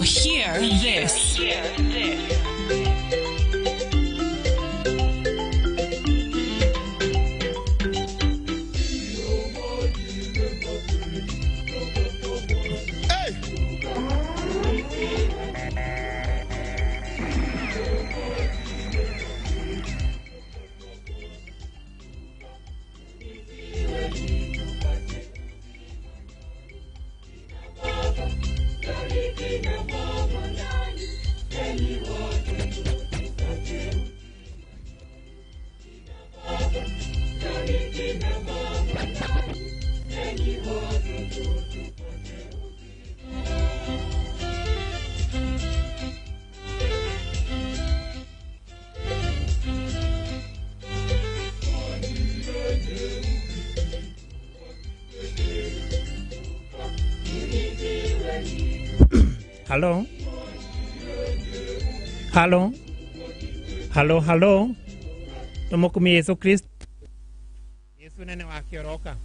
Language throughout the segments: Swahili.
hear this. Hello? Hello? Hello, hello? Tumukumi Yesu Kristo. Yesu nene wakioroka.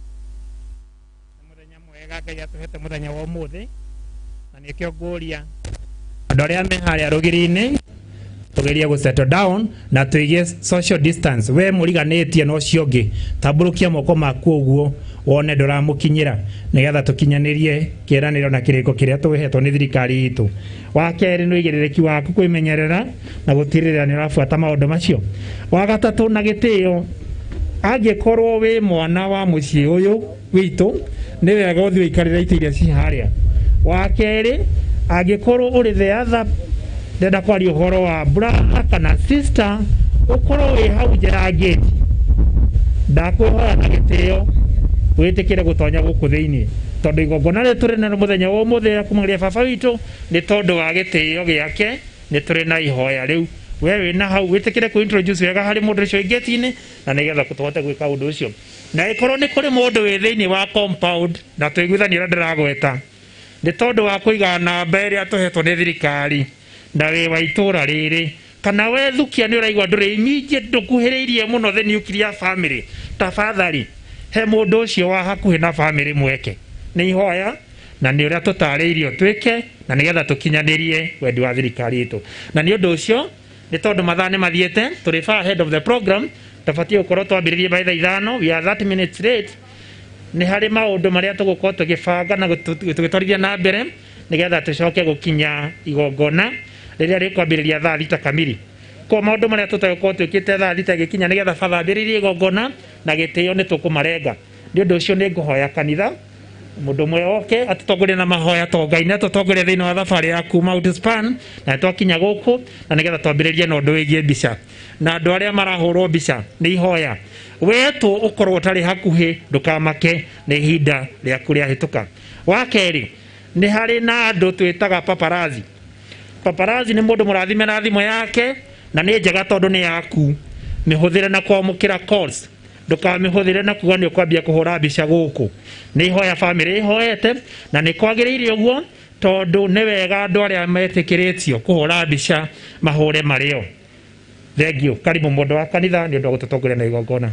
Muthenya mwega Ngai atuhete muthenya wa umuthi. Na nikio nguria. Andu aria me haria rugiri-ini tugerie gu settle down na tuigie social distance. We muriganitie no ciongi. Tamburukia moko maku uguo wone nduramukinyira nigetha tukinyanirie kiraniro na kiriko kiria tuhetwo ni thirikari itu. Wa keri no igerireki waku kwimenyerera na gutirira ni rafuata maundu macio. Wa gatatu na gitio angikorwo wi mwana wa mucii uyu witu ni wega uthi ikarira itiria ci haria. Wa keri angikorwo uri the other ndenda kwari uhoro wa brother kana sister ukorwo wi hau njira gate ndakwihora na gitio witikire gutonya guku thiini tondu igongona ri turi na muthenya wa umuthi kumaria baba witu ni tondu wa gitio giake ni turi na ihoya riu wewe na hau witikire ku introduce wega hari mundu ucio gate-ini na nigetha tuhote gwika undu ucio na ikorwo ni kuri mundu wi thiini wa compound na tuiguithania ndiragweta ni tondu wa kuiga namba iria tuhetwo ni thirikari na wi wa itura riri kana we thukia ni uraigwa nduri nyingi ndukuhiriirie muno the nuclear family tafadhali he mundu ucio wa hakuhi na family mweke ni ihoya na ni uria tutariirio twike na nigetha tukinyanirie wendi wa thirikari itu na ni undu ucio ni tondu mathane mathiete turi far ahead of the program tafatie ukorwo twambiririe by the 5 we are 30 minutes late ni hari maundu maria tugukorwo tugibanga na tugitwarithia na mbere nigetha tucoke gukinya igongona riria rikwambiriria thaa 6 kamili kwa maundu maria tutagukorwo twikite thaa 6 gikinya nigetha fathambiririe igongona na gitio ni tukumarenga ni undu ucio ni nguhoya kanitha mundu mwe oke atutongorie na mahoya to Ngai na tutongorie thiini wa thabari ya kuma Mount Span na twakinya guku na nigetha twambiririe na undu wigie mbica na andu aria marahurwo mbica ni ihoya wetu ukorwo utari hakuhi ndukamake ni ihinda riaku riahituka. Wa keri ni hari na andu twitaga paparazzi. Paparazzi ni mundu murathime na thimo yake na ni njega tondu ni yaku mihuthire na kwamukira calls ndukamihũthĩre na kuga nĩ ũkwambia kũhũra mbica gũkũ nĩ ihoya family ihoete na nĩ kwagĩrĩire ũguo tondu nĩ wega andũ arĩa metĩkĩrĩtio kũhũra mbica mahũre marĩo. Thank you. Karibu mũndũ wa kanitha nĩ ũndũ wa gũtũtongoria na igongona.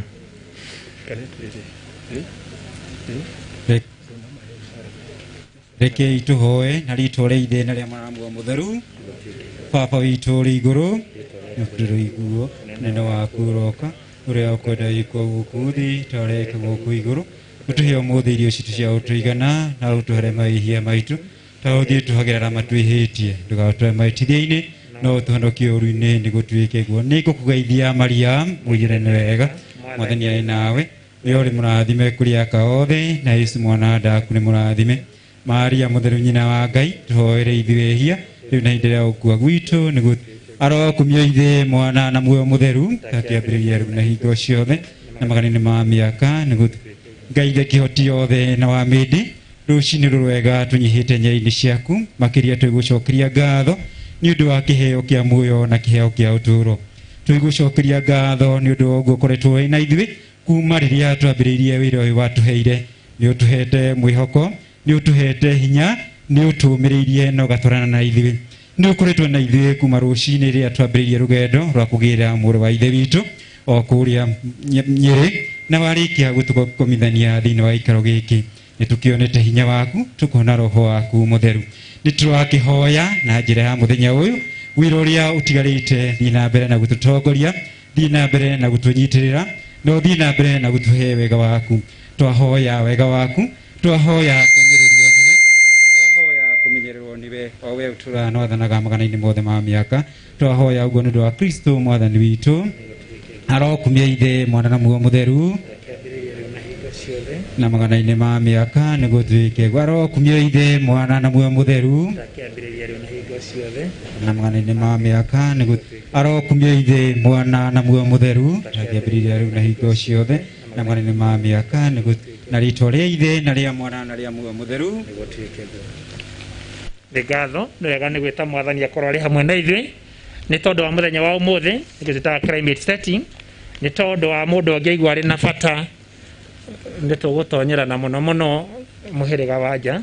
Reke ituhoe na ritwa rĩa Ithe na rĩa Mwana na Mũtheru. Baba witũ ũrĩ igũrũ nĩũndũ iguo neno waku ũroka uria ukwenda iko guku thi tareka guku iguru utuhe umuthi irio citu cia utuigana na utuhere maihia maitu ta uthie tuhagerera matwihitie ndugatwe maitithia-ini no tuhonokie uru-ini ni gutwike guo ni gukugeithia Maria mwigirene wega mwathani ari nawe ni uri murathime kuri aka othe na Yesu mwana ndaku ni murathime Maria mutheru nyina wa Ngai tuhoere ithwehia riu na hindira ukua gwitu ni arokumia Ithe Mwana na Muoyo Mutheru akiambiriria riu na hingo ciothe na magana-ini ma miaka ni Ngai kihoti yothe na wa mindi rucini rwega tunyihite nyaini ciaku makiria twigucokeria ngatho ni undu wa kiheo kia muoyo na kiheo kia uturo twigucokeria ngatho ni undu wa uguo koretwo na ithui kuma riria twambiriirie wira uyu watuheire ni utuhete mwihoko ni utuhete hinya ni utumiriirie no gatwarana na ithui ni ukoretwo na ithuĩ kuma rucini ria twambiriirie rugendo rwa kugira mũrũ wa Ithe witu o kuria Nyeri na warikia gutukomithania thiini wa ikaro giki ni tukionete hinya waku tukona roho waku mutheru niturakihoya na njira ya muthenya uyu wira uria utigarite thi na mbere na gututongoria, thi na mbere na gutunyitirira, no thi na mbere na gutuhe wega waku. Twahoya wega waku, twahoya kumiririo niwe, twahoya kumenyererwo niwe o we utura nothanaga magana-ini mothe ma miaka. Twahoya uguo ni wa Kristo mwathani witu arokumia ithe mwana na muoyo mutheru na magana-ini ma miaka niguo tuike arokumia ithe mwana na muoyo mutheru na magana-ini ma miaka niguo arokumia ithe mwana na muoyo mutheru takiambiriria riu na hingo ciothe na magana-ini ma miaka niguo na ritwa ria ithe na ria mwana na ria muoyo mutheru niguo tuike nĩ ngatho nĩ wega nĩ gwĩta mwathani akorwo arĩ hamwe na ithuĩ nĩ tondũ wa mũthenya wa ũmũthĩ nĩkĩo twĩtaga climate setting, nĩ tondũ wa mũndũ ũngĩ aigua arĩ na bata nĩ tũgũtonyera na mũno mũno mũhĩrĩga wa nja.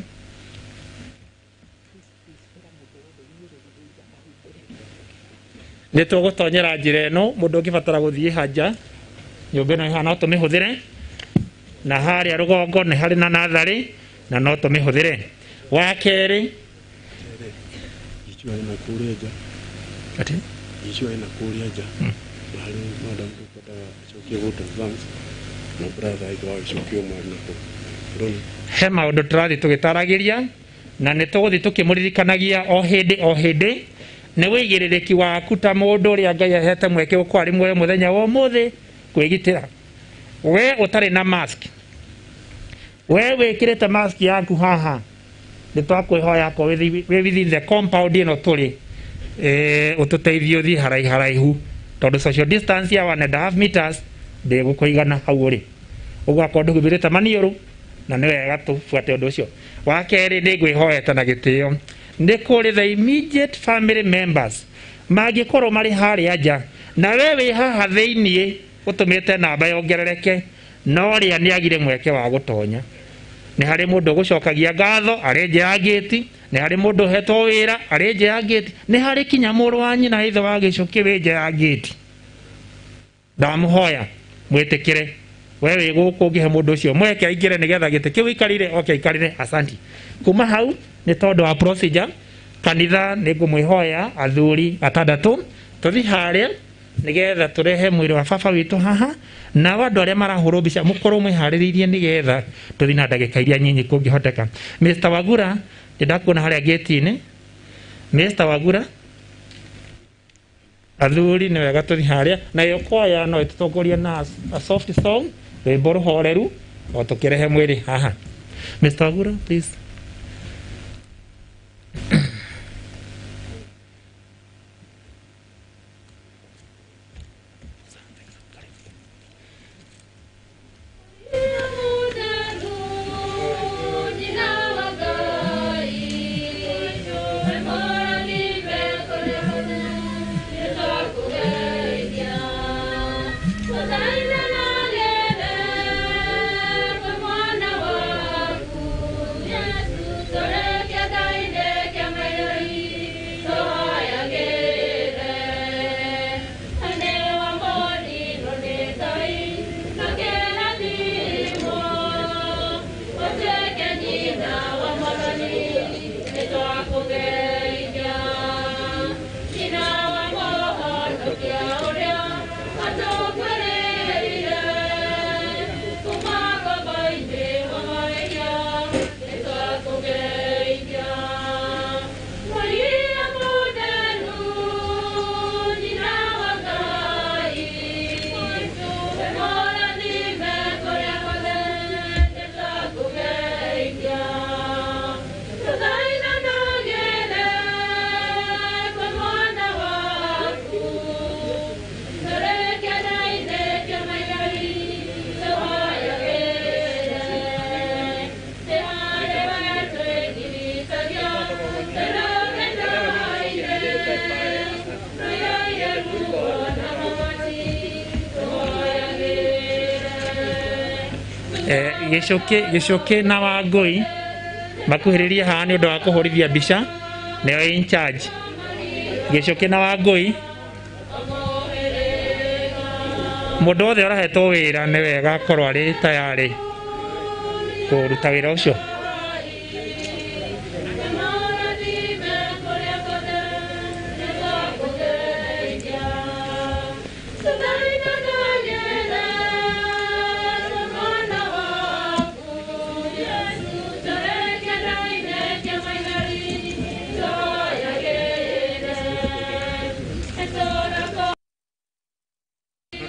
Nĩ tũgũtonyera njĩra ĩno mũndũ ũngĩbatara gũthiĩ hanja nyũmba ĩno no tũmĩhũthĩre, na harĩa rũgongo nĩ harĩ na natharĩ na no tũmĩhũthĩre. Wa kerĩ ati issue ina kuria ja hali madam kupata chokio vote advance na brother aitwa chokio mwana ko he maũndũ tũrathiĩ tũgĩtaragĩria na nĩ tũgũthiĩ tũkĩmũririkanagia o hĩndĩ nĩ wĩigĩrĩrĩki waku ta mũndũ ũrĩa Ngai ahete mweke ũkorwo arĩ muoyo mũthenya wa ũmũthĩ kwĩgitĩra. We ũtarĩ na mask, we wĩkĩrĩte mask yaku haha, nĩ twakwĩhoya ko wĩ within the compound ĩno tũrĩ ututeithio thi haraihu tondu social distance ya 1.5 meters ndĩgũkũigana hau ũrĩ, ũguo akorwo ndũgũthirĩte maniũrũ na nĩ wega tũbuate ũndũ ũcio. Wa kerĩ nĩ ngwĩhoete na gĩtĩo nĩ kũrĩ the immediate family members mangĩkorwo marĩ harĩa nja na we wĩ haha thĩiniĩ ũtũmĩte namba yongerereke no rĩa nĩ agire mweke wa gũtonya. Nĩ harĩ mũndũ ũgũcokagia ngatho arĩ nja ya gĩti, nĩ harĩ mũndũ ũhetwo wĩra arĩ nja ya gĩti, nĩ harĩ kinya mũrũ wa nyina ithe wa gĩcũkĩ wĩ nja ya gĩti. Ndamũhoya mwĩtĩkĩre we wĩ gũkũ ũngĩhe mũndũ ũcio mweke aingĩre nĩgetha gĩtĩ kĩu ikarire aikarire. Asanti. Kuma hau nĩ tondũ wa procedure kanitha nĩ ngũmwĩhoya athuri 6 tũthi harĩa nĩgetha tũrehe mwĩrĩ wa baba witũ haha, na andũ arĩa marahũrwo mbica mũkorwo mwĩharĩrĩirie nĩgetha tũthi na ndagĩka iria nyinyi kũngĩhoteka. Mr. Wagura ndakuona harĩa gate-inĩ. Mr. Wagura athuri nĩ wega tũthi harĩa, nayo kwaya no ĩtũtongorie na a soft song rwĩmbo rũhoreru o tũkĩrehe mwĩrĩ haha. Mr. Wagura please. Gĩcũkĩ na Wangũi makuhĩrĩrie haha nĩ ũndũ wa kũhũrithia mbica nĩo in charge. Gĩcũkĩ na Wangũi mũndũ wothe ũrahetwo wĩra nĩ wega akorwo arĩ tayarĩ kũruta wĩra ũcio.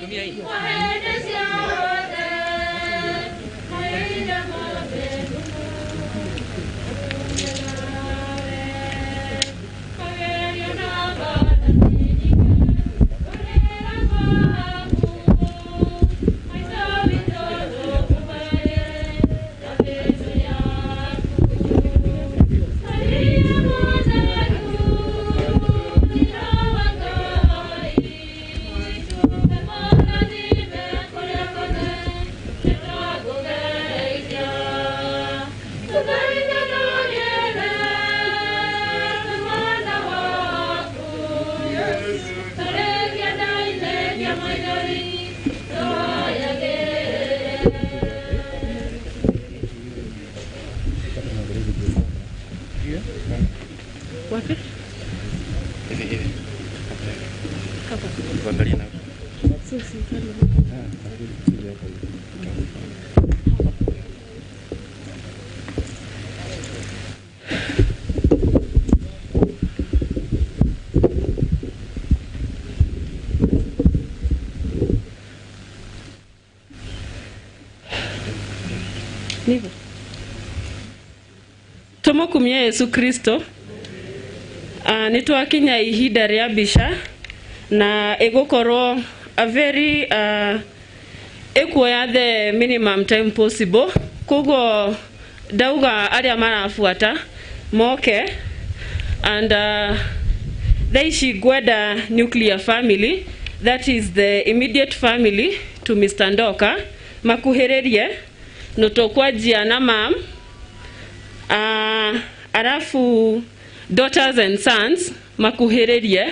Tumukumia Yesu Kristo. Nitwakinya ihinda rĩa mbica na igukorwo a very ekuoya the minimum time possible. Koguo dauga aria marafuata moke and thaici gwenda nuclear family, that is the immediate family to Mr. Ndoka, makuhĩrĩrie notokwanjia na mam arafu daughters and sons makuhĩrĩrie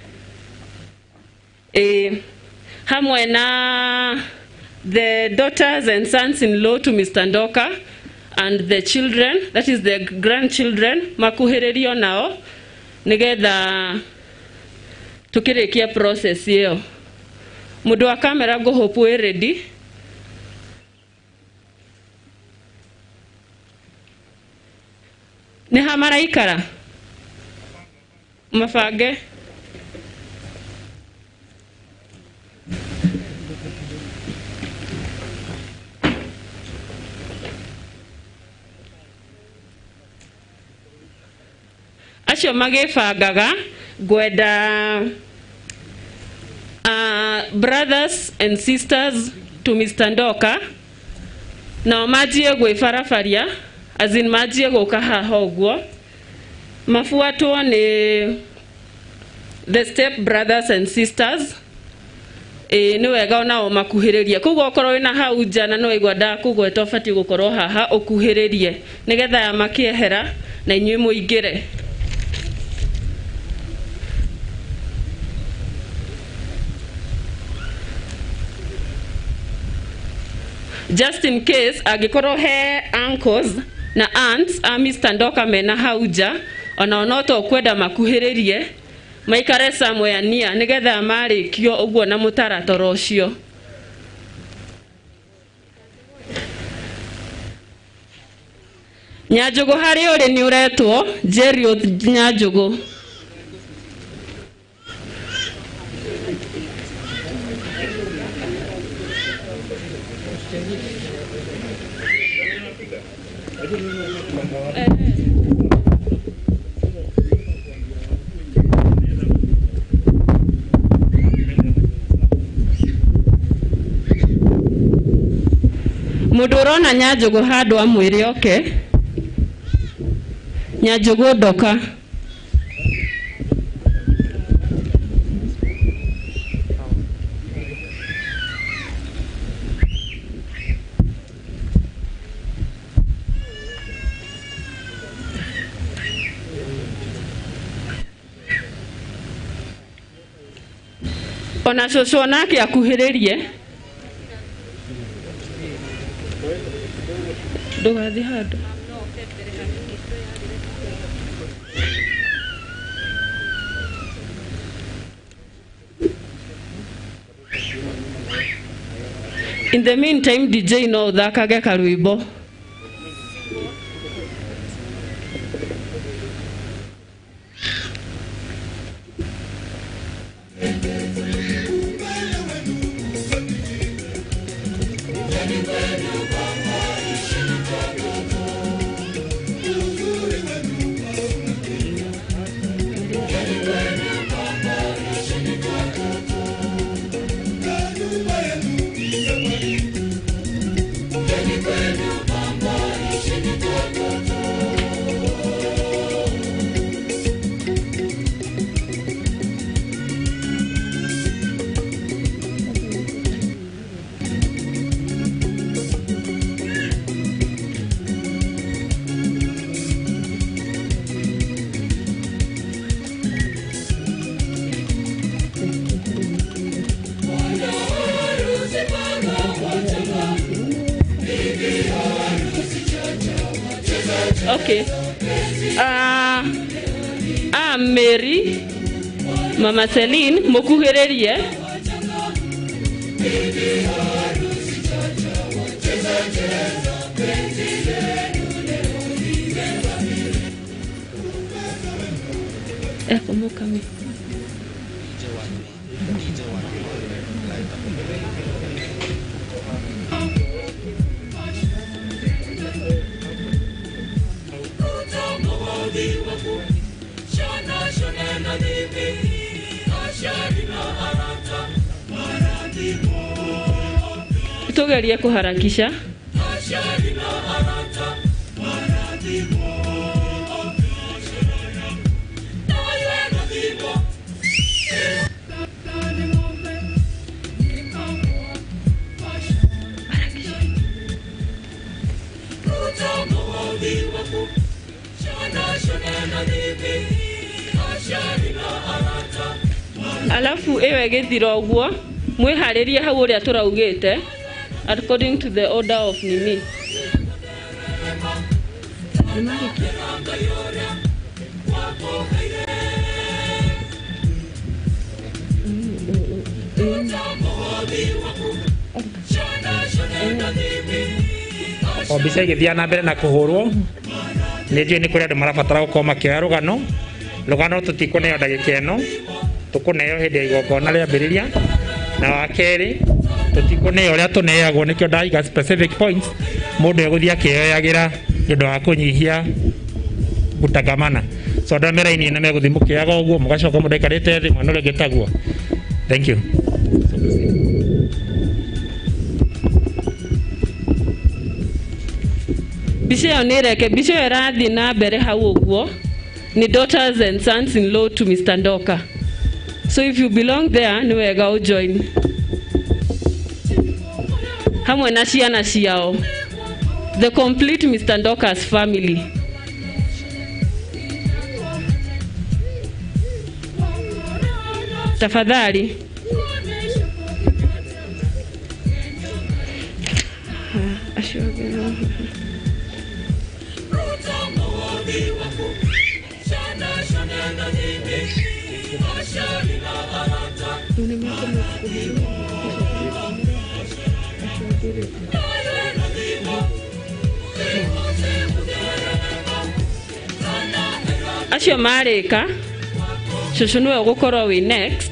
hamwe na the daughters and sons-in-law to Mr. Ndoka and the children, that is the grandchildren, makuhĩrĩrio nao nigetha tukirikia process hiyo. Mundu wa kamera go hope we ready. Ni hamara ikara mafange acio magibangaga gwenda brothers and sisters to Mr. Ndoka na majie gwifarafaria azin majie guka haha uguo mafuatwo ni the step brothers and sisters ni wega onao makuhĩrĩrie. Koguo okorwo wĩna hau nja na no igwenda kugweta ũbatiĩ gũkorwo haha ũkuhĩrĩrie nigetha makiehera na inyuĩ mũingĩre. Just in case agikorwo he uncles na aunts a Mr. Ndoka mena hauja ona no to kwenda makuhĩrĩrie maikare somewhere near nigetha marĩkio ũguo na mũtaratara ũcio. Nyanjũgũ harĩ ũrĩ nĩ ũretwo Jerry Nyanjũgũ. Mũndũ ũrona Nyanjũgũ handũ amwĩre oke. Nyanjũgũ Ndoka. Ona cũcũ nake akuhĩrĩrie. Ndũgathiĩ handũ. In the meantime, DJ no thakage karwimbo. Okay. Mary, Mama Celine, mukuhererie. Como kami. Tugerie kuharakisha. Alafu ewe gethira uguo mwiharirie hau uria turaugite according to the order of nini. Obisa igithia na mbere na kuhurwo nijue ni kuria andu marabatara gukorwo makioya rugano tutikuneo ndagika ino tukuneo hindi ya igongona riambiriria na wa keri tutikuneo uria tuneagwo nikio ndaiga specific points mundu eguthia akioyagira ndu wa kunyihia gutagamana so nda meraini na meguthi mukiaga uguo mugacoka mudaikarite thi mwana uria gitaguo. Thank you. Bisho nireke bisho erathi na mbere hau uguo ni daughters and sons in law to Mr. Ndoka. So if you belong there ni wega u join hamwe na ciana ciao, the complete Mr. Ndoka's family. Tafadhali. Acio marika shushu niwe gukorwo we next.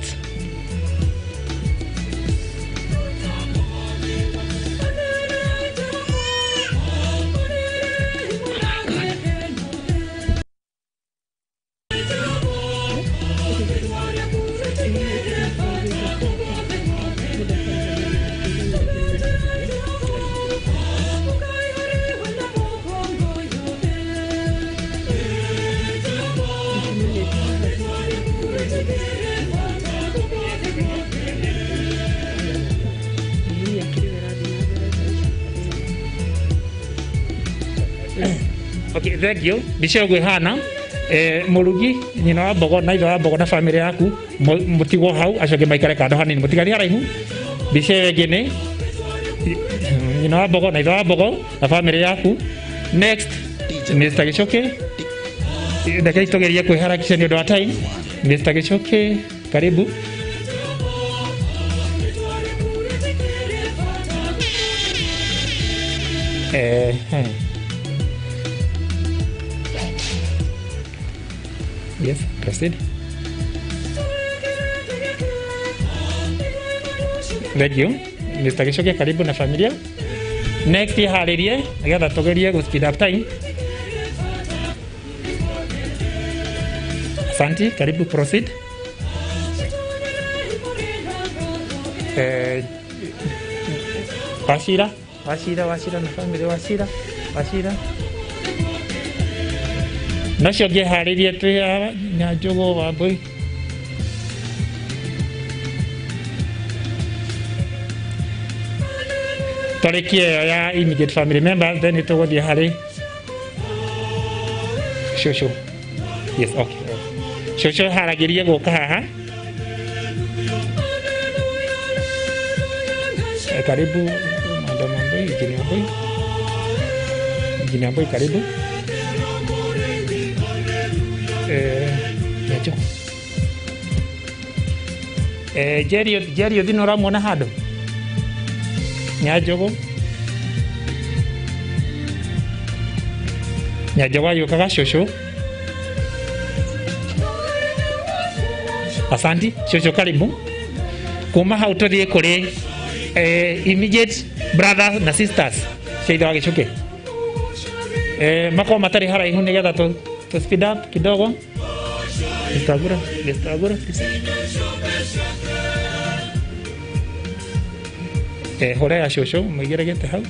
Okay, thank you. Bisho gwihana murugi nyina wa mbogo na ithe wa mbogo na family yaku mutigwo hau acoke maikare kando hanini mutigari haraihu. Bisho wengi ni nyina wa mbogo na ithe wa mbogo na family yaku. Next Mr. Gichoke ndakei tugerie kwiharakisha ni undu wa time. Mr. Gichoke karibu. Yes, proceed. Thank you. Mr. Gichoke karibu na familia. Next iharirie nigetha tugerie go speed up time. Asante, karibu proceed. Washira na family Washira. Nacio ngĩharĩrie twĩ Nyanjũgũ Wambui. Tarĩki ĩyo ya immediate family members, then tũgũthiĩ harĩ Shosho. Yes, okay. Shosho haragĩrie gũka haha. Karibu Madam Wambui, Injinia Wambui, karibu. Nyanjũgũ. Jerry ũthi nĩũramuona handũ? Nyanjũgũ agĩũkaga Shosho. Asante, Shosho karibu. Kuma hau tũthiĩ kũrĩ immediate brothers na sisters cia ithe wa Gĩcũkĩ. Makorwo matarĩ haraihu nĩgetha tu speed up kidogo. Gĩtagũra. Horea Shosho mũigĩre gĩtĩ hau.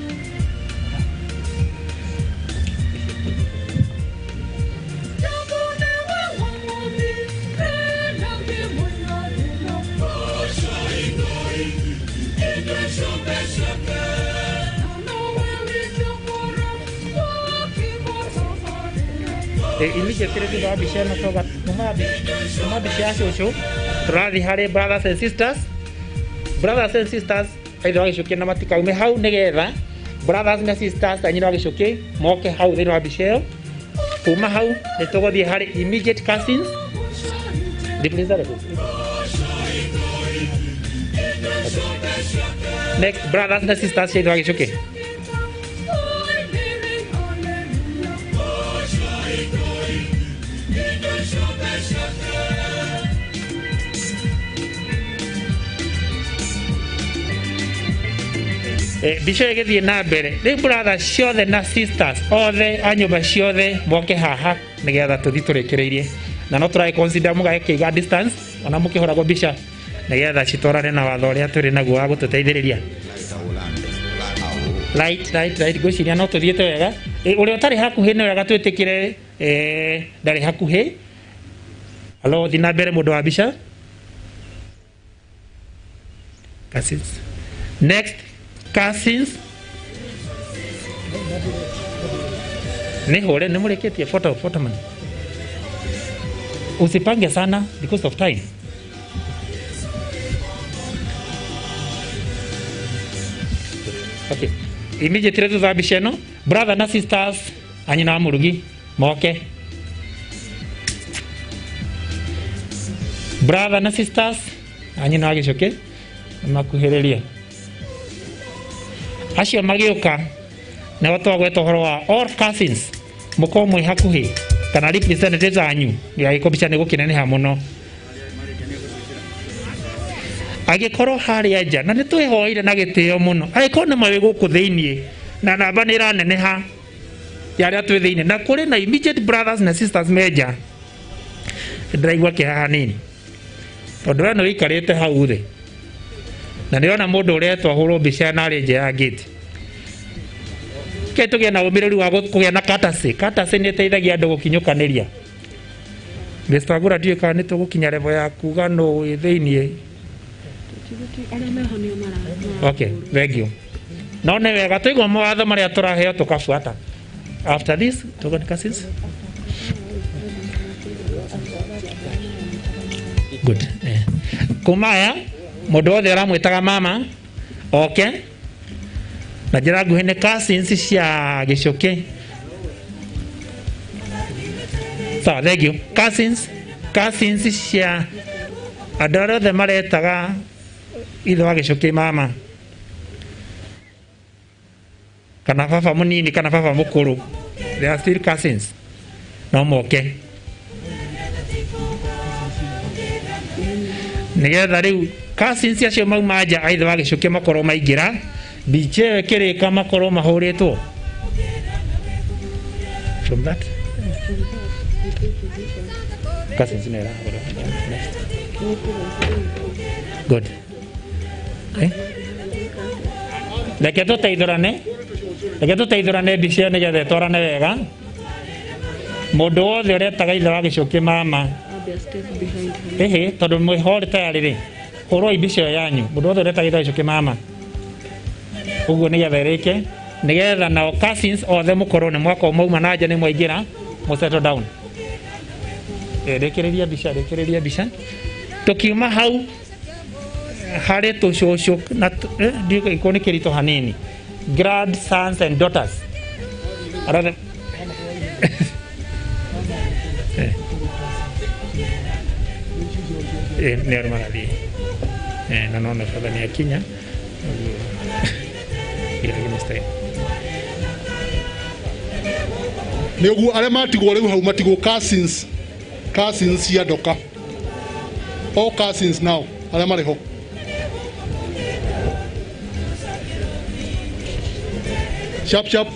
Immediately thutha wa mbica ĩno kuma mbica ya Shosho tũrathiĩ harĩ brothers and sisters aithe wa Gĩcũkĩ na matikaume hau nĩgetha brothers na sisters a nyina wa Gĩcũkĩ moke hau thĩinĩ wa mbica ĩyo. Kuma hau nĩ tũgũthiĩ harĩ immediate cousins. Next, brothers na sisters cia ithe wa Gĩcũkĩ. Mbica ĩgĩthiĩ na mbere rĩu brothers ciothe na sisters othe a nyũmba ciothe moke haha nĩgetha tũthiĩ tũrĩkĩrĩirie, na no tũragĩ consider mũgagĩkĩiga distance ona mũkĩhũragwo mbica nĩgetha citwarane na watho ũrĩa tũrĩ naguo wa gũtũteithĩrĩria. Right, ngwĩciria no tũthiĩte wega. Ũrĩa ũtarĩ hakuhĩ nĩ wega twĩtĩkĩre ndarĩ hakuhĩ. Halo, thiĩ na mbere mũndũ wa mbica. Next, cousins. Nĩ hũre, nĩ mũrĩkĩtie photo man. Usipange sana because of time. Okay. Immediately thutha wa mbica ĩno, brother na sisters a nyina wa mũrugi moke. Brother na sisters a nyina wa Gĩcũkĩ makuhĩrĩrie. Acio magĩũka nĩo twagweta ũhoro wa all cousins mũkorwo mwĩ hakuhĩ kana representatives anyu gĩagĩko mbica nĩ gũkĩneneha mũno. Agĩkorwo harĩa nja na nĩ twĩhoire na gĩtĩo mũno, agĩkorwo nĩ marĩ gũkũ thĩiniĩ na namba nĩ ĩraneneha ya arĩa twĩ thĩiniĩ na kũrĩ na immediate brothers na sisters menja, ndĩraigua kĩeha hanini tondũ we nĩ ũikarĩte hau thĩ na nĩona mũndũ ũretwo ahũrwo mbica narĩ nja ya gate. Ke tũgĩe na ũmĩrĩru wa kũgĩa na courtesy nĩ ĩteithagia andũ gũkinyũkanĩria. Mr. Wagũra ndiũĩ kana nĩ tũgũkinya level ya kuga no wĩ thĩiniĩ. Okay, thank you. No nĩ wega tũigua mawatho marĩa tũraheo tũkabuata. After this, tũgũ cousins. Good. Kuma aya mũndũ wothe aramwĩtaga mama oke na njĩra nguhĩ nĩ cousins cia Gĩcũkĩ. So, thank you. Cousins cia andũ arĩa othe maretaga ithe wa Gĩcũkĩ mama kana baba mũnini kana baba mũkũrũ, they are still cousins. No moke nĩgetha rĩu cousins acio mauma nja a ithe wa Gĩcũkĩ makorwo maingĩra biche kirika makoro mahuritwo from that cousins nera good reke tũteithũrane mbica nĩgetha twarane wega mũndũ wothe ũretaga ithe wa gĩcũki mama tondũ mwĩhorĩ tayarĩ rĩ hũroi mbica ĩyo yanyu mũndũ wothe ũretaga ithe wa gĩcũki mama ũguo nĩgetha ĩrĩke nĩgetha nao cousins othe mũkorwo nĩ mwaka ũmauma na nja nĩ mwaingĩra mũ settle down rĩkĩrĩria mbica tũkiuma hau harĩ tũcũcũ na iko nĩ kĩritũ hanini grandsons and daughters nĩ arĩ marathiĩ na nona baba nĩ akinya nĩ ũguo arĩa matigwo rĩu hau matigwo cousins cia Ndoka all cousins now arĩa marĩ ho sharp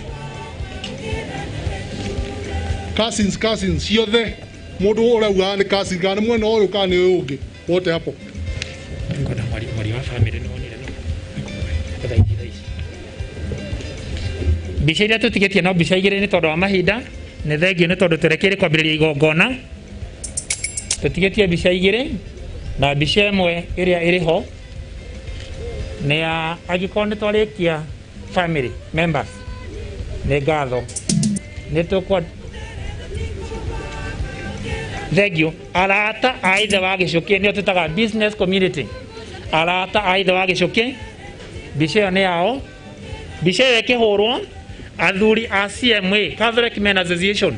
cousins ciothe mũndũ ũrauga nĩ cousins kana nĩ mwena ũyũ kana nĩ ũyũ ũngĩ wote hapo ngona mwari wa family no nire mbica iria tũtigĩtie no mbica igĩrĩ nĩ tondũ wa mahinda nĩ thengio nĩ tondũ tũrekeire kwambĩrĩria igongona tũtigĩtie mbica igĩrĩ na mbica ĩmwe ĩrĩa ĩrĩ ho nĩ ya angĩkorwo nĩ twarĩkia family members nĩ ngatho nĩ tũkwa thengio arata a ithe wa gĩcũki nĩo tũtaga business community arata a ithe wa gĩcũki mbica ĩyo nĩ yao mbica ĩyo ĩkĩhũrwo athuri a CMA Catholic Men Association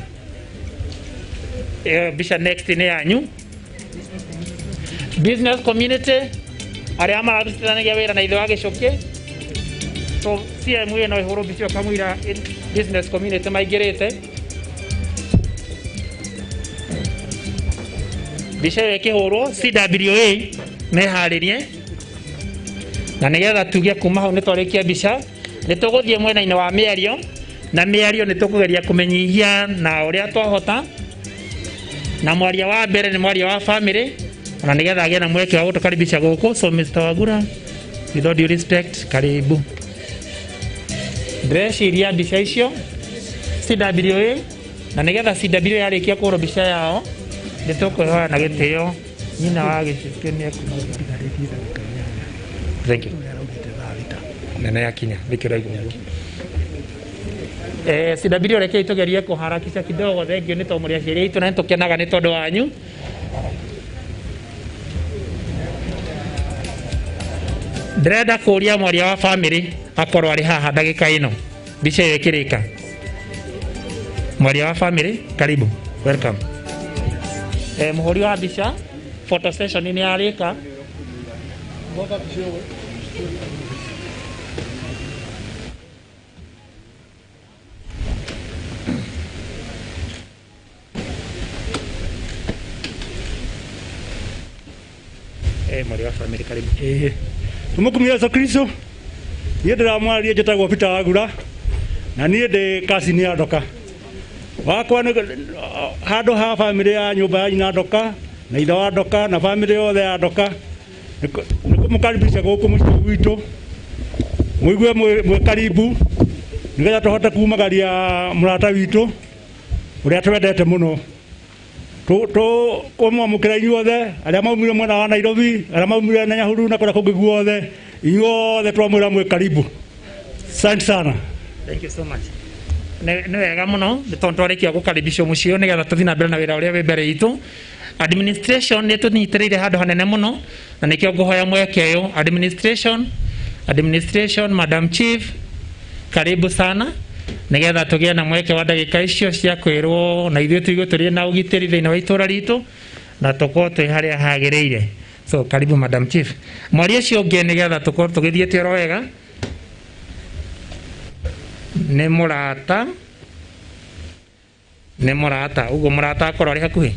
mbica next nĩ yanyu business community arĩa mararutithanagia wĩra na ithe wa gĩcũki so CMA no ĩhũrwo mbica ĩyo kamũira business community maingĩrĩte mbica ĩyo ĩkĩhũrwo CWA meharĩrie na nĩgetha tuge kuma hau nĩ twarĩkia mbica nĩ tũgũthiĩ mwena-inĩ wa mĩario na mĩario nĩ tũkũgeria kũmenyihia na ũrĩa twahota na mwaria wa mbere nĩ mwaria wa family na nĩgetha agĩe na mweke wa gũtũkaribisha gũkũ so Mr. Wagura with all due respect karibu ndĩreciria mbica icio CWA na nĩgetha CWA yarĩkia kũhũrwo mbica yao nĩ tũkwĩhoya na gĩtĩo nyina wa gĩcũki nĩ thank you nene yakinya thikĩra igũrũ CW rekei tũgerie kũharakisha kidogo thengio nĩ tondũ mũrĩ aciari aitũ na nĩ tũkenaga nĩ tondũ wanyu ndĩrenda kũria mwaria wa family akorwo arĩ haha ndagĩka ĩno mbica ĩyo ĩkĩrĩka mwaria wa family karibu welcome mũhũri wa mbica photo session nĩ yarĩka mwaria wa family karibu tumukumia Yesu Kristo niĩ ndĩramwarĩria njĩtagwo Peter Wagura na niĩ ndĩ cousin ya Ndoka wakwa handũ ha family ya nyũmba ya nyina Ndoka na ithe wa Ndoka na family yothe ya Ndoka nĩkũmũkaribisha gũkũ mũciĩ gwitũ mũigue mwĩ karibu nĩgetha tũhote kumagaria mũrata witũ ũrĩa twendete mũno kũmwamũkĩra inyuothe arĩa maumire mwena wa Nairobi arĩa maumire na Nyahururu na kũrĩa kũngĩ guothe inyuothe twamwĩra mwĩ karibu asante sana thank you so much nĩ wega mũno nĩ tondũ twarĩkia gũkaribicwo mũciĩ ũyũ nĩgetha tũthiĩ na mbere na wĩra ũrĩa wĩ mbere itũ administration nĩ tũnyitĩrĩire handũ hanene mũno na nĩkĩo ngũhoya mweke ũyũ administration madam chief karibu sana nĩgetha tũgĩe na mweke wa ndagĩka icio cia kwĩrwo na ithuĩ tũigwe tũrĩ na ũgitĩri thĩinĩ wa itũũra ritũ na tũkorwo twĩ harĩa hagĩrĩire so karibu madam chief mwaria ũcio ũngĩ nĩgetha tũkorwo tũgĩthiĩte oro wega nĩ mũrata ũguo mũrata akorwo arĩ hakuhĩ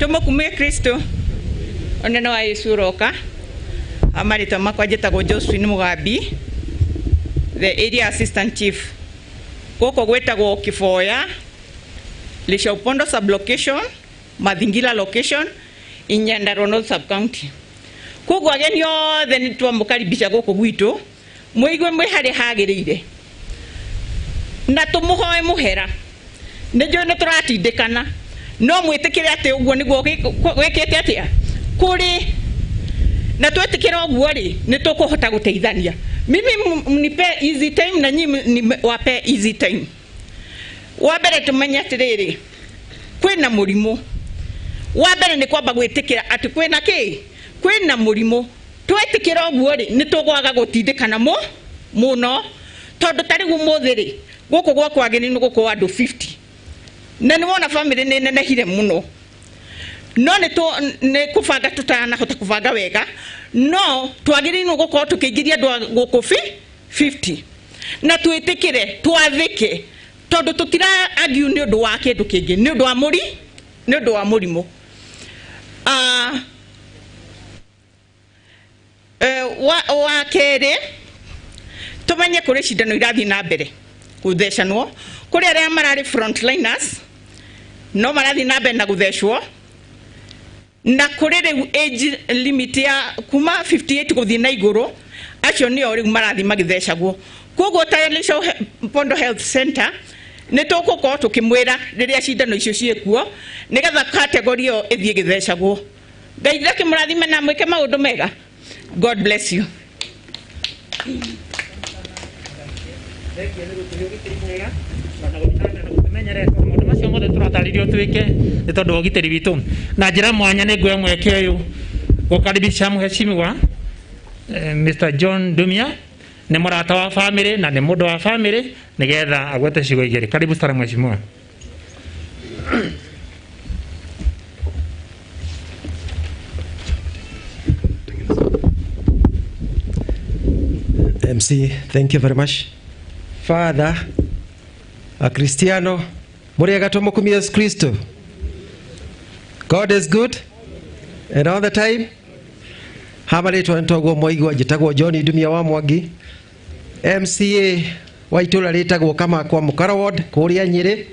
Tumukumie Kristo. Onena wa Yesu roka. Amarita makwa jetagwo Josephine Mugambi, the area assistant chief. Koko gwetagwo Kifoya, Lishopondo sub-location, Mathingila location, in Nyandarua sub-county. Kogo ageni yothe nitwamukaribisha goko gwitu, muigwe mwihari hagirire. Na tumuhoe muhera. Nejo ne turatindikana. No mwitikire ati uguo niguo gwikite atia. Kuri na twetikira uguo ri nitukuhota guteithania. Mimi mnipe easy time na nyinyi wape easy time. Wabere tumenye atiriri. Kwina murimu. Wabere ni kwamba gwitikira ati kwina ki? Kwina murimu. Twetikira uguo ri nitugwaga gutindikana muno. Tondu tari gumuthiri. Guku gwa kwageni ni guku andu 50. Na ni wona family ni nenehire muno. No ne kufanga tutana hota kufanga wega. No twagiri no guko tukigiria guku 50. Na twetikire twathike tondu tutira agiu ni undu wa kindu kingi ni undu wa murimu. Wa kere tumenye kuri shidano irathi na mbere guthecanwo kuri aria marari frontliners no marathi na mbere na guthecwo na kuri riu age limit ya kuma 58 guthi na iguru acio ni ori marathi magithecagwo koguo Lisho Pondo Health Center ni tukuko tukimwira riria shidano icio ciekuo nigetha category yo ithie githecagwo. Ngai ndake murathime na mwike maundu mega. God bless you. Ni tondu ugitiri witu na njira mwanya ni ngwe mweke uyu gukaribisha mheshimiwa Mr. John Dumia ni murata wa family na ni mundu wa family nigetha agwete cigo igiri. Karibu sana mheshimiwa. MC, thank you very much. Father, a Cristiano, Muriaga Tomokumie Yesu Kristo. God is good, and all the time. Hamari twantogo moigwa jitagwo John Dumia wa Mwangi. MCA wa itũra ritagwo kama kwa Mukara Ward kuria Nyeri.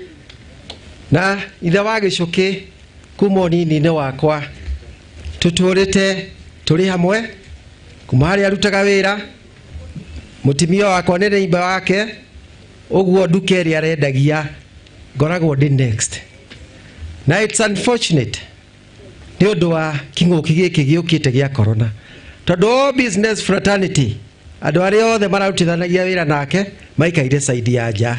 Na ithe wa Gicuki kuma nini-inĩ wakwa tutũrĩte tũrĩ hamwe kuma harĩa arutaga wĩra. Mutimia wakwa nĩ neighbor wake uguo nduka ĩrĩa arendagia ngoragwo ndi next. Na it's unfortunate nĩ ũndũ wa kĩng'ũki gĩkĩ gĩũkĩte gĩa corona tondu business fraternity andũ arĩa othe mararutithanagia wĩra nake maikaire side ya nja.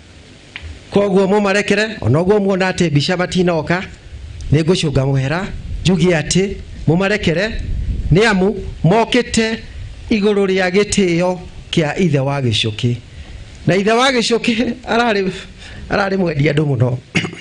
Koguo mumarekere ona ũguo muona atĩ mbica matinoka nĩ ngũcũnga mũhera njuge atĩ mumarekere nĩ amu mokĩte igũrũ rĩa gĩtĩo kia ithe wa Gicuki. Na ithe wa Gicuki arari mwendia andu muno.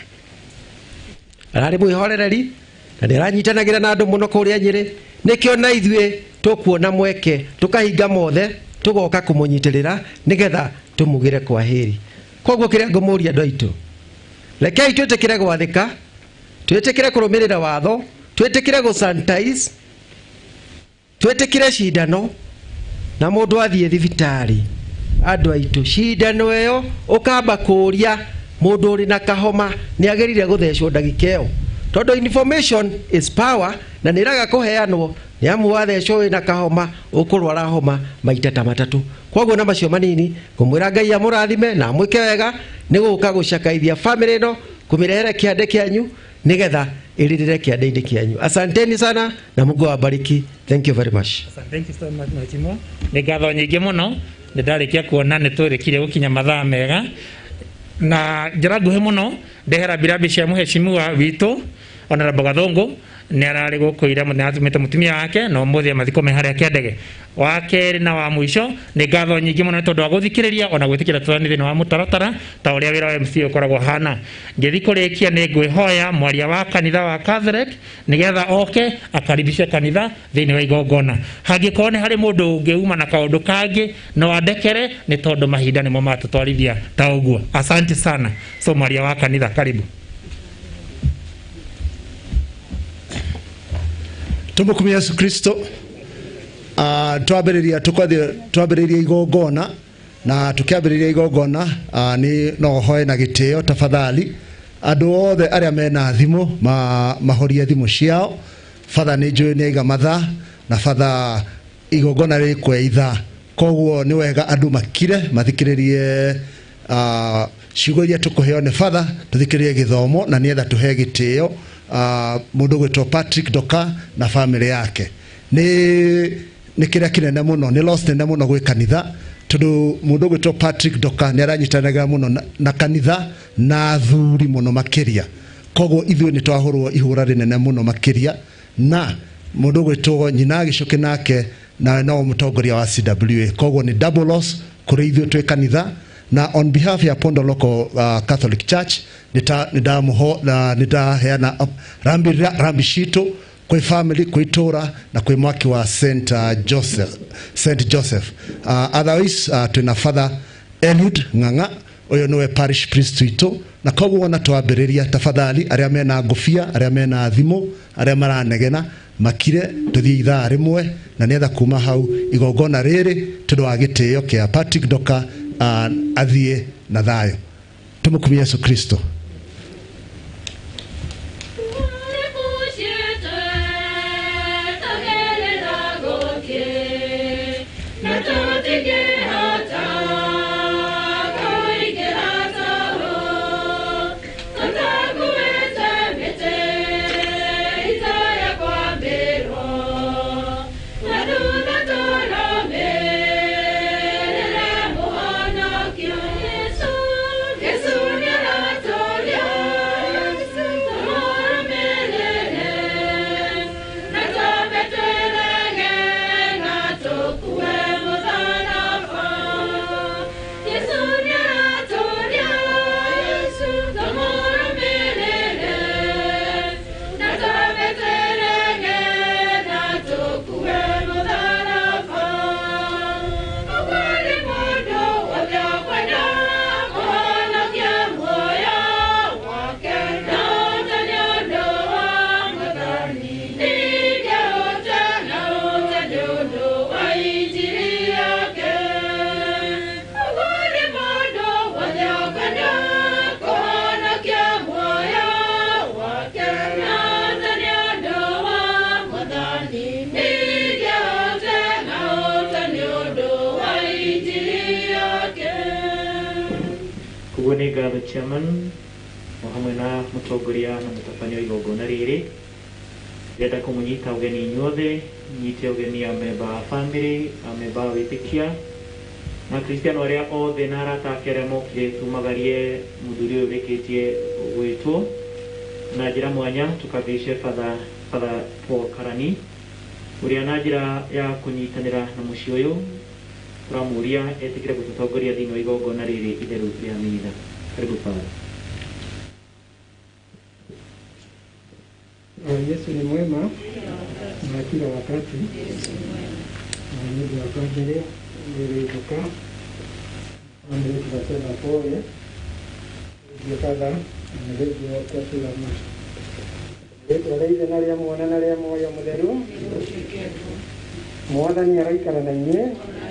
Arari mwihorereri na ndiranyitanagira na andu muno kuria Nyeri. Nikio na ithue tukuona mweke tukahinga mothe tugoka kumunyitirira nigetha tumugire kwa heri. Koguo kiria ngumuria andu aitu, rekei twetekire gwathika, twetekire kurumirira watho, twetekire go sanitize, twetekire shindano na mundu athie thibitari. Andu aitu shindano eyo ukamba kuria mundu uri na kahoma ni agerire guthecwo ndagika iyo tondu information is power na niraga kuheanwo ni amu wathecwo wina kahoma ukurwara homa maita ta matatu. Koguo na macio manini kumwira Ngai amurathime na mwike wega ni guka gucakaithia family no kumirehere kiande kianyu nigetha iririre kiande-ini kianyu. Asanteni sana na Mungu awabariki. Thank you very much. Thank you so much mheshimiwa. Ni ngatho nyingi muno ni ndarikia kuona ni turikire gukinya mathaa mega na njira nguhi muno ndehera birambi cia mheshimiwa witu Honorable Gathungu ni arari gukuira ni atumite mutumia wake no muthia mathiko me haria kiandege wa keri na wa mwisho ni ngatho nyingi muno tondu wa guthikiriria ona gwitikira twani thini wa mutaratara ta uria wira wa MC ukoragwo hana. Ngithi kurikia ni ngwihoya mwaria wa kanitha wa Catholic nigetha oke akaribishe kanitha thini wa igongona. Hangikorwo ni hari mundu ungiuma na kaundu kangi no andekere ni tondu mahinda nimo matutwarithia ta uguo. Asante sana. So mwaria wa kanitha karibu. Tumukumia Yesu Kristo. Twambĩrĩria igongona na tukiambĩrĩria igongona ni no hoye na gĩtĩo tafadhali andũ othe arĩa mena thimũ mahorie thimũ ciao. Father nĩ njũĩ nĩ aiga mathaa na Father igongona rĩkwe ithaa, koguo nĩ wega andũ makire mathikĩrĩrie ciugo iria tũkũheo nĩ Father, tũthikĩrĩrie gĩthomo na nĩetha tũhe gĩtĩo mũndũ gwĩtwo Patrick Ndoka na family yake. Nĩ kĩrĩa kĩnene mũno, nĩ loss nene mũno gwĩ kanitha, tondũ mũndũ gwĩtwo Patrick Ndoka nĩ aranyitanaga mũno na kanitha na athuri mũno makĩria, koguo ithuĩ nĩ twahũrwo ihũra rĩnene mũno makĩria, na mũndũ gwĩtwo nyina gĩcoke nake na no mũtongoria wa CWA, koguo nĩ double loss kũrĩ ithuĩ twĩ kanitha. Na on behalf ya Pondo Local Catholic Church nĩndaheana rambi citũ kwĩ family, kwĩ itũra na kwĩ mwaki wa St. Joseph. Otherwise twĩna Father Eliud Ng'ang'a, ũyũ nĩwe parish priest witũ, na koguo ona twambĩrĩria tafadhali arĩa mena ngũbia, arĩa mena thimũ, arĩa maranegena makire tũthiĩ ithaa rĩmwe na nĩetha kuma hau igongona rĩrĩ tondũ wa gĩtĩo kĩa Patrick Ndoka athiĩ na thayũ. Tumukumie Yesu Kristo. The chairman Mohamena Mutogoria na mutafanyo igongona rĩrĩ rĩenda kũmũnyita ũgeni inyuothe, nyite ũgeni ameba family, ameba wĩtĩkia na Kristiano arĩa othe na arata ake arĩa mokire tumagarie mũthuri ũyũ rĩkĩtie gwĩtwo na njĩra mwanya. Tukavice Father Paul Karani ũrĩa na njĩra ya kũnyitanĩra na mũciĩ ũyũ tũramũria etĩkĩre gũtũtongoria thĩinĩ wa igongona rĩrĩ itheru rĩa mitha. Karibu Father. Yesu ni mwema na kila wakati. Mungu akajele nilitoka ambaye tunasema pole ndio kadha ndio kwa kila mtu. Ndio leide na ya muona na ya moyo mutheru mwathani araikara na inyuĩ.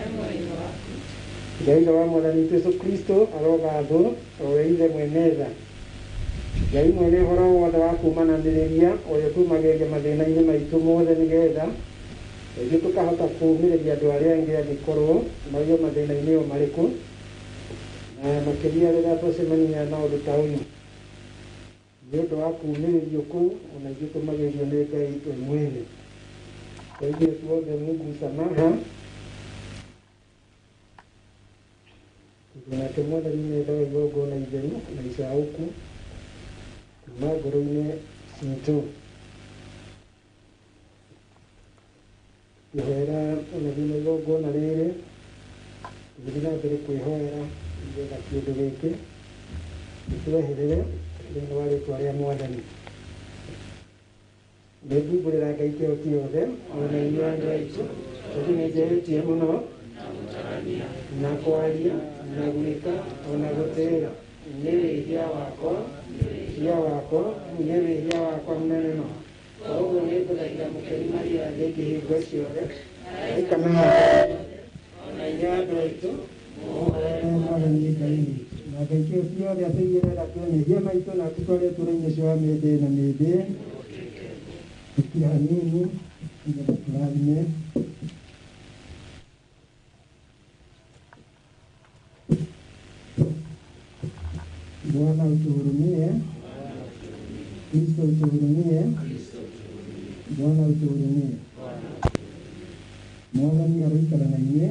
Ngai wa mwathani Yesu Kristo arogatho o ithe mwenetha. Ngai mwene horo wothe wa kumananĩrĩria ũyũ tumageria mathĩna-inĩ maitũ mothe nĩgetha ithuĩ tũkahota kũũmĩrĩria andũ arĩa angĩ angĩkorwo marĩ mathĩna-inĩ o marĩkũ, na makĩria rĩrĩa twacemania na ũndũ ta ũyũ. Nĩ ũndũ wa kuumĩrĩrio kũu ona ithuĩ tũmagerio nĩ Ngai we mwene. Kwa hivyo tuombe Mungu msamaha. Tunataka ndio igongona itheru na ishauku magoro-inĩ citũ. Tũhoera ona thĩinĩ igongona rĩrĩ tũgĩthiĩ na mbere kwĩhoera nĩgetha kĩndũ gĩkĩ gĩtweherere thĩinĩ wa rĩĩtwa rĩa Mwathani. Nĩngumbũrĩra Ngai kĩheo gĩothe ona inyuĩ andũ aitũ tondũ nĩnjĩhĩtie mũno na kwaria na gwĩka ona gũtĩĩra nĩ wĩhia wakwa nĩ wĩhia wakwa mũnene no Oguo nĩ ngũthaitha mũkeni Maria rĩngĩ hingo ciothe aikana ona inyuĩ andũ aitũ mũhoere Mwathani Ngai witũ na Ngai kĩo ciothe atũigĩrĩra kĩonereria maitũ na tũtwarĩre tũra-inĩ cia mĩndĩ na mĩndĩ tũkira hanini nĩgetha tũrathime. Bwana utuhurumie. Kristo utuhurumie. Bwana utuhurumie. Mwathani aroikara na inyuĩ.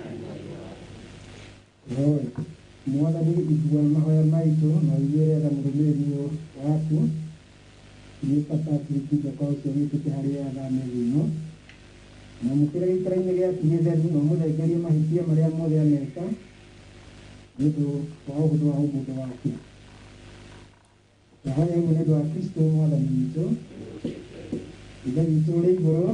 Roho Mwathani igua mahoya maitũ na ũiguĩre tha mũrũmĩrĩri waku nĩ bata tũrutĩte kwa ũcio wĩtĩte harĩ athamĩri ĩno na mũkĩre gĩikaro-inĩ gĩaku gĩtheru na ũmũthengerie mahĩtia marĩa mothe ameka nĩ ũndũ wa ũhũthũ wa ũmũndũ wake. Ndahoya ũguo nĩ ũndũ wa Kristo Mwathani witũ. Ithe witũ ũrĩ igũrũ,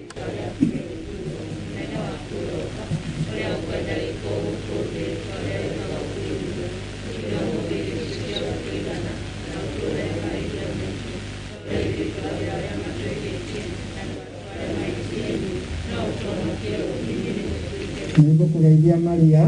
nĩngũkũgeithia Maria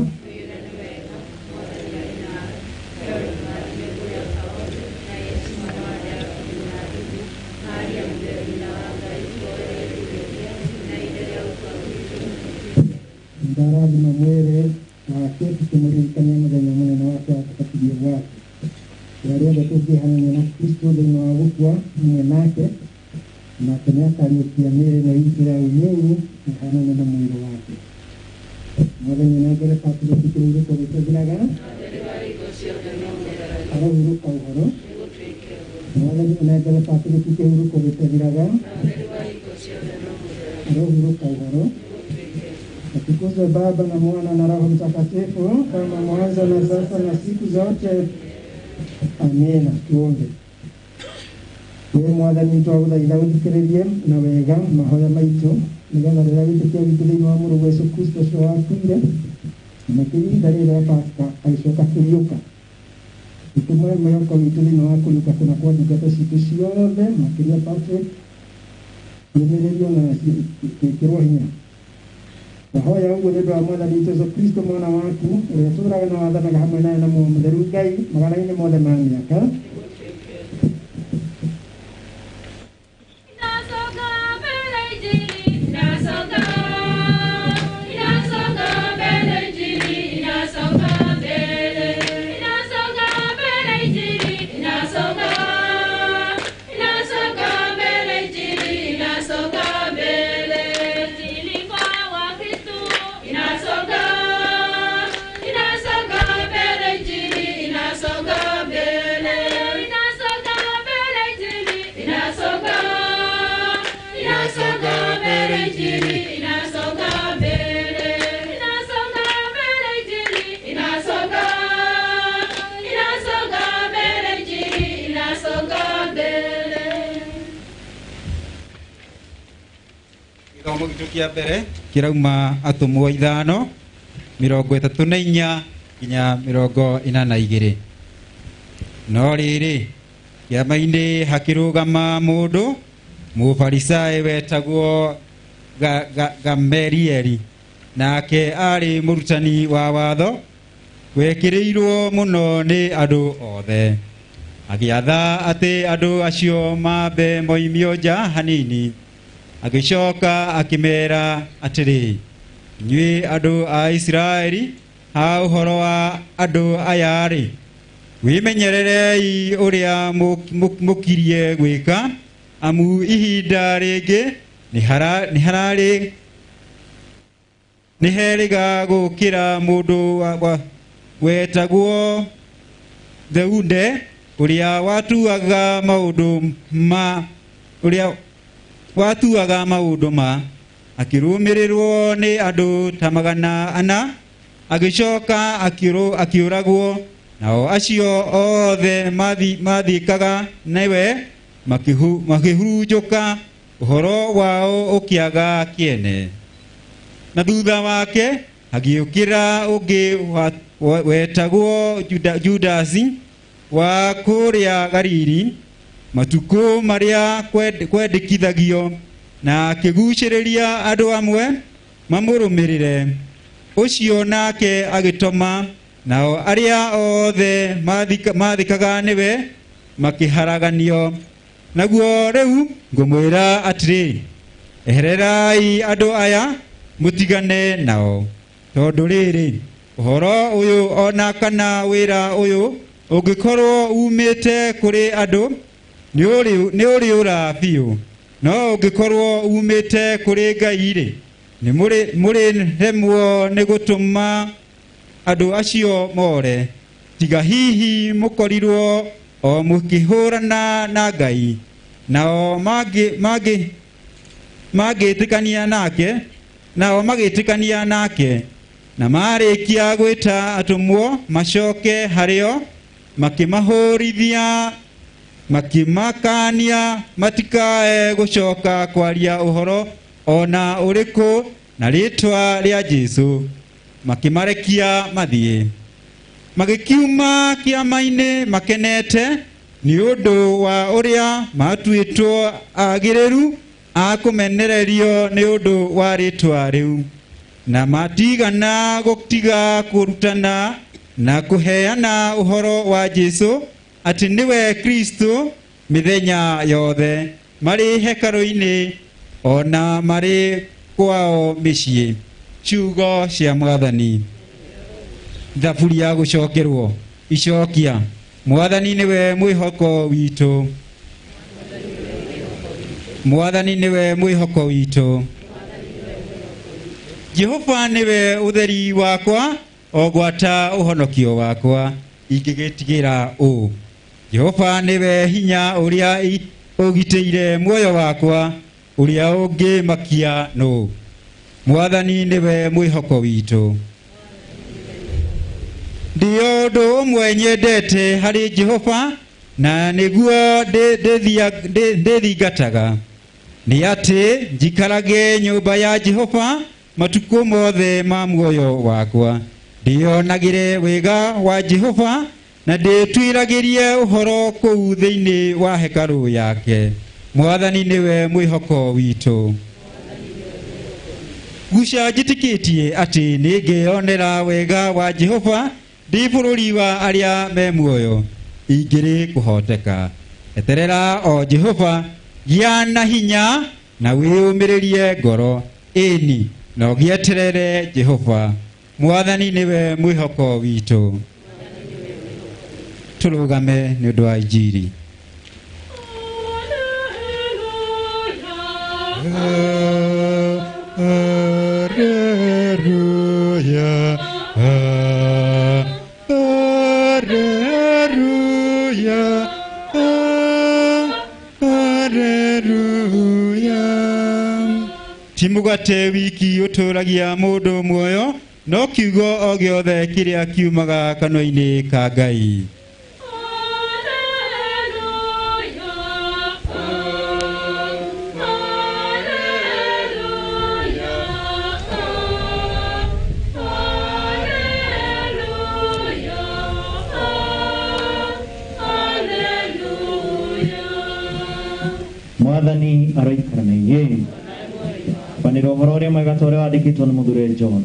ndarathima mwĩrĩ wake tukĩmũririkania mũthenya mũnene wake wa kũbatithio gwake. Rĩrĩa rĩothe tũngĩhanania na Kristo thĩinĩ wa gũkua hamwe nake nake nĩakariũkia mĩĩrĩ na itũ ya ũnyinyi ĩhanane na mwĩrĩ wake. Mwathani nengere Patrick kĩhurũko gĩtathiraga arohurũka ũhoro. Mwathani nengere Patrick kĩhurũko gĩtathiraga arohurũka ũhoro. Atukuzwe Baba na Mwana na Roho Mtakatifu kama mwanzo na sasa na siku zote. Amina. Tuombe. Wewe Mwathani twagũthaitha ũthikĩrĩrie na wega mahoya maitũ nĩgetha rĩrĩa wĩtĩkio witũ thĩinĩ wa Mũrũ Jesũ Kristo ũcio wakuire na ihinda rĩrĩ rĩa Pasaka agĩcoka kũriũka. Tũtũme mwĩhoko witũ thĩinĩ wa kũriũka kuna kwa ndungata citũ ciothe makĩria Patrick yũmĩrĩrio na gwĩkĩrwo hinya. Ndahoya ũguo nĩ ũndũ wa Mwathani witũ Jesũ Kristo mwana waku ũrĩa tũũraga na wathanaga hamwe nawe na Muoyo Mũtheru Ngai magana-inĩ mothe ma mĩaka. Kia mbere kirauma atũmwo 5 34 nginya 42. No rĩrĩ kĩama-inĩ hakĩrũgama mũndũ mũfarisai wetagwo Gamalieli, nake arĩ mũrutani wa watho wekĩrĩirwo mũno nĩ andũ othe. Agĩatha atĩ andũ acio mambe moimio nja hanini. Agĩcoka akĩmera atĩrĩ, inyuĩ andũ a Isiraeli, ha ũhoro wa andũ aya rĩ, wĩmenyererei ũrĩa mũkirie gwĩka, amu ihinda rĩngĩ nĩ herĩga gũkĩra mũndũ wetagwo Theude ũrĩa watuaga maũndũ ma akĩrũmĩrĩrwo nĩ andũ ta 400, agĩcoka akĩũragwo, nao acio othe mathikaga nawe makĩhurunjũka, ũhoro wao ũkĩaga kĩene. Na thutha wake hagĩũkĩra ũngĩ wetagwo Judasi wa kũrĩa Galili, matuko maria kwendekithagio na akigucĩrĩria andũ amwe mamũrũmĩrĩre. Ũcio nake agĩtũma nao arĩa othe mathikaga nĩwe makĩharaganio. Naguo rĩu ngũmwĩra atĩrĩ, ehererai andũ aya mũtigane nao, tondũ rĩrĩ ũhoro ũyũ ona kana wĩra ũyũ ũngĩkorwo umĩte kũrĩ andũ nĩ ũrĩũra biũ, no ũngĩkorwo umĩte kũrĩ Ngai-rĩ nĩ mũrĩremwo nĩ gũtũma andũ acio more, tiga hihi mũkorirwo o mũkĩhũrana na Ngai, nao magĩtĩkania nake na marĩkia gwĩta atũmwo macoke harĩo, makĩmahũrithia makimakania matikae gũcoka kwaria ũhoro ona ũrĩkũ na rĩtwa rĩa Jesũ, makimarekia mathiĩ. Magĩkiuma kĩama-inĩ makenete nĩ ũndũ wa ũrĩa matuĩtwo agĩrĩru a kũmenererio nĩ ũndũ wa rĩtwa rĩu, na matigana gũtiga kũrutana na kũheana ũhoro wa Jesũ atĩ nĩwe Kristo mĩthenya yothe, marĩ hekarũ-inĩ ona marĩ kwao mĩciĩ. Ciugo cia Mwathani. Thaburi ya gũcokerwo. Icokia. Mwathani nĩwe mwĩhoko witũ. Mwathani nĩwe mwĩhoko witũ. Jehova nĩwe ũtheri wakwa, o gwata ũhonokio wakwa, ingĩgĩtigĩra ũũ. Jehova nĩwe hinya ũrĩa ũgitĩire muoyo wakwa, ũrĩa ũngĩmakia nũ. Mwathani nĩwe mwĩhoko witũ. Ndĩ ũndũ ũmwe nyendete harĩ Jehova, na nĩguo ndĩthingataga, nĩ atĩ njikarage nyũmba ya Jehova matukũ mothe ma muoyo wakwa, ndĩonagĩre wega wa Jehova na ndĩtuĩragĩrie ũhoro kũu thĩinĩ wa hekarũ yake. Mwathani nĩwe mwĩhoko witũ. Guca njĩtĩkĩtie atĩ nĩngĩonera wega wa Jehova ndĩ bũrũri wa arĩa me muoyo, ingĩrĩ kũhoteka. Eterera o Jehova, gĩa na hinya na wĩyũmĩrĩrie ngoro, ĩni na ũgĩeterere Jehova. Mwathani nĩwe mwĩhoko witũ. Tũrũgame nĩ ũndũ wa injiri. Hallelujah, hallelujah, hallelujah. Ti mũgate wiki ũtũragia mũndũ muoyo, no kiugo o gĩothe kĩrĩa kiumaga kanua-inĩ ka Ngai. Mwathani aroikara na inyuĩ. Kwanĩra ũhoro ũrĩa mwega ta ũrĩa wandĩkĩtwo nĩ mũthuure John.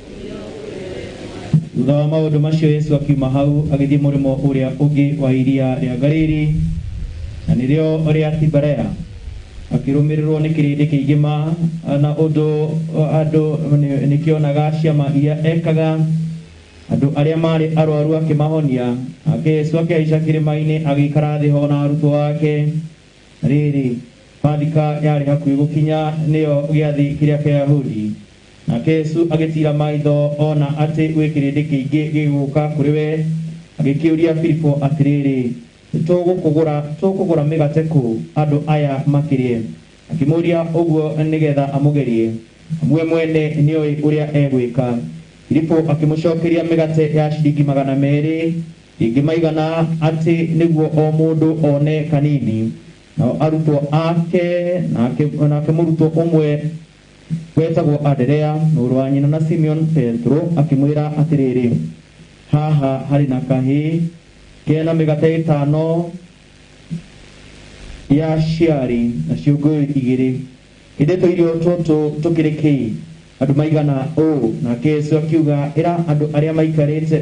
Thutha wa maũndũ macio Yesu akiuma hau agĩthiĩ mũrĩmo ũrĩa ũngĩ wa iria rĩa Galili, na nĩrĩo rĩa Tiberea, akĩrũmĩrĩrwo nĩ kĩrĩndĩ kĩingĩ na ũndũ andũ nĩkĩonaga ciama iria ekaga, andũ arĩa marĩ arwaru akĩmahonia. Nake Yesu akĩhaica kĩrĩma-inĩ agĩikara thĩ ho na arutwo ake. Rĩrĩ Bathika yarĩ hakuhĩ gũkinya, nĩyo gĩathĩ kĩrĩa kĩa Ayahudi. Nake Yesu agĩtira maitho ona atĩ gwĩ kĩrĩndĩ kĩingĩ gĩgũka kũrĩ we, agĩkĩũria Filipo atĩrĩrĩ, tũkũgũra mĩgate kũ andũ aya makĩrĩe? Akĩmũria ũguo nĩgetha amũgerie, we mwene nĩoĩ ũrĩa egwĩka. Filipo akĩmũcokeria mĩgate ya ciringi 200 ingĩmaigana atĩ nĩguo o mũndũ one kanini. Nao arutwo ake nake mũrutwo ũmwe wetagwo Anderea, mũrũ wa nyina na Simon Petro, akĩmwĩra atĩrĩrĩ, haha harĩ na kahĩ kena mĩgate 5 ya ciari na ciũngũyũ igĩrĩ hĩndĩ tũirio tũtũ tũkĩrĩ andũ maigana ũũ nake Yesu akiuga ĩra andũ arĩa maikarĩte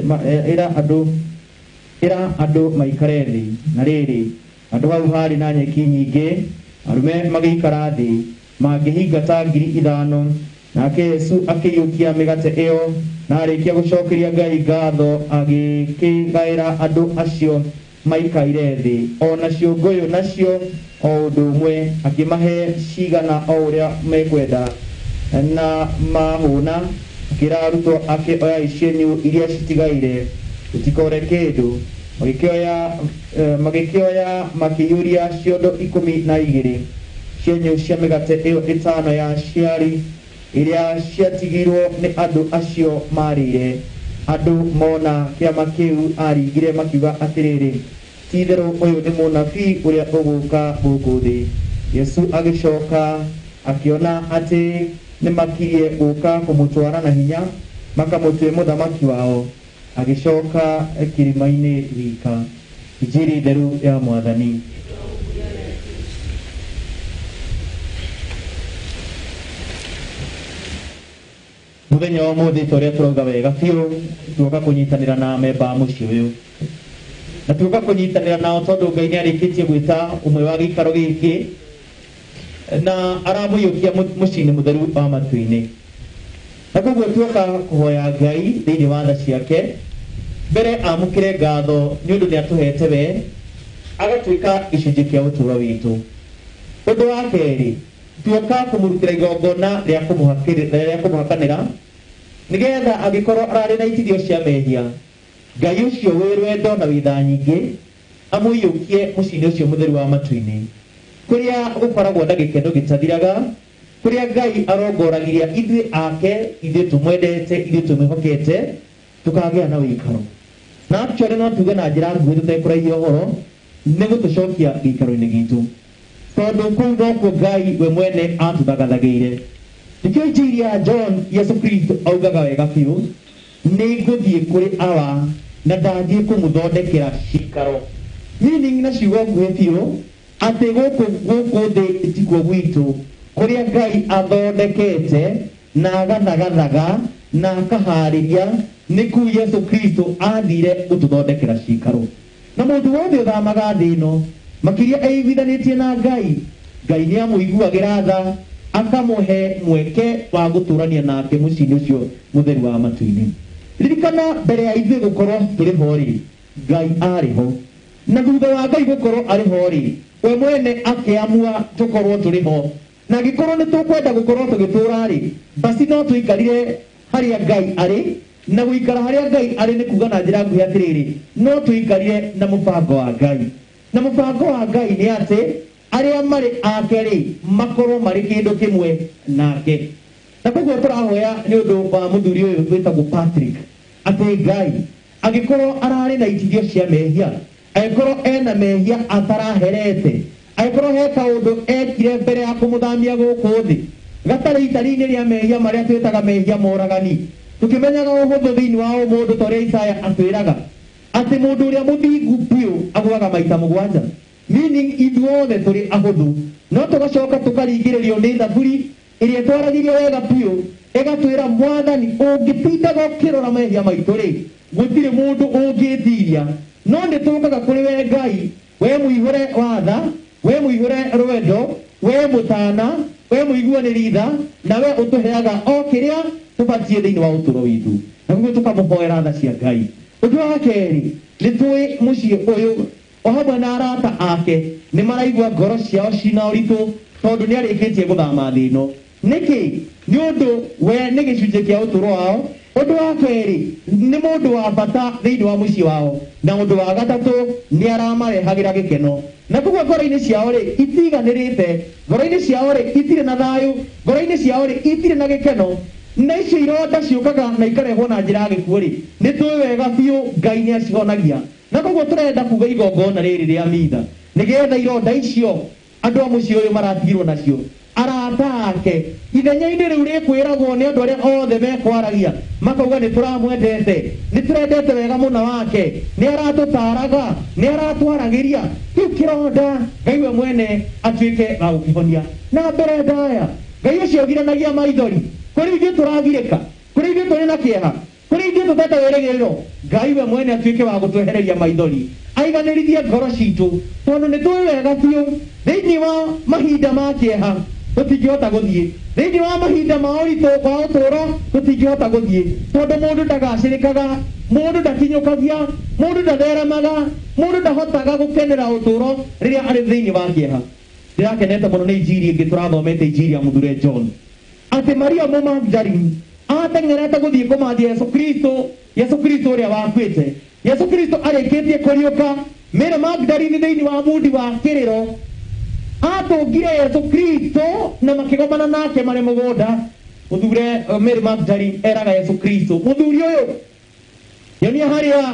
ĩra andũ maikare thĩ na rĩrĩ andũ hau harĩ na nyeki nyingĩ arũme magĩikara thĩ mangĩhinga ta 5,000 nake Yesu akĩiyũkia mĩgate ĩyo na arĩkia gũcokeria Ngai ngatho agĩkĩgaĩra andũ acio maikaire thĩ ona ciũngũyũ nacio o ũndũ ũmwe akĩmahe cigana o ũrĩa mekwenda na mahũna akĩra arutwo akĩoya icienyũ iria citigaire gũtikore kĩndũ magĩkĩoya makĩiyũria ciondo 12 cienyũ cia mĩgate ĩyo 5 ya ciari iria ciatigirwo nĩ andũ acio marĩire andũ mona kĩama kĩu aringire makiuga atĩrĩrĩ ti-itherũ ũyũ nĩ mũnabii ũrĩa ũgũka gũkũ thĩ. Yesu agĩcoka akĩona atĩ nĩ makirie gũka kũmũtwara na hinya makamũtue mũthamaki wao agĩcoka kĩrĩma-inĩ wika. Injiri theru ya Mwathani. Muthenya wa mũthĩ ta ũrĩa tũrauga wega biũ tuoka kũnyitanĩra na memba mũciĩ ũyũ na tuoka kũnyitanĩra nao tondũ Ngai nĩ arĩkĩtie gwĩta ũmwe wa gĩikaro gĩkĩ na aramũiyũkia mũciĩ-inĩ mũtheru wa matu-inĩ, na koguo tuoka kũhoya Ngai thĩinĩ wa tha ciake mbere amũkĩre ngatho nĩ ũndũ nĩ atũhete we agatuĩka gĩcunjĩ kĩa ũtũũro witũ. Ũndũ wa kerĩ tuoka kũmũrutĩra igongona rĩa kũmũhakanĩra nĩgetha angĩkorwo ararĩ na itithio cia mehia Ngai ũcio wĩ rwendo na wĩtha nyingĩ amũiyũkie mũciĩ-inĩ ũcio mũtheru wa matu-inĩ kũrĩa gũkoragwo na gĩkeno gĩtathiraga, kũrĩa Ngai arongoragiria ithuĩ ake, ithuĩ tũmwendete, ithuĩ tũmwĩhokete tũkagĩa na wĩikaro. Na actually no tuge na njĩra nguhĩ tũtekũraihia ũhoro nĩ gũtũcokia gĩikaro-inĩ gitũ, tondũ kũu nokuo Ngai we mwene atũthagathagĩire. Nĩkĩo injiri ya John Yesu Kristo augaga wega biũ, nĩ ngũthiĩ kũrĩ awa na ndathiĩ kũmũthondekera cikaro. Meaning na ciugo nguhĩ biũ atĩ gũkũ thĩ tikuo gwitũ kũrĩa Ngai athondekete na agathagathaga na akaharĩria nĩ kũu Yesu Kristo athire gũtũthondekera cikaro. Na mũndũ wothe ũthamaga thĩ ĩno makĩria eiguithanĩtie na Ngai, Ngai nĩ amũiguagĩra tha akamũhe mweke wa gũtũrania nake mũciĩ-inĩ ũcio mũtheru wa matu-inĩ. Ririkana mbere ya ithuĩ gũkorwo tũrĩ ho rĩ, Ngai arĩ ho, na thutha wa Ngai gũkorwo arĩ ho rĩ, we mwene akĩamua tũkorwo tũrĩ ho. Na angĩkorwo nĩ tũkwenda gũkorwo tũgĩtũra rĩ, basi no tũikarire harĩa Ngai arĩ, na gũikara harĩa Ngai arĩ nĩ kuga na njĩra nguhĩ atĩrĩrĩ, no tũikarire na mũbango wa Ngai. Na mũbango wa Ngai nĩ atĩ arĩa marĩ ake rĩ makorwo marĩ kĩndũ kĩmwe nake. Na koguo tũrahoya nĩ ũndũ wa mũthuri ũyũ wĩtagwo Patrick atĩ Ngai angĩkorwo ararĩ na itithio cia mehia, angĩkorwo ena mehia ataraherete, angĩkorwo he kaũndũ ekire mbere ya kũmũthamia gũkũ thĩ gatarĩ itari-inĩ rĩa mehia marĩa twĩtaga mehia moragani, tũkĩmenyaga ũhũthũ thĩinĩ wa mũndũ ta ũrĩa Isaya atwĩraga atĩ mũndũ ũrĩa mũthingu biũ agũaga maita 7. Meaning ithuothe tũrĩ ahũthũ, no tũgacoka tũkaringĩrĩrio nĩ thaburi ĩrĩa twaragirio wega biũ ĩgatwĩra Mwathani ũngĩtindaga ũkĩrora mehia maitũ rĩ gũtirĩ mũndũ ũngĩtiria, no nĩ tũkaga kũrĩ we Ngai, we mũihũre watha, we mũihũre rwendo, we mũtana, we mũiguanĩri tha, na we ũtũheaga o kĩrĩa tũbatiĩ thĩinĩ wa ũtũũro witũ, na koguo tũkamũhoera tha cia Ngai. Ũndũ wa kerĩ nĩ tũĩ mũciĩ ũyũ o hamwe na arata ake nĩ maraigua ngoro ciao cina ũritũ tondũ nĩ arĩkĩtie gũthama thĩ ĩno. Nĩkĩ? Nĩ ũndũ we nĩ gĩcunjĩ kĩa ũtũũro wao. Ũndũ wa kerĩ nĩ mũndũ wa bata thĩinĩ wa mũciĩ wao, na ũndũ wa gatatũ nĩ aramarehagĩra gĩkeno. Na koguo ngoro-inĩ ciao rĩ itiganĩrĩte, ngoro-inĩ ciao rĩ itirĩ na thayũ, ngoro-inĩ ciao rĩ itirĩ na gĩkeno, na icio ironda ciũkaga na ikarehwo na njĩra ya gĩkuũ rĩ nĩ tũĩ wega biũ Ngai nĩ acihonagia. Na koguo tũrenda kuga igongona rĩrĩ rĩa mitha nĩgetha ironda icio andũ a mũciĩ ũyũ maratigirwo nacio arata ake ithenya-inĩ rĩu rĩkwĩragwo nĩ andũ arĩa othe mekwaragia makauga nĩ tũramwendete nĩ tũrendete wega mũno wake nĩ aratũtaraga nĩ aratwaragĩria kĩu kĩronda Ngai we mwene atuĩke wa gũkĩhonia na mbere ndaya Ngai ũcio ũgiranagia maithori kũrĩ ithuĩ tũragirĩka kũrĩ ithuĩ tũrĩ na kĩeha kũrĩ ithuĩ tũtete wĩrĩgĩrĩro Ngai we mwene atuĩke wa gũtwehereria maithori aiganĩrithie ngoro citũ tondũ nĩ tũĩ wega biũ thĩinĩ wa mahinda ma kĩeha tũtingĩhota gũthiĩ thĩinĩ wa mahinda ma ũritũ kwa ũtũũro tũtingĩhota gũthiĩ tondũ mũndũ ndagacĩrĩkaga mũndũ ndakinyũkagia mũndũ ndatheremaga mũndũ ndahotaga gũkenera ũtũũro rĩrĩa arĩ thĩinĩ wa kĩeha ndĩrakenete mũno nĩ injiri ĩngĩ tũrathomete injiri ya mũthure John atĩ Maria Magdalene ateng'erete gũthiĩ kũmathia Yesu Kristo ũrĩa wakuĩte Yesu Kristo arĩkĩtie kũriũka Mary Magdalene thĩinĩ wa mundi wa kĩrĩro atũngire Yesu Kristo na makĩgomana nake marĩ mũgũnda mũthure Mary Magdalene eraga Yesu Kristo mũthuri ũyũ yonia harĩa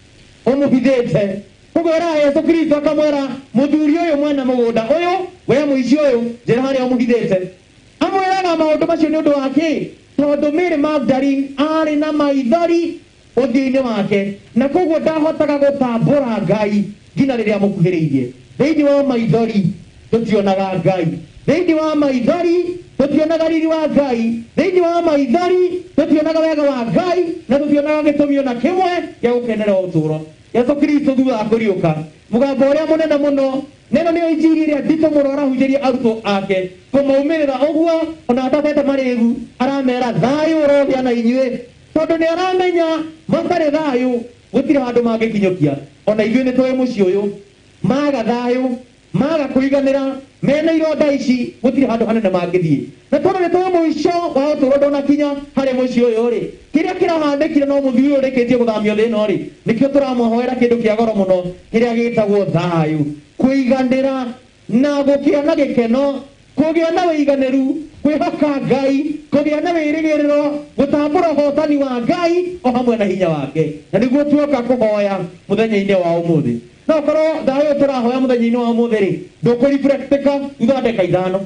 ũmũhithĩte koguo eraga Yesu Kristo akamwĩra mũthuri ũyũ mwena mũgũnda ũyũ we mũici ũyũ njĩra harĩa ũmũhithĩte amwĩraga maũndũ macio nĩ ũndũ wake tondũ Mary Magdalene arĩ na maithori ũthiũ-inĩ wake na koguo ndahotaga gũtambũra Ngai nginya rĩrĩa mũkuhĩrĩirie thĩinĩ wa maithori tũtionaga Ngai thĩinĩ wa maithori tũtionaga riri wa Ngai thĩinĩ wa maithori tũtionaga wega wa Ngai na tũtionaga gĩtũmi ona kĩmwe gĩa gũkenera ũtũũro Yesu Kristo thutha wa kũriũka mũgambo ũrĩa mũnene mũno neno nĩyo injiri ĩrĩa nditũ mũno arahunjĩria arutwo ake kũmaumĩrĩra ũguo ona atatete marĩgu aramera thayũ ũrogĩa na inyuĩ tondũ nĩ aramenya matarĩ thayũ gũtirĩ handũ mangĩkinyũkia ona ithuĩ nĩ tũĩ mũciĩ ũyũ maga thayũ maga kũiganĩra mena ironda ici gũtirĩ handũ hanene mangĩthiĩ na tondũ nĩ tũĩ mũico wa ũtũũro ndũnakinya harĩ mũciĩ ũyũ rĩ kĩrĩa kĩrahandĩkire no mũthuri ũyũ ũrĩkĩtie gũthamio thĩ ĩno rĩ nĩkĩo tũramũhoera kĩndũ kĩa goro mũno kĩrĩa gĩtagwo thayũ kũiganĩra na gũkĩa na gĩkeno kũgĩa na wĩiganĩru kwĩhoka Ngai kũgĩa na wĩrĩgĩrĩro gũtambũra ũhotani wa Ngai o hamwe na hinya wake na nĩguo tuoka kũhoya mũthenya-inĩ wa ũmũthĩ no korwo thayũ tũrahoya mũthenya-inĩ wa ũmũthĩ rĩ ndũkũrifrektĩka thutha wa ndeka ithano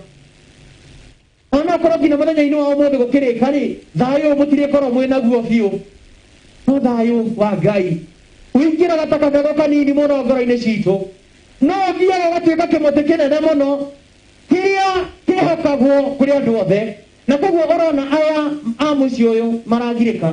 ona korwo nginya mũthenya-inĩ wa ũmũthĩ gũkĩrĩka rĩ thayũ mũtirĩkorwo mwĩnaguo biũ no thayũ wa Ngai ũingĩraga ta kabego kanini mũno ngoro-inĩ citũ no ũthiaga ũgatuĩka kĩmũtĩ kĩnene mũno kĩrĩa kĩhokagwo kũrĩ andũ othe na koguo ũrona aya a mũciĩ ũyũ maragirĩka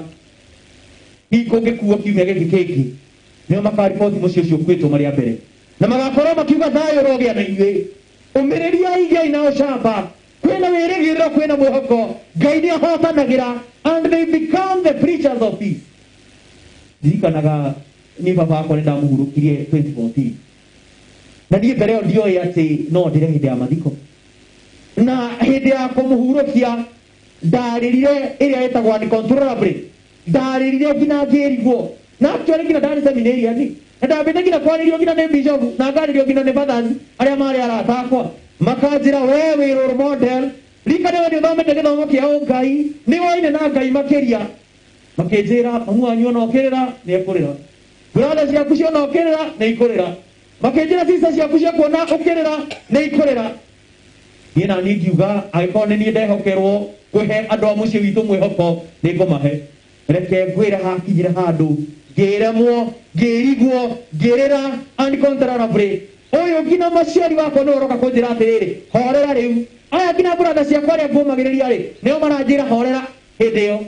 kũngĩkuo kiumia gĩkĩ kĩngĩ nĩo makariboti mũciĩ ũcio ũkuĩtwo marĩ a mbere na magakorwo makiuga thayũ ũrogĩa na inyuĩ ũmĩrĩria Ngai na ũcamba kwĩna wĩrĩgĩrĩro kwĩna mwĩhoko Ngai nĩ ahotanagĩra and they become the preachers of peace ndirikanaga nĩ baba wakwa nĩ ndamũhurũkirie 2014 na niĩ mbere ĩyo ndioĩ atĩ no ndĩre hĩndĩ ya mathiko na hĩndĩ ya kũmũhurũkia ndarĩrire ĩrĩa ĩtagwo uncontrollably ndarĩrire nginya ngĩrigwo na actually nginya ndarĩ seminariani na ndambĩte nginya kwarĩrio nginya nĩ bishop na ngarĩrio nginya nĩ fathers arĩa marĩ arata akwa makanjĩra we wĩ role model rika nĩwe nĩũthomete gĩthomo kĩa ũngai nĩwoine na Ngai makĩria makĩnjĩra mamu wanyu ona ũkĩrĩra nĩ ekũrĩra brother ciaku cio ona ũkĩrĩra nĩ ikũrĩra makĩnjĩra sister ciaku cia kuona ũkĩrĩra nĩ ikũrĩra niĩ na niĩ ngiuga angĩkorwo nĩ niĩ ndehokerwo kũhe andũ a mũciĩ witũ mwĩhoko nĩ ngũmahe reke ngwĩre hakinyire handũ ngĩremwo ngĩrigwo ngĩrĩra uncontrollably ũyũ nginya mũciari wakwa nĩ ũroka kũnjĩra atĩrĩrĩ horera rĩu aya nginya brother ciakwa arĩa ngũmagĩrĩria rĩ nĩo maranjĩra horera hĩndĩ ĩyo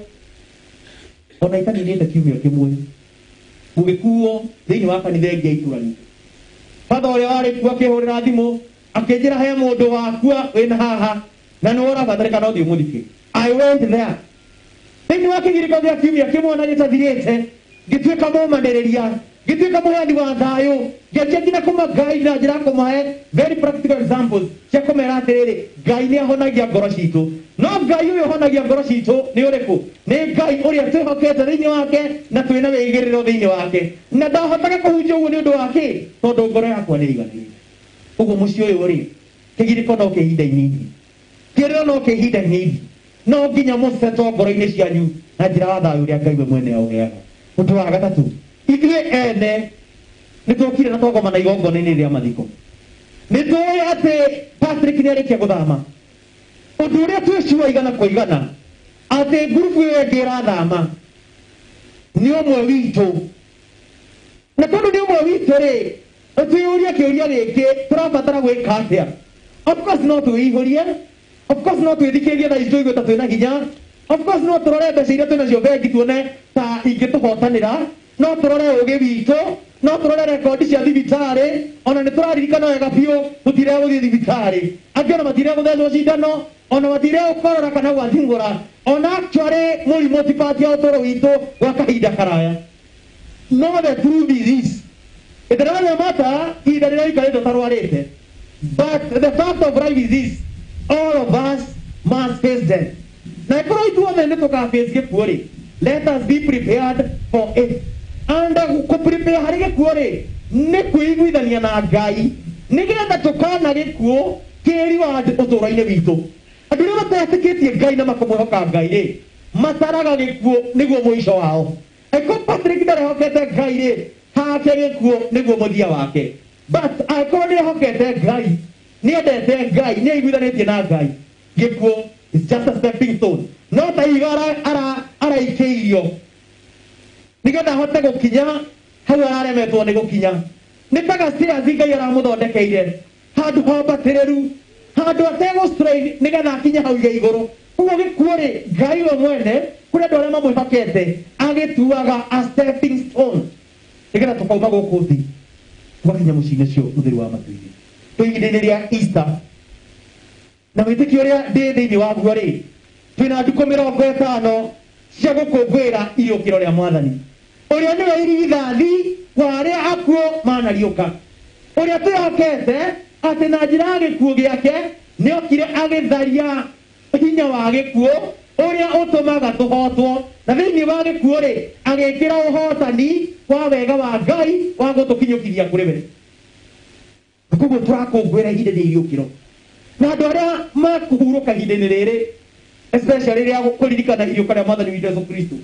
ona itaninĩte kiumia kĩmwe gũgĩkuo thĩinĩ wa kanitha ĩngĩ ya itũra ritũ father ũrĩa warĩ kuo akĩhũrĩra thimũ akĩnjĩra he mũndũ wakua wĩna haha na nĩ ũrabatarĩka no thiĩ mũthike I went there thĩinĩ wa kĩgirĩko gĩa kiumia kĩmwe na gĩtathirĩte ngĩtuĩka mũmanĩrĩria ngĩtuĩka mũheani wa thayũ ngĩanjia nginya kũmaguide na njĩra kũmahe very practical examples cia kũmera atĩrĩrĩ Ngai nĩ ahonagia ngoro citũ no Ngai ũyũ ũhonagia ngoro citũ nĩ ũrĩkũ nĩ Ngai ũrĩa twĩhokete thĩinĩ wake na twĩna wĩigĩrĩro thĩinĩ wake na ndahotaga kũhunjia ũguo nĩ ũndũ wake tondũ ngoro yakwa nĩ ĩiganĩire ũguo mũciĩ ũyũ rĩ kĩgirĩko no kĩhinda inini kĩrĩro no kĩhinda inini no nginya mũcetwo ngoro-inĩ cianyu na njĩra wa thayũ ũrĩa Ngai we mwene aũheaga ũndũ wa gatatũ ithuĩ ene nĩ tũkire na twagomana igongona-inĩ rĩa mathiko nĩ tũĩ atĩ Patrick nĩ arĩkia gũthama undu uria twiciwa igana kwa igana ati ngurubu iyo ĩngĩ ĩrathama nĩ ũmwe witũ, na tondũ nĩ ũmwe witũ rĩ, ũtwĩyũria kĩũria gĩkĩ tũrabatara gwĩka atĩa? Of course no twĩihũrie, of course no twĩthikĩrĩrie na itũigue ta twĩna hinya, of course no tũrore mbeca iria twĩnacio bengi tuone ta ingĩtũhotanĩra, no tũrore ũgĩ witũ, no tũrore rekondi cia thibitarĩ, ona nĩ tũraririkana wega biũ tũtiregũthiĩ thibitarĩ, angĩ ona matiregũthecwo cindano, ona matiregũkorora kana gwathingũra, ona actually mũrimũ ti part ya ũtũũro witũ gwa kahinda karaya. No the truth is this, it doesn't matter ihinda rĩrĩa ũikarĩte ũtarwarĩte, but the fact of life is this, all of us must face death. Na ĩkorwo ithuothe nĩ tũkaface gĩkuũ rĩ, let us be prepared for it. And kũprepare harĩ gĩkuũ rĩ, nĩ kwĩiguithania na Ngai nĩgetha tũkona gĩkuũ kĩri wa ũtũũro-inĩ witũ. Andũ arĩa matetĩkĩtie Ngai na makamwĩhoka Ngai rĩ, mataraga gĩkuũ nĩguo mũico wao. Eko Patrick ndarehokete Ngai rĩ, hake gĩkuũ nĩguo mũthia wake. But angĩkorwo nĩehokete Ngai, nĩendete Ngai, nĩaiguithanĩtie na Ngai, gĩkuũ is just a stepping stone. No ta iga araikĩirio nĩgetha ahote gũkinya hau araremetwo nĩ gũkinya. Nĩ ta gacĩrathi Ngai aramũthondekeire handũ hombatĩrĩru, handũ ategũstrain nĩgetha akinye hau igũrũ. Ũguo gĩkuũ rĩ, Ngai we mwene kũrĩ andũ arĩa mamwĩhokete agĩtuaga a stepping stone nĩgetha tũkauma gũkũ thĩ tũgakinya mũciĩ-inĩ ũcio mũtheru wa matu-inĩ. Twĩ ihinda-inĩ rĩa Easter, na wĩtĩkio ũrĩa ndĩ thĩinĩ waguo rĩ, twĩna ndukũ 50 cia gũkũngũĩra iriũkĩro rĩa Mwathani, ũrĩa nĩwe irigithathi wa arĩa akuũ manariũka, ũrĩa twĩhokete atĩ na njĩra ya gĩkuũ gĩake nĩokire agĩtharia hinya wa gĩkuũ ũrĩa ũtũmaga tũhotwo, na thĩinĩ wa gĩkuũ rĩ, agĩkĩra ũhotani wa wega wa Ngai wa gũtũkinyũkithia kũrĩ we. Koguo tũrakũngũĩra ihinda rĩa iriũkĩro, na andũ arĩa makũhurũka ihinda-inĩ rĩrĩ, especially rĩa kũririkana iriũka rĩa Mwathani witũ Yesu Kristo,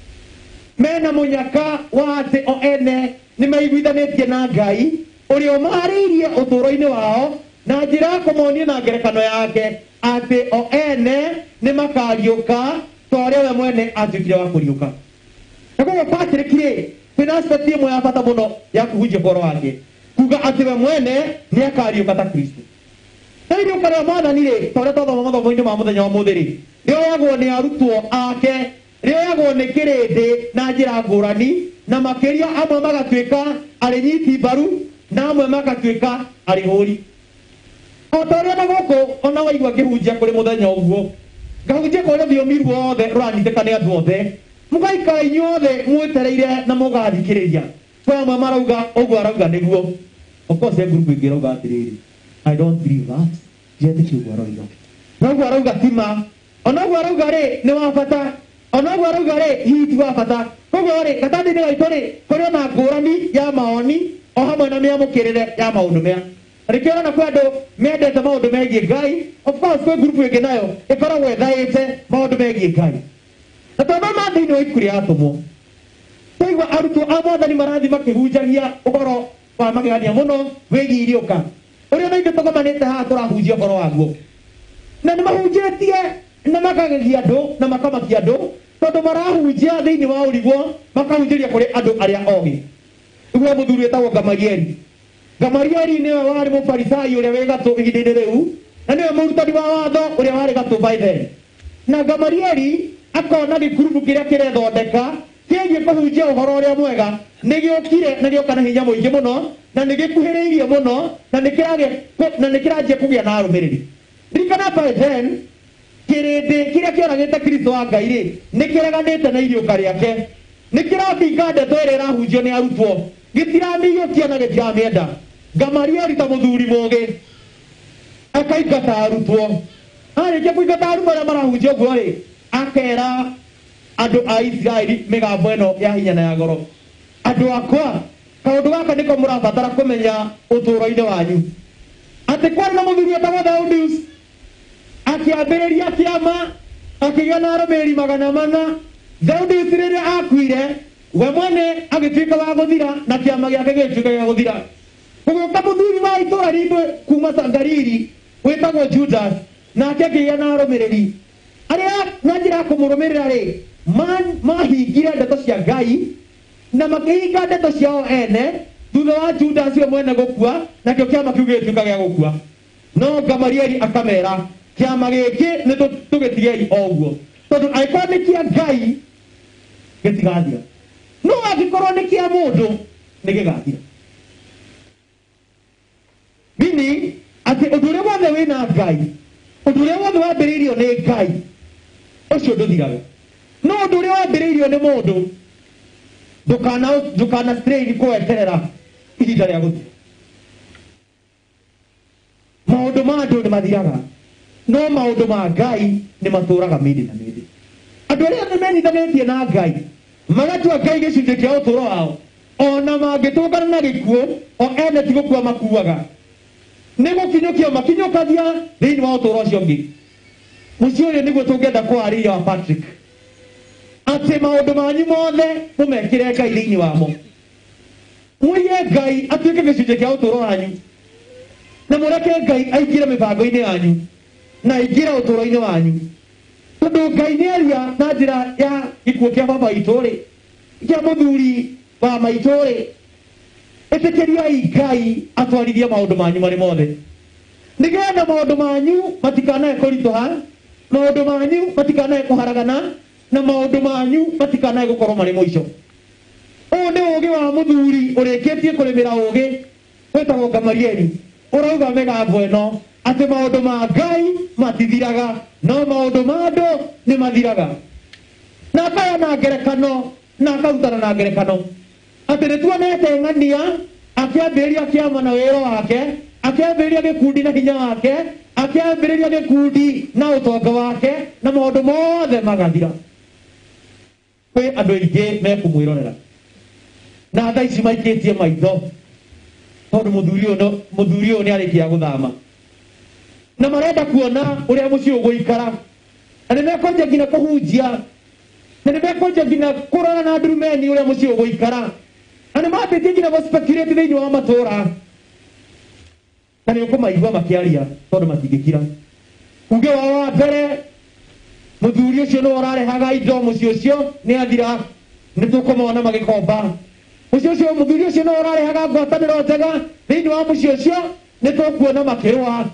mena mũnyaka wa atĩ o ene nĩ maiguithanĩtie na Ngai ũrĩa ũmaharĩirie ũtũũro-inĩ wao na njĩra ya kũmonia na ngerekano yake atĩ o ene nĩ makariũka ta ũrĩa we mwene atuĩkire wa kũriũka. Na koguo Patrick rĩ, kwĩna aspect ĩmwe ya bata mũno ya kũhunjia ũhoro wake, kuga atĩ we mwene nĩ akariũka ta Kristo. Na iriũka rĩa Mwathani rĩ, ta ũrĩa twathoma mathomo-inĩ ma mũthenya wa ũmũthĩ rĩ, rĩoyagwo nĩ arutwo ake, rĩoyagwo nĩ kĩrĩndĩ na njĩra ngũrani, na makĩria amwe magatuĩka arĩnyiti mbaru na amwe magatuĩka arĩhũri. O ta ũrĩa na gũkũ ona waigua ngĩhunjia kũrĩ mũthenya ũguo, ngahunjia kũrĩ rũthiomi ruothe rũranyitĩka nĩ andũ othe, mũgaikara inyuothe mwĩtereire na mũgathikĩrĩria. Kwa amwe marauga ũguo arauga nĩguo. Of course ngurubu ĩngĩ ĩrauga atĩrĩrĩ, I don't believe that, ndietĩkia ũguo arauga. Na ũguo arauga ti ma, ona ũguo arauga rĩ nĩ wa bata, ona ũguo arauga rĩ hihi ti wa bata. Koguo rĩ, gatagatĩ-inĩ gaitũ rĩ, kũrĩ ona ngũrani ya mawoni o hamwe na mĩamũkĩrĩre ya maũndũ maya. Rĩkĩona kwĩ andũ mendete maũndũ megiĩ Ngai, of course kwĩ ngurubu ĩngĩ nayo ĩkoragwo ĩthaĩte maũndũ megiĩ Ngai. Na tondũ ma thĩinĩ wa ibuku rĩa Atũmwo, twaigua arutwo a Mwathani marathiĩ makĩhunjagia ũhoro wa magegania mũno wĩgiĩ iriũka, ũrĩa na ithuĩ tũgomanĩte haha tũrahunjia ũhoro waguo. Na nĩ mahunjĩtie na makagegia andũ na makamakia andũ, tondũ marahunjia thĩinĩ wa ũrigwo makahunjĩria kũrĩ andũ arĩa ogĩ. Ũguo mũthuri wĩtagwo Gamalieli. Gamalieli nĩwe warĩ mũfarisai ũrĩa wĩ gatũ ihinda-inĩ rĩu, na nĩwe mũrutani wa watho ũrĩa warĩ gatũ by then. Na Gamalieli akona gĩkurubu kĩrĩa kĩrethondeka kĩgiĩ kũhunjia ũhoro ũrĩa mwega nĩ gĩũkire na gĩoka na hinya mũingĩ mũno, na nĩ gĩkuhĩrĩirie mũno, na nĩ kĩranjia kũgĩa na arũmĩrĩri. Ririkana by then kĩrĩndĩ kĩrĩa kĩoragĩte Kristo wa Ngai rĩ, nĩ kĩreganĩte na iriũka rĩake, nĩ kĩrathinga ndeto ĩrĩa ĩrahunjio nĩ arutwo, gĩtiramĩiyũkia na gĩtiramĩenda. Gamalieli ta mũthuri mũũgĩ akaingata arutwo, arĩkia kũingata arutwo arĩa marahunjia ũguo rĩ, akera andũ a Isiraeli mĩgambo ĩno ya hinya na ya goro, andũ akwa, kaũndũ gaka nĩko mũrabatara kũmenya ũtũũro-inĩ wanyu, atĩ kwarĩ na mũthuri wĩtagwo Theudius akĩambĩrĩria kĩama, akĩgĩa na arũmĩrĩri 400. Theudius rĩrĩa akuire, we mwene agĩtuĩka wa gũthira na kĩama gĩake gĩgĩtuĩka gĩa gũthira. Gũgĩũka mũthuri wa itũũra ritũ kuma Galili wĩtagwo Judas, nake ngĩgĩa na arũmĩrĩri arĩa na njĩra ya kũmũrũmĩrĩra rĩ mahingire ndeto cia Ngai na makĩhinga ndeto ciao ene thutha wa Judas we mwene gũkua nakĩo kĩama kĩu gĩgĩtuĩka gĩa gũkua. No Gamalieli akamera kĩama gĩkĩ nĩ tũgĩtigei o ũguo tondũ angĩkorwo nĩ kĩa Ngai gĩtigathira, no angĩkorwo nĩ kĩa mũndũ nĩ gĩgathira. Meaning atĩ ũndũ ũrĩa wothe wĩna Ngai, ũndũ ũrĩa wothe wambĩrĩirio nĩ Ngai ũcio ndũthiraga, no ũndũ ũrĩa wambĩrĩirio nĩ mũndũ ndũkana strain kweterera ihinda rĩa gũthira. Maũndũ ma andũ nĩ mathiraga, no maũndũ ma Ngai nĩ matũũraga mĩndĩ na mĩndĩ. Andũ arĩa nĩ menyithanĩtie na Ngai magatua Ngai gĩcunjĩ kĩa ũtũũro wao, ona mangĩtũngana na gĩkuũ o ene ti gũkua makuaga, nĩ gũkinyũkio makinyũkagia thĩinĩ wa ũtũũro ũcio ũngĩ. Mũciĩ ũyũ nĩguo tũngĩenda kwarĩria wa Patrick, atĩ maũndũ manyu mothe mũmekĩre Ngai thĩinĩ wamo, mũiye Ngai atuĩke gĩcunjĩ kĩa ũtũũro wanyu, na mũreke Ngai aingĩre mĩbango-inĩ yanyu na aingĩre ũtũũro-inĩ wanyu. Tondũ Ngai nĩ aria na njĩra ya gĩkuũ kĩa baba witũ rĩ, kĩa mũthuri wa maitũ rĩ, ĩtĩkĩriai Ngai atwarithie maũndũ manyu marĩ mothe, nĩgetha maũndũ manyu matikanae kũritũha, maũndũ manyu matikanae kũharagana, na maũndũ manyu matikanae gũkorwo marĩ mũico. Ũũ nĩ ũũgĩ wa mũthuri ũrĩkĩtie kũrĩmĩra ũũgĩ wĩtagwo Gamalieli, ũrauga mĩgambo ĩno atĩ maũndũ ma Ngai matithiraga, no maũndũ ma andũ nĩ mathiraga. Na akaya na ngerekano na akarutana na ngerekano atĩ nĩ tuonete ng'ania akĩambĩrĩria kĩama na wĩra wake, akĩambĩrĩria gĩkundi na hinya wake, akĩambĩrĩria gĩkundi na ũtonga wake, na maũndũ mothe magathira. Kwĩ andũ aingĩ mekũmwĩrorera na thaa ici maikĩtie maitho tondũ mũthuri ũyũ nĩ arĩkia gũthama, na marenda kuona ũrĩa mũciĩ ũgũikara, na nĩ mekwenja nginya kũhunjia, na nĩ mekwenja nginya kũrora na ndurumeni ũrĩa mũciĩ ũgũikara, na nĩ mambĩtie nginya gũspeculate thĩinĩ wa matũũra, na nĩ ũkũmaigua makĩaria tondũ matingĩkira. Uge wao wa mbere, mũthuri ũcio nĩ ũrarehaga indo mũciĩ ũcio nĩ athira, nĩ tũkũmona magĩkomba. Mũthuri ũcio nĩ ũrarehaga ngwatanĩro njega thĩinĩ wa mũciĩ ũcio, nĩ tũkuona makĩrũa.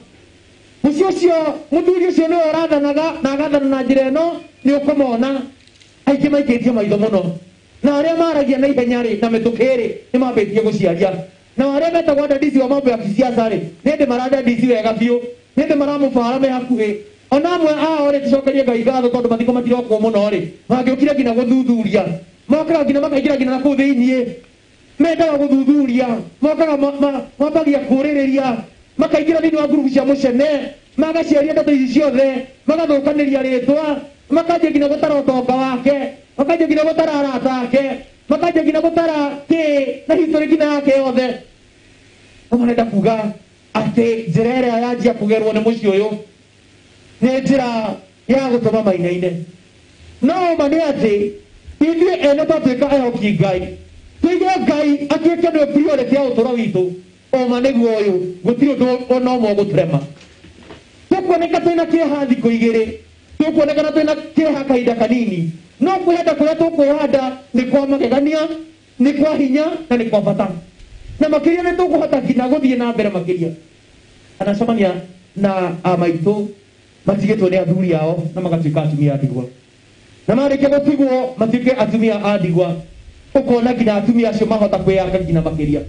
Mũthuri ũcio nĩ ũrathanaga na agathana na njĩra ĩno, nĩ ũkũmona aingĩ maikĩtie maitho mũno, na arĩa maragia na ihenya rĩ na mĩtũkĩ nĩ mambĩtie gũciaria, na arĩa metagwo ndandisi wa mambo ya kisiasa rĩ nĩ ndĩ marandandisi wega biũ, nĩ ndĩ maramũbara me hakuhĩ. Ona amwe ao rĩ tũcokerie Ngai ngatho tondũ mathiko matirokwo mũno rĩ, mangĩũkire nginya gũthuthuria, mokaga nginya makaingĩra nginya nakũu thĩiniĩ, mendaga gũthuthuria, mokaga mambagia kũrĩrĩria, makaingĩra thĩinĩ wa ngurubu cia mũcene, magaciaria ndeto ici ciothe, magathũkanĩria rĩtwa, makanjia nginya gũtara ũtonga wake, makanjia nginya gũtara arata ake, makanjia nginya gũtara na history nginya yake yothe. Marenda kuga atĩ njĩra ĩrĩa yanjia kũgerwo nĩ mũciĩ ũyũ nĩ njĩra ya gũtũma mainaine. No ma nĩ atĩ ithuĩ ene twatuĩka ehoki Ngai, tuige Ngai atuĩke nĩwe priority ya ũtũũro witũ, oma nĩguo ũyũ gũtirĩ ũndũ ona ũmwe ũgũtũrema. Tũkuoneka twĩna kĩeha thikũ igĩrĩ, tũkuonekana twĩna kĩeha kahinda kanini, no kwĩhanda kũrĩa tũkwĩhanda nĩ kwa magegania, nĩ kwa hinya na nĩ kwa bata, na makĩria nĩ tũkũhota nginya gũthiĩ na mbere makĩria. Anacemania na amaitũ matigĩtwo nĩ athuri ao na magatuĩka atumia a ndigwa, na marĩkia gũtigwo matuĩke atumia a ndigwa, ũkona nginya atumia acio mahota kwĩyaka nginya makĩria,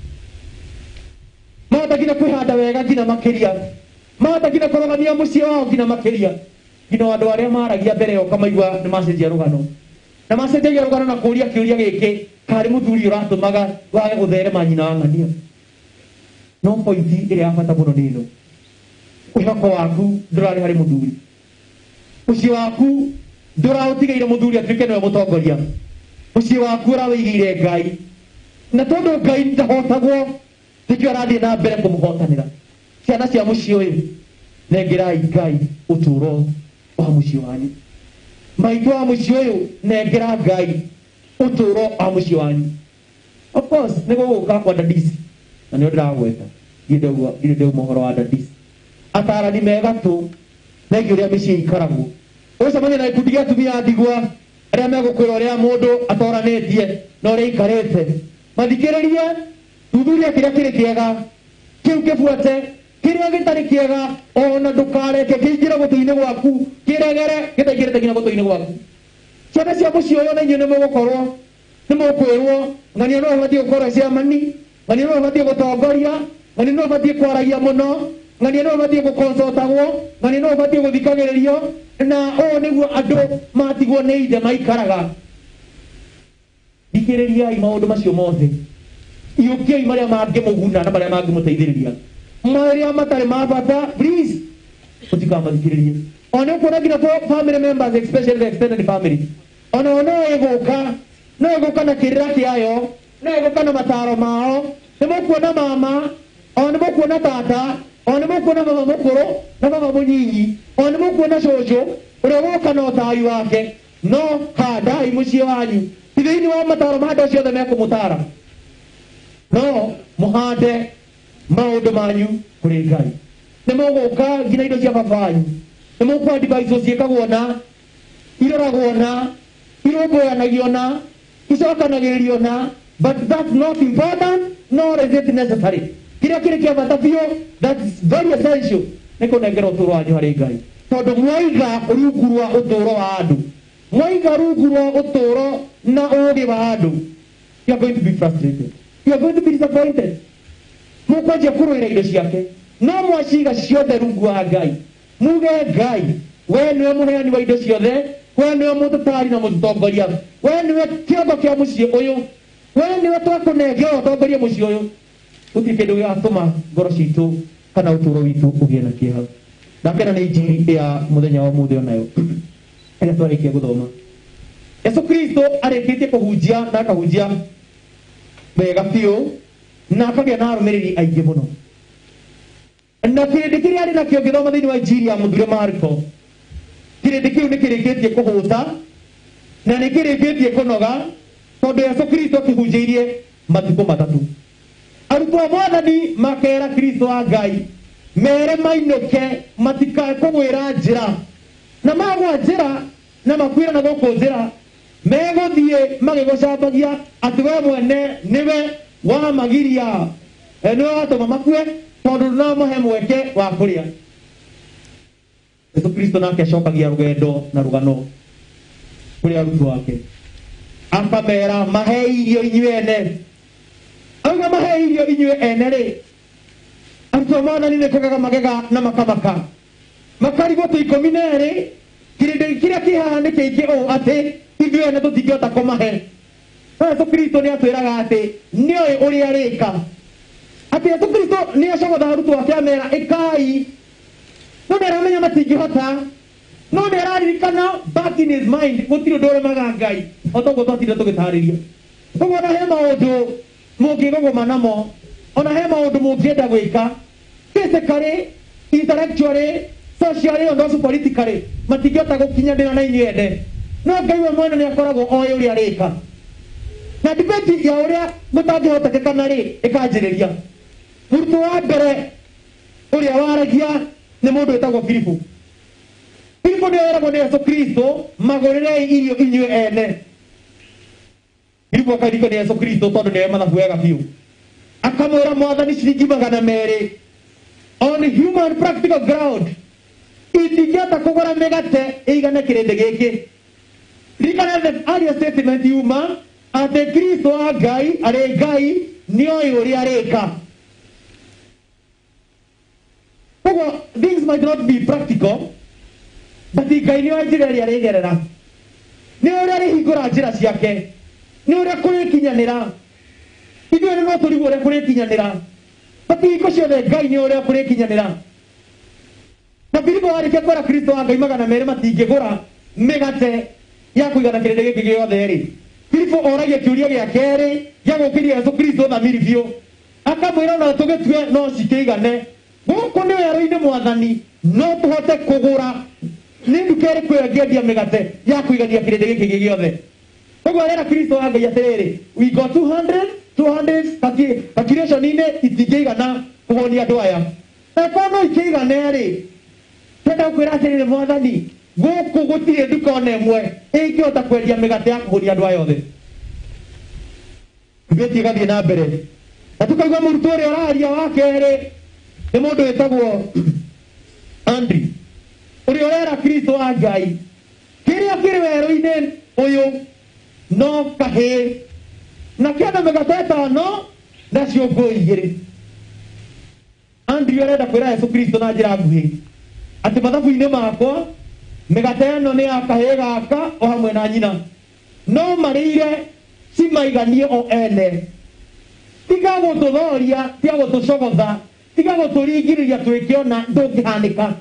mahota nginya kwĩhanda wega nginya makĩria, mahota nginya kũrogania mũciĩ wao nginya makĩria. Nginya andũ arĩa maragia mbere ĩyo kamaigua nĩ macenjia rũgano, na macenjagia rũgano na kũũria kĩũria gĩkĩ, karĩ mũthuri ũratũmaga wage gũtherema nyina wa ng'ania. No pointi ĩrĩa ya bata mũno nĩ ĩno, mwĩhoko waku ndũrarĩ harĩ mũthuri, mũciĩ waku ndũraũtigĩire mũthuri atuĩke nĩwe mũtongoria, mũciĩ waku ũrawĩigĩire Ngai, na tondũ Ngai ndahotagwo nĩkĩo arathiĩ na mbere kũmũhotanĩra. Ciana cia mũciĩ ũyũ nengerai Ngai ũtũũro wa mũciĩ wanyu, maitũ wa mũciĩ ũyũ nengera Ngai ũtũũro wa mũciĩ wanyu. Of course nĩ gũgũka kwa ndandisi, na nĩo ndĩragweta ndirĩ ndauma ũhoro wa ndandisi, atarani mega tu na igä mĩciĩ ikaragwo ũcemania na ikundi gĩa atumia a ndigwa arĩa megũkwĩra ũrĩa mũndũ atoranĩtie na ũrĩa aikarĩte mathikĩrĩrie thuthuria kĩrĩa kĩrĩ kĩega kĩu kĩbuate kĩrĩa gĩtarĩ kĩega ona ndũkareke kĩingĩre gũtũ-inĩ gwaku kĩregere gĩtaingĩrĩte nginya gũtũ-inĩ gwaku ciana cia mũciĩ ũyũ na inyuĩ nĩ mũgũkorwo nĩ mũkwĩrwo ng'ania no ũbatiĩ gũkorwo ciamani ng'ania no ũbatiĩ gũtongoria ng'ania no ũbatiĩ kwaragia mũno ng'ania no ũbatiĩ gũkonsotagwo ng'ania no ũbatiĩ gũthikagĩrĩrio na ũũ nĩguo andũ matigwo nĩ ithe maikaraga thikĩrĩriai maũndũ macio mothe iyũkiai marĩa mangĩmũguna na marĩa mangĩmũteithĩrĩria marĩa matarĩ ma bata please mũtikamathikĩrĩrie ona ũkuona nginya family members especially the extended family ona no ĩgũka na kĩrĩra kĩayo no ĩgũka na mataro mao nĩ mũkuona mama ona nĩ mũkuona tata ona nĩ mũkuona mama mũkũrũ na mama mũnyinyi ona nĩ mũkuona cũcũ ũrĩa woka na ũtaari wake no handai mũciĩ wanyu thĩinĩ wa mataro ma andũ ciothe mekũmũtara no mũhande maũndũ manyu kũrĩ Ngai nĩ mũgũka nginya indo cia baba wanyu nĩ mũkwandibaico ciĩkagwo na iroragwo na irũmbũyanagio na icokanagĩrĩrio na but that's not important nor is it necessary kĩrĩa kĩrĩ kĩa bata biũ that's very essential nĩ kũnengera ũtũũro wanyu harĩ Ngai tondũ mwaiga rungu rwa ũtũũro wa andũ mwaiga rungu rwa ũtũũro na ũũgĩ wa andũ you are going to be frustrated you are going to be disappointed mũkwanjia kũrũĩra indo ciake no mwaciga ciothe rungu wa Ngai muge Ngai we nĩwe mũheani wa indo ciothe we nĩwe mũtũtari na mũtongoria we nĩwe kĩongo kĩa mũciĩ ũyũ we nĩwe twakũnengera ũtongoria mũciĩ ũyũ gũtirĩ kĩndũ gĩgatũma ngoro citũ kana ũtũũro witũ ũgĩe na kĩeha ndakena nĩ injiri ya mũthenya wa ũmũthĩ onayo ĩrĩa twarĩkia gũthoma Yesu Kristo arĩkĩtie kũhunjia na akahunjia wega biũ na akagĩa na arũmĩrĩri aingĩ mũno na kĩrĩndĩ kĩrĩa arĩ nakĩo ngĩthoma thĩinĩ wa injiri ya mũthure Marko kĩrĩndĩ kĩu nĩ kĩrĩkĩtie kũhũta na nĩ kĩrĩkĩtie kũnoga tondũ Yesu Kristo akĩhunjĩirie matukũ matatũ arutwo a Mwathani makera Kristo wa Ngai mere mainũke matikae kũgwĩra njĩra na magwa njĩra na makwĩra na gũkũ njĩra megũthiĩ magĩgũcambagia atĩ we mwene nĩwe wamagiria nĩwe watũma makue tondũ ndũnamahe mweke wa kũrĩa Yesu Kristo nake acokagia rũgendo na rũgano kũrĩ arutwo ake akamera mahe irio inyuĩ ene auga mahe irio inyuĩ ene rĩ arutwo a Mwathani nĩ kũgega magega na makamaka makarigwo tũ 12 kĩrĩndĩ kĩrĩa kĩ haha nĩ kĩingĩ ũũ atĩ ithuĩ ene tũtingĩhota kũmahe no Yesu Kristo nĩ atwĩraga atĩ nĩoĩ ũrĩa arĩka atĩ Yesu Kristo nĩ acogotha arutwo ake amera ĩkai no nĩ aramenya matingĩhota no nĩ araririkana back in his mind gũtirĩ ũndũ ũremaga Ngai o toguo twatinde tũgĩtarĩria koguo ona he maũndũ mũngĩgogoma namo ona he maũndũ mũngĩenda gwĩka physically intellectually socially and also politically matingĩhota gũkinyanĩra na inyuĩ ene no Ngai we mwene nĩ akoragwo oĩ ũrĩa arĩka na debate ya ũrĩa gũtangĩhotekekana rĩ ĩkanjĩrĩria mũrutwo wa mbere ũrĩa waragia nĩ mũndũ wĩtagwo Filipu Filipu nĩ eragwo nĩ Yesu Kristo magũrĩrei irio inyuĩ ene Filipu akaririkwo nĩ Yesu Kristo tondũ nĩwe mathabu wega biũ akamwĩra Mwathani ciringi 200 on human practical ground itingĩhota kũgũra mĩgate ĩigane kĩrĩndĩ gĩkĩ ririkana the earlier statement yuma atĩ Kristo wa Ngai arĩ Ngai nĩoĩ ũrĩa arĩka koguo things might not be practical but Ngai nĩoĩ njĩra ĩrĩa arĩgerera nĩ ũrĩa arĩhingũra njĩra ciake nĩ ũrĩa kũrĩkinyanĩra ithuĩ no tũrigwo ũrĩa kũrĩkinyanĩra but hingo ciothe Ngai nĩ ũrĩa kũrĩkinyanĩra na Filipu warĩkia kwĩra Kristo wa Ngai 200 matingĩgũra mĩgate ya kũigana kĩrĩndĩ gĩkĩ gĩothe rĩ Filipu oragia kĩũria gĩa kerĩ gĩa gũkĩria Yesu Kristo thamiri biũ akamwĩra ona tũgĩtue no cikĩigane gũkũ nĩ werũ-inĩ Mwathani no tũhote kũgũra nĩ nduka ĩrĩkũ ĩngĩendia mĩgate ya kũigania kĩrĩndĩ gĩkĩ gĩothe koguo arera Kristo wa Ngai atĩrĩrĩ we got 200 calculation-inĩ itingĩigana kũhonia andũ aya eko no ikĩigane rĩ Tenda kwira atirire mwathani guku gutire nduka ona imwe ingihota kwendia migate ya kuhuria andu aya othe githii gathie na mbere na tukaigua murutwo uria uraria wa keri ni mundu witagwo Andri uria urera Kristo wa Ngai kiria kiri weru-ini uyu no kahi na kiana migate itano na ciungu igiri. Andri urenda kwira Yesu Kristo na njira nguhi ati mathabu-ini makwa migate ino ni ya kahi gaka o hamwe na nyina no marire cimaiganie o ene tiga gututhoria tiga gutucogotha tiga guturingiriria twikiona ndungihanika.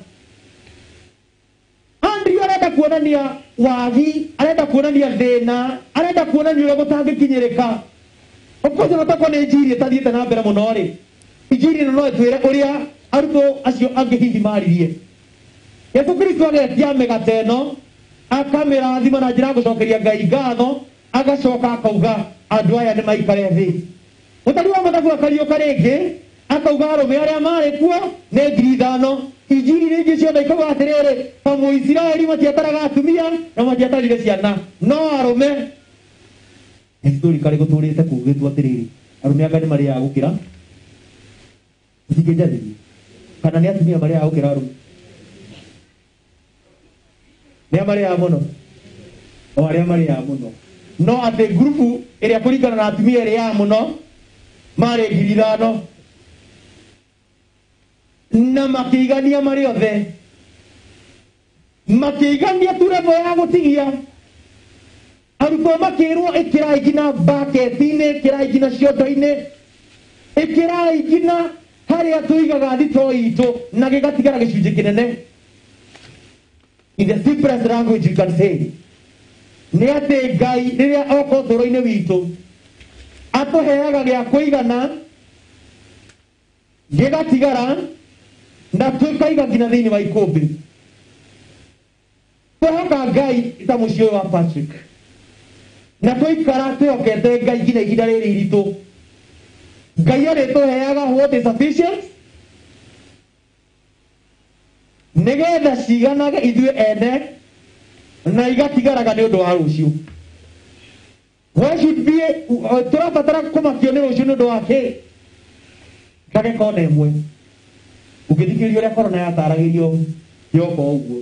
Andri arenda kuonania wagi, arenda kuonania thina, arenda kuonania uria gutangikinyirika. Okoze natako ni injiri itathiite na mbere muno ri injiri no itwire uria arutwo acio angi hihi maririe. Yesu Kristo agetia migate ino akamirathima na njira gucokeria Ngai ngatho agacoka akauga andu aya ni maikare thi. Mutari wa mathabu akariuka ringi akauga arume aria mari kuo ni 5,000. Injiri ringi ciothe ikauga atiriri Muisiraeli matiataraga atumia na matiatarire ciana no arume histori kari guturite kugitwo atiriri arume anga ni maria gukira isikejadiri kana ni atumia maria gukira arume ni maria muno o aria maria muno no ate grupu iria kurikana na atumia iria muno mari 5,000 na makigania mari othe makigania turevo ya gutigia arutwo makirwo ikirai ngina baketi-ini ikirai ngina ciondo-ini ikirai ngina haria tuigaga thito itu na gigatigara gicunji kinene. In the simplest language you can say ni ati Ngai riria oka uturo-ini witu atuheaga gia kuigana gigatigara na tukaiga ngina thiini wa ikumbi. Tuhoka Ngai ta mucio wa Patrick na tuikara twihokete Ngai ngina ihinda riri iritu. Ngai arituheaga what is sufficient nigetha ciganage ithuĩ ene na igatigaraga nĩ ũndũ wa rũciũ. Why should be turabatara kumakio nĩ rũciũ nĩ ũndũ wa kĩ ndagĩka ona ĩmwe ũngĩthikĩrĩria ũrĩa korona yataragĩrio yoka ũguo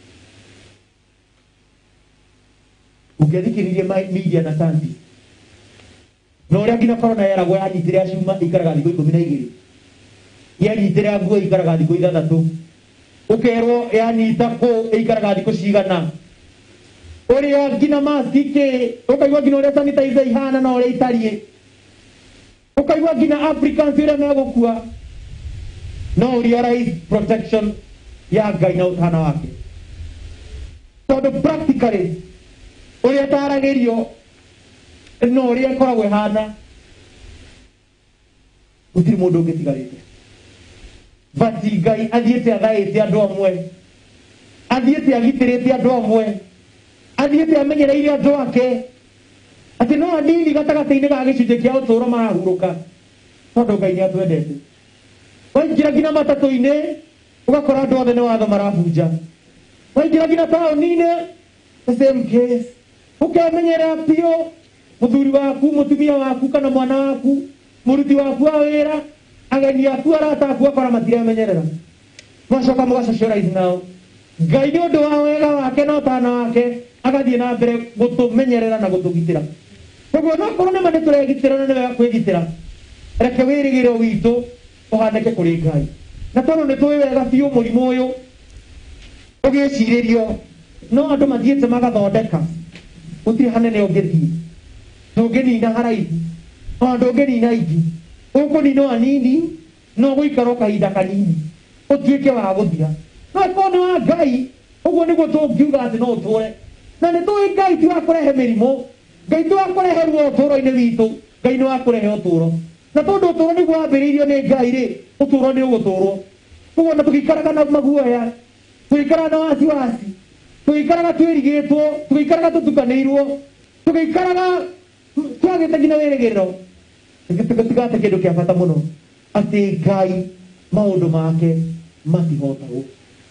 ũngĩthikĩrĩria media na tanti na ũrĩa nginya korona yeragwo yanyitire acuma ikaraga thikũ 12 yanyitire nguo ikaraga thikũ 6 ukerwo yanyita ko ikaraga thikũ cigana uria ngina mask ke ukaigwa ngina uria sanitizer ihana na uria itarie ukaigwa ngina Africans uria megukua no uria rais protection ya Ngai na utana wake tondu practically uria taragirio no uria koragwo ihana gutiri mundu ungitigarite bati Ngai athiete athaite andu amwe athiete agitirite andu amwe athiete amenyereire andu ake ati no anini gatagati-ini ga gicunji kia uturo marahuruka tondu Ngai ni atwendete. Waingira ngina matatu-ini ugakora andu othe ni watho marabunja. Waingira ngina tauni-ini the same case ukamenyera pio muthuri waku mutumia waku kana mwana waku muruti waku wa wira ageni aku arata aku akora matiramenyerera macoka mugacocorize nao. Ngai ni undu wa wega wake na utana wake agathie na mbere gutumenyerera na gutugitira. Koguo no korwo nima nituregitira na ni wega kwigitira reke wirigiro witu uhanike kuri Ngai na tondu ni tuwi wega biu murimu uyu ugiciririo no andu mathiete magathondeka gutiri hanene ungithii ndunginina haraihu o ndunginina ingi ukunina anini no guikara kahinda kanini utuike wa guthia no kono wa Ngai uguo niguo tungiuga ati no uture na ni tuwi Ngai ti wa kurehe mirimu Ngai ti wa kurehe ruo uturo-ini witu Ngai ni wa kurehe uturo na tondu uturo niguo wambiriirio ni Ngai ri uturo ni uguturwo uguo na tukikaraga na maguoya tukikaraga na wasiwasi tukikaraga twirigitwo tukikaraga tutukanirwo tukikaraga twagite ngina wirigiro tutigate kindu kia bata muno ati Ngai maundu make matihotagwo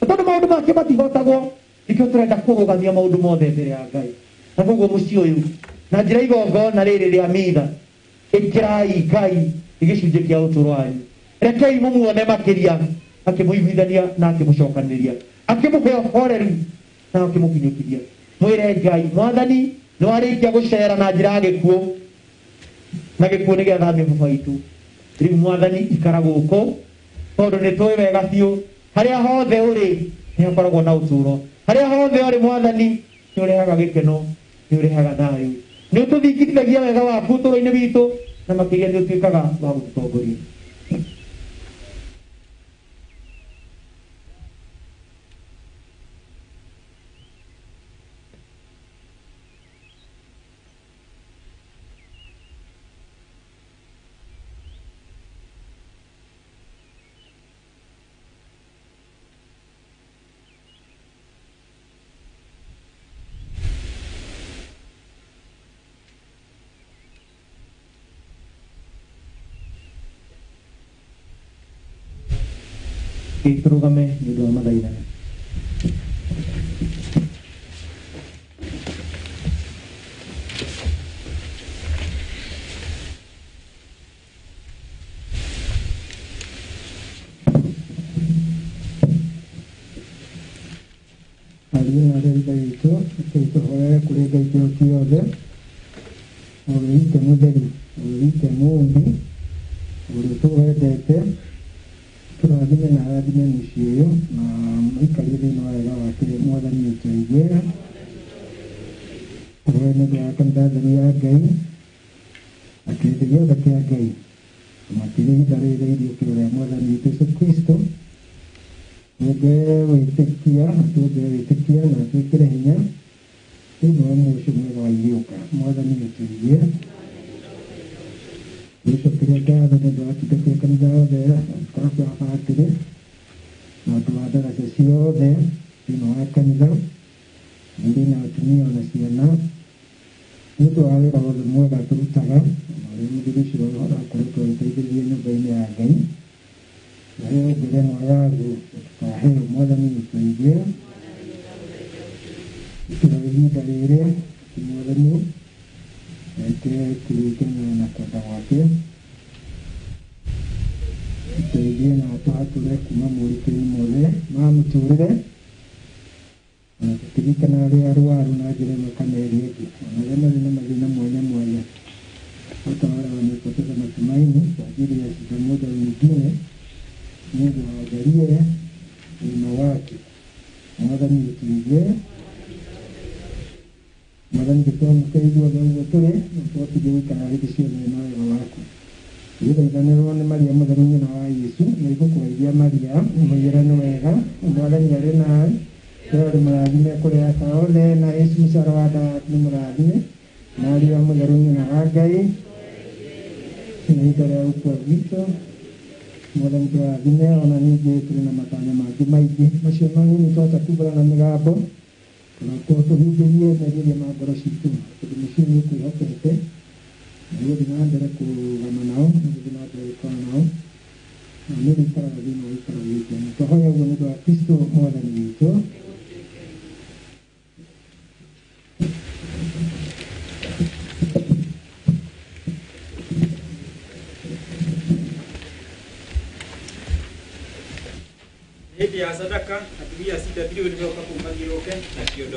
tondu maundu make matihotagwo nikio turenda kurugamia maundu mothe mbere ya Ngai na koguo mucii uyu na njira igongona riri ria mitha ikirai Ngai igicunjĩ kia ũtũũro wanyu rekei mũmuone makĩria akĩmũiguithania na akĩmũcokaniria akĩmũhe ũhoreru na akĩmũkinyũkithia mwĩre Ngai Mwathani nĩ warĩkia gũcera na njĩra ya gĩkuũ na gĩkuũ nĩ gĩathamia baba witũ rĩu Mwathani ikara gũkũ tondũ nĩ tũĩ wega biũ harĩa hothe ũrĩ nĩ hakoragwo na ũtũũro harĩa hothe ũrĩ Mwathani nĩ ũrehaga gĩkeno nĩ ũrehaga thayũ nĩ ũtũthingithithagia wega waku ũtũũro-inĩ witũ na makĩria nĩ ũtuĩkaga wa gũtũtongoria turugame nĩ ũndũ wa mathaithana ariũ na arĩa witũ tũhoere kũrĩ Ngai kĩhoti yothe ũrĩa witũ mũtheru ũrĩa witũ mũũmbi ũrĩa tũwendete tũrathime na arathime mũciĩ ũyũ na maikarie thĩinĩ wa wega wake Mwathani witũ aiguĩra tũhoe nĩ ũndũ wa kanitha theru ya Ngai na kĩrĩndĩ gĩothe kĩa Ngai makĩria ihinda rĩrĩ rĩa iriũkĩro rĩa Mwathani witũ Jesũ Kristo tuongere wĩtĩkia na tuongere wĩtĩkia na twĩkĩre hinya thĩinĩ wa mũico mwega wa iriũka Mwathani witũ aiguĩra Tũcokeria ngatho nĩ ũndũ wa kĩndũ kanitha yothe tũkoragwo haha atĩrĩ na andũ a ndaraca ciothe thĩinĩ wa kanitha nĩ na atumia na ciana nĩ ũndũ wa wĩra wothe mwega tũrutaga na ũrĩa mũthuri ũcio akoretwo agĩteithĩrĩria nyũmba-inĩ ya Ngai na rĩo ngerenwa yaguo tũkaheo Mwathani witũ aiguĩra ikinya ihinda rĩrĩ Mwathani eke kũringana na kwenda gwake tuteithie na tũhatũre kuma moritũ-inĩ mothe ma mũtũrĩre na tũtirikana arĩa arwaru na njĩra ĩmwe kana ĩrĩa ĩngĩ ona arĩa marĩ na mathĩna mwanya mwanya hata wale wamepoteza matumaini kwa ajili ya shida moja au nyingine Mungu awajalie wema wake Mwathani witũ aiguĩre Mwathani tũmũteithie wothe ũguo tũrĩ na tũhotige gũikara hĩndĩ ciothe na wega waku gũthaithanĩrwo nĩ Maria mũtheru nyina wa Yesu na igũkũgeithia Maria mũiyũre nĩ wega Mwathani arĩ nawe we ũrĩ mũrathime kũrĩ aka othe na Yesu mũciaro wa nda yaku nĩ mũrathime na Maria mũtheru nyina wa Ngai na ihinda rĩa gũkua gwitũ Mwathani tũrathime ona ningĩ tũrĩ na matanya mangĩ maingĩ macio manini twahota kumbũra na mĩgambo tunakuwa tũhingĩrie merirĩria ma ngoro citũ tondũ mũciĩ nĩ ũkwĩhokete na gũthiĩ na mbere kũrũgama nao na gũthiĩ na mbere gũkorwo nao na nĩ rĩikaraga thĩinĩ wa ikaro gĩkĩ na tũhoya ũguo nĩ ũndũ wa Kristo Mwathani witũ hĩndĩ ya sadaka atumia sita bilioni nĩmoka kuma gĩrũke na kĩondo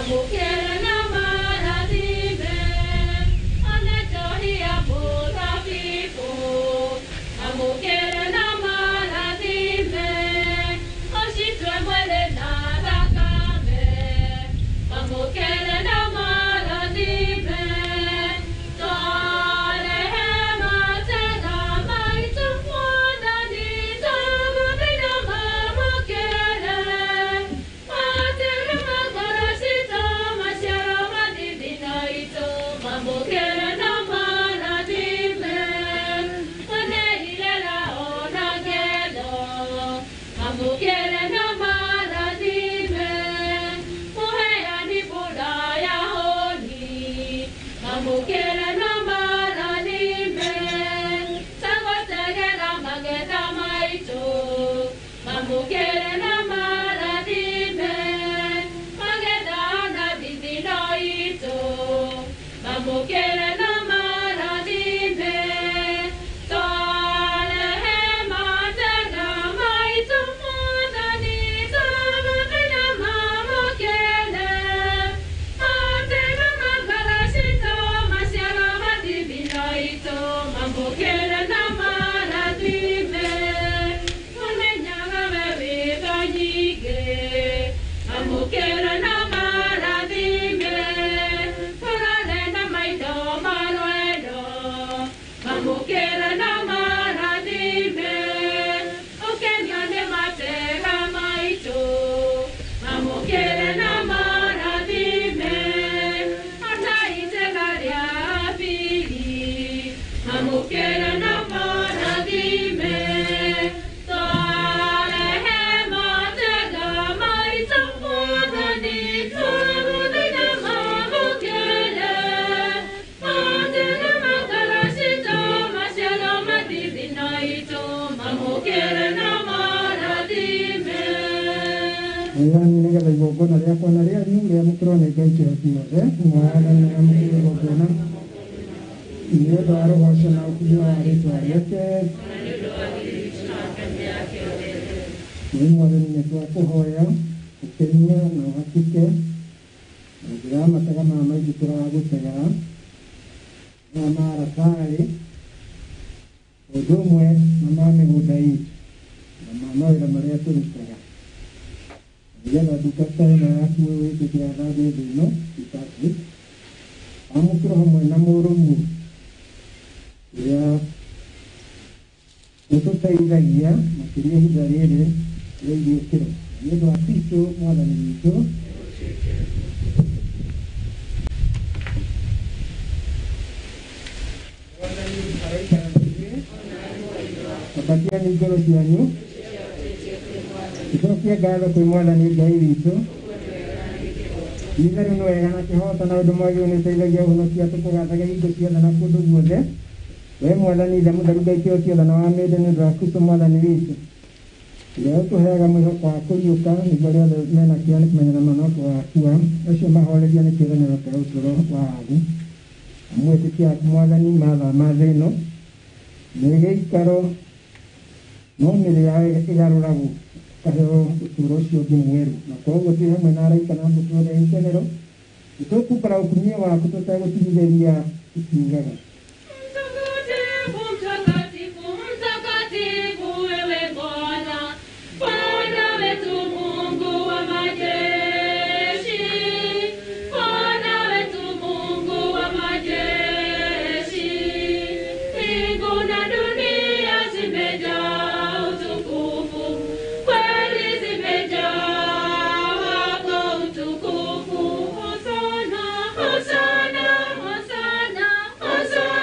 igongona rĩakwa na rĩanyu rĩa mũkĩrone Ngai kĩhoti gĩothe mwathani na mũkĩrĩ igongona nĩ ũndũ wa rũgooco na ũkumia wa rĩĩtwa rĩake nĩ mwathani nĩ twakũhoya ũkenia na ũhakĩke na njĩra ya matega ma maitũ tũragũtegera na marabarĩ ũndũ ũmwe na ma mĩgũnda itũ na ma mawĩra marĩa tũrutaga nĩgetha ndungata ĩno yaku wĩkĩkĩra thathĩ thĩ ĩno itatu amũkĩrwo hamwe na mũrũmu ũrĩa ũtũteithagia makĩria ihinda rĩrĩ rĩa iriũkĩro nĩ ũndũ wa Kristo mwathani witũ. Wapatiani ngoro cianyu tucokie ngatho kwĩ mwathani Ngai witũ itherũ nĩ wega na kĩhooto na ũndũ mwagĩrĩru nĩ ũteithagia ũhonokia tũkũgathaga hingo ciothe na kũndũ guothe we mwathani ithe mũtheru Ngai kĩhoti othe na wa mĩndĩ nĩ ũndũ wa Kristo mwathani witũ ũrĩa ũtũheaga mwĩhoko wa kũriũka nĩguo arĩa othe mena kĩo nĩ kũmenyana manoko wakua acio mahoreria nĩ kĩĩranĩro kĩa ũtũũro wa thĩ amwĩtĩkia aku mwathani mathaa ma thĩ ĩno nĩ gĩikaro no mĩrĩ yao ĩgarũragwo kaheo ũtũũro ũcio ũngĩ mwerũ na koguo twĩ hamwe na araika na mbũtũ othe ya itenero nĩtũkumbũra ũkumia waku tũtegũtigithĩria tukiugaga Hosanna, Hosanna, Hosanna.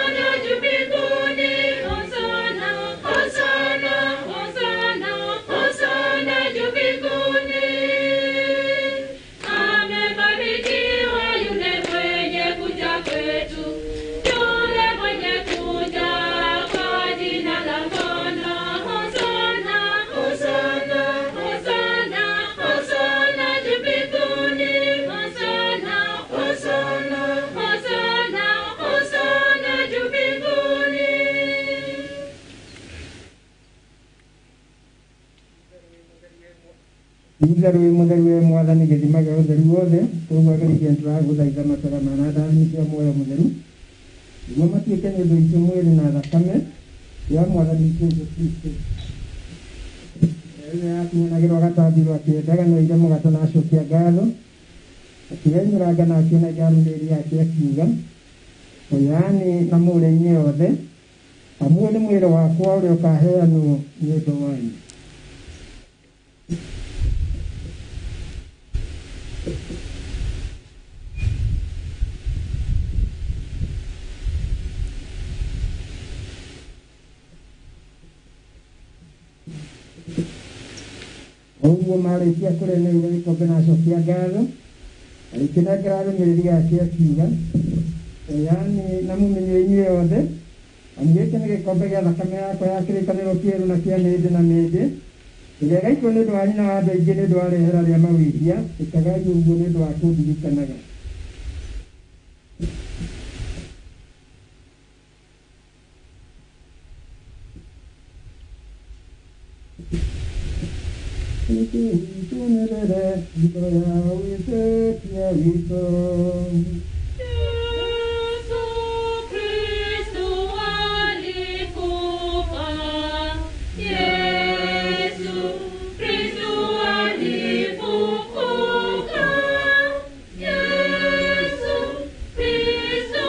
Itheru mutheru mwathani githima gia utheru wothe koguo ngerithia turaguthaitha matara mana ndathani cia muoyo mutheru niguo matuĩke nĩ ũndũ witũ mwĩrĩ na thakame ya mwathani witũ Jesũ Kristo. Rĩrĩa akinyanagĩrwo gatambirwo akĩendaga no ire mũgate na acokia ngatho akĩgenyũranga na akĩonagia arũmĩrĩri ake akiuga, ũyani na mũrĩ-inĩ yothe amwe nĩ mwĩrĩ wakwa ũrĩa ũkaheanwo nĩ ũndũ wanyu. Ũguo marĩkia kũrĩanĩra gĩkombe na acokia ngatho agĩkĩnengera arũmĩrĩri ake akiuga, yani na mũmenywo inyuĩ othe amu gĩkĩ nĩ gĩkombe gĩa thakame yakwa ya kĩrĩkanĩro kĩerũ na kĩa mĩndĩ na mĩndĩ ĩrĩa ĩgaitwo nĩ ũndũ wanyu na wa andũ aingĩ nĩ ũndũ wa rĩehera rĩa mawĩtia. Ĩkagai ũguo nĩ ũndũ wa kũndirikanaga. Tunerere ito ya wite ya wito. Yesu Kristo alikufa. Yesu Kristo alifufuka. Yesu Kristo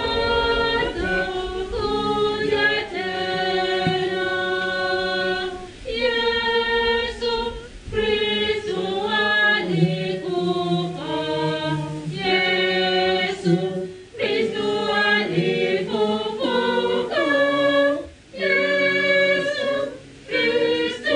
atakuja tena. Yesu Kristo alikufa. Yesu Kristo alifufuka. Yesu Kristo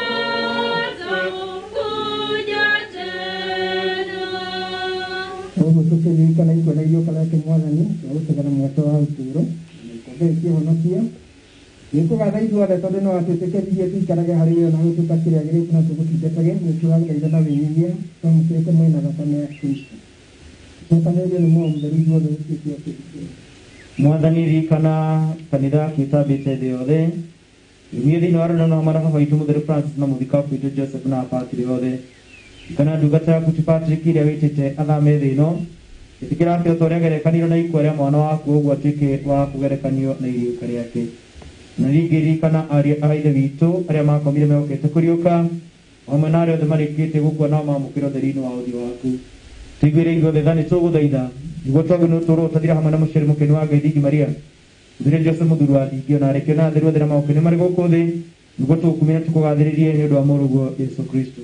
atakuja tena. Ũguo tũkĩririkana ikuo na irio kana kĩmwathani na gũtegana mweke wa ũtũũro na ikombe ikĩhonokia nĩkũgatha ithuothe tondũ no atwĩtĩkĩririe tũikarage harĩ yo na gũtuĩka kĩrĩa gĩrĩku na tũgũtungatage nĩtũragũthaitha na wĩnyihia twamũkĩrĩte mwĩna thakame ya Kristo. Tũcokanĩrĩrio nĩ Muoyo Mũtheru ithuothe gũtuĩke atĩ Mwathani ririkana kanitha gĩtambĩte thĩ yothe inyuĩ thĩinĩ wa rũrenda na maraba maitũ Mũtheru Francis na mũthikabu witũ Joseph na apatiri yothe kana ndungata yaku ti Patrick ĩrĩa wĩtĩte athame thĩ ĩno ĩtĩkĩra atĩ o ta ũrĩa agerekanirwo na ikuũ rĩa mwana waku ũguo atuĩke wa kũgerekanio na iriũka rĩake. Na ningĩ ririkana ariũ a ithe witũ arĩa makomire mehokete kũriũka hamwe na arĩa othe marĩkĩte gũkua nao mamũkĩra ũtheri-inĩ wa ũthiũ waku. Tũiguĩre ithuothe tha nĩtũgũthaitha nĩguo twagĩrĩirwo nĩ ũtũũro ũtathira hamwe na mũciari mũkeni wa Ngai Thigi Maria Mũthuri Joseph mũthuri wa Thingio na arekio na atheru othe na maũkeni marĩ gũkũ thĩ nĩguo tũkumie na tũkũgathĩrĩrie nĩ ũndũ wa mũrũguo Yesu Kristo.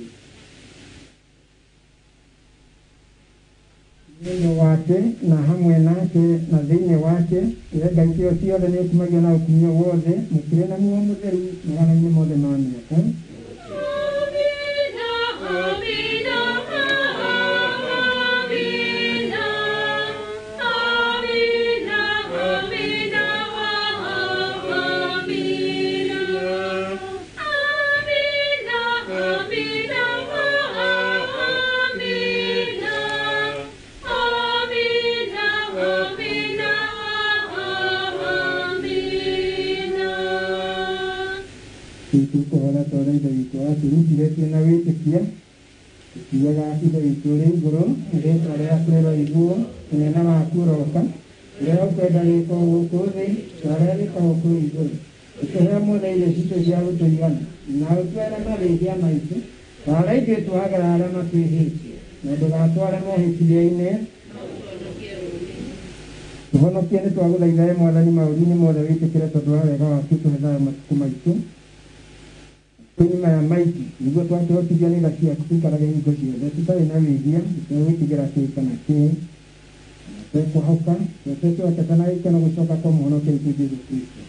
thĩinĩ wake na hamwe nake na thĩinĩ wake ngai cio ciothe nĩ ũkumagio na ũkumio wothe mũkĩrĩ na Muoyo Mũtheru magana-inĩ mothe ma mĩaka. Tũkũhora tondũ ithe witũ atũrutithĩtie na wĩtĩkia tũkiugaga ithe witũ ũrĩ igũrũ rĩĩtwa rĩaku rĩroiguo ũnene waku ũroka ũrĩa ũkwenda gĩĩkwo gũkũ thĩ ta ũrĩa gĩkoragwo kũu igũrũ. Ũtũhe mũthenya irio citũ cia gũtũigana na ũtware mahĩtia maitũ ta ũrĩa ithuĩ twagera arĩa matwĩhĩtie na ndũgatware mohĩtithia-inĩ. Tũhonokie nĩ twagũthaitha Mwathani maũndũ-inĩ mothe wĩtĩkĩre tondũ wa wega waku tũhe thayũ matukũ maitũ kwenye maya maiti niguo twakĩhotithia nĩ tha ciaku tũikarage hingo ciothe tũtarĩ na wĩgia tũtegwĩtigĩra kĩ kana kĩ twekũhoka twetwehotete na gĩkeno gũcoka kwa mũhonokia witũ Jesũ Kristo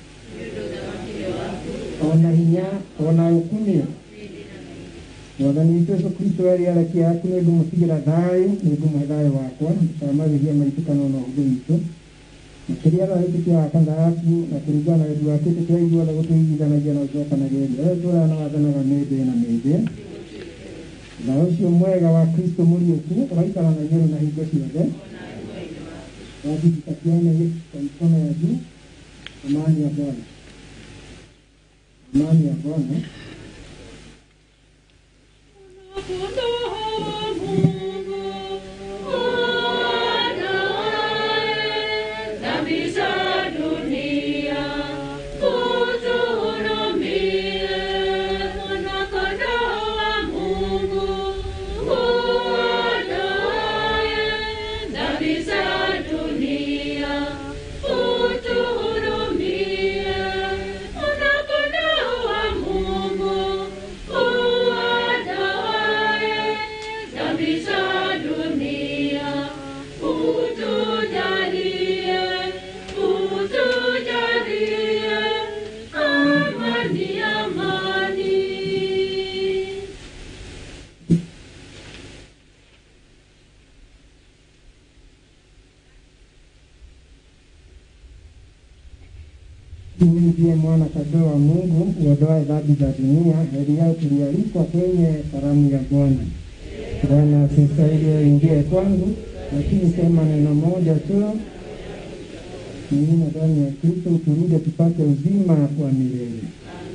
ona hinya ona ũkumia. Mwathani witũ Jesũ Kristo we rĩarĩkia yaku nĩ ngũmũtigĩra thayũ nĩ ngũmũhe thayũ wakwa ndũkamagĩria maitũ kana ona ũhũthũ witũ makĩria na wĩtĩkia wa kanitha yaku na kũringana na wendi wake tũkĩra ithuothe gũtũiguithanagia na gũcokanageria ũrĩa tũũraga na wathanaga mĩndĩ na mĩndĩ. Na ũcio mwega wa Kristo mũriũku ũgaikara na inyuĩ na hingo ciothe wathikatiane kwa mikono ya juu. Amani ya Bwana, amani ya Bwana. Huyu ndiye mwana kondoo wa Mungu uondoaye dhambi za dunia. Heri yao tulialikwa kwenye karamu ya Bwana. Bwana asistahili aingie kwangu, lakini sema neno moja tu, mimi ndani ya Kristo turudi tupate uzima wa milele.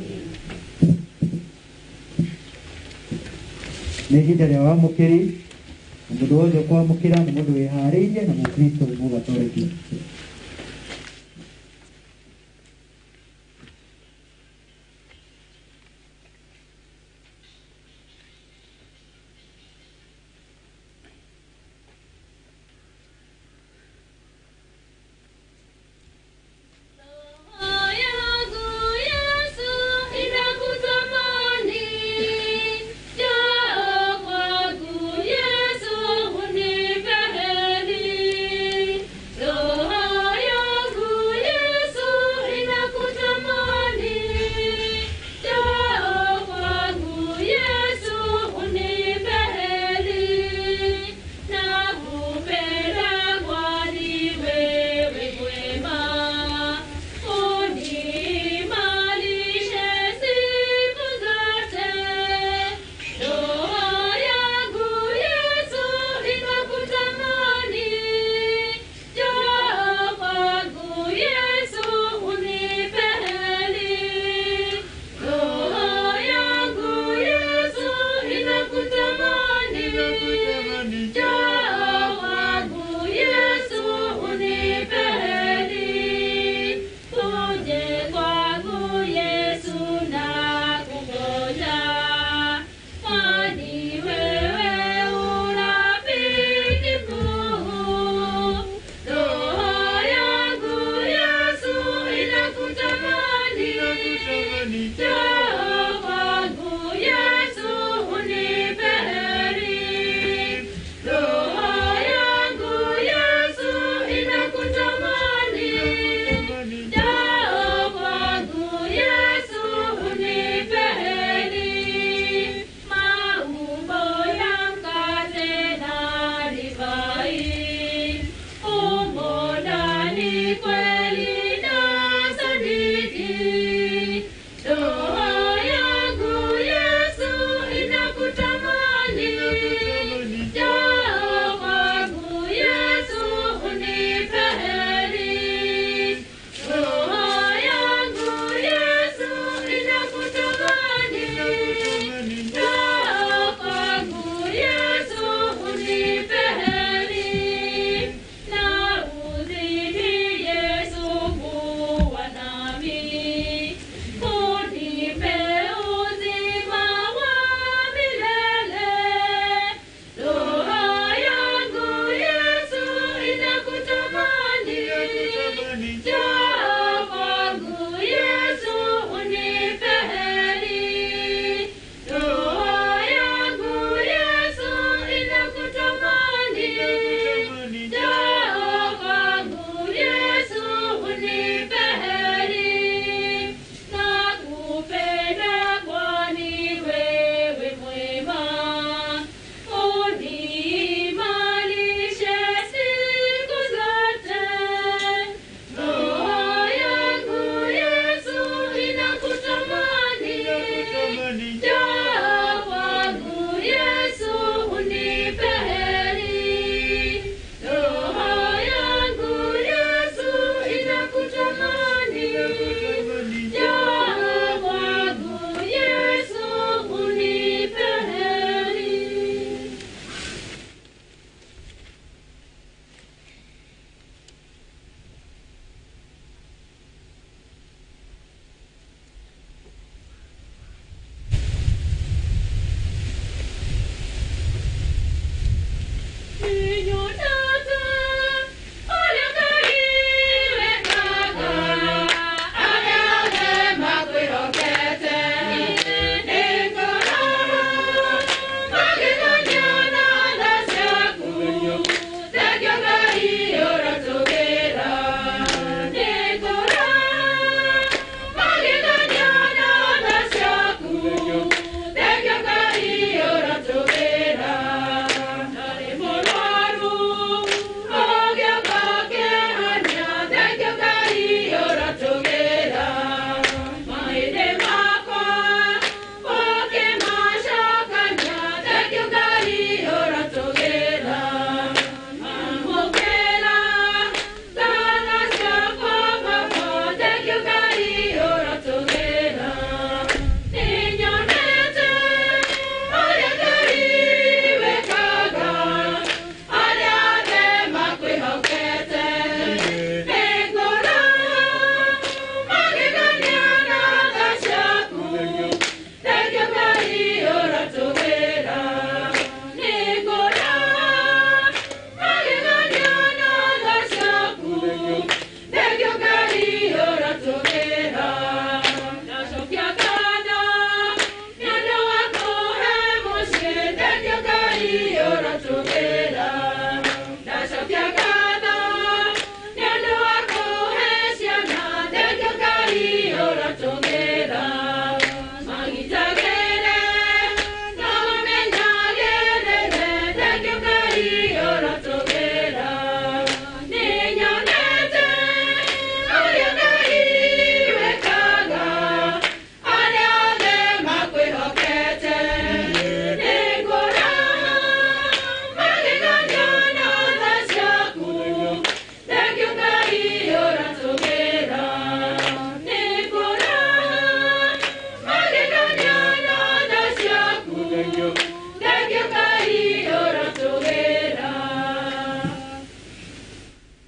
Nĩ ihinda rĩa wamũkĩri, na mũndũ wothe kwamũkĩra nĩ mũndũ wĩharĩirie na Mũkristo mũgatoreki. Oh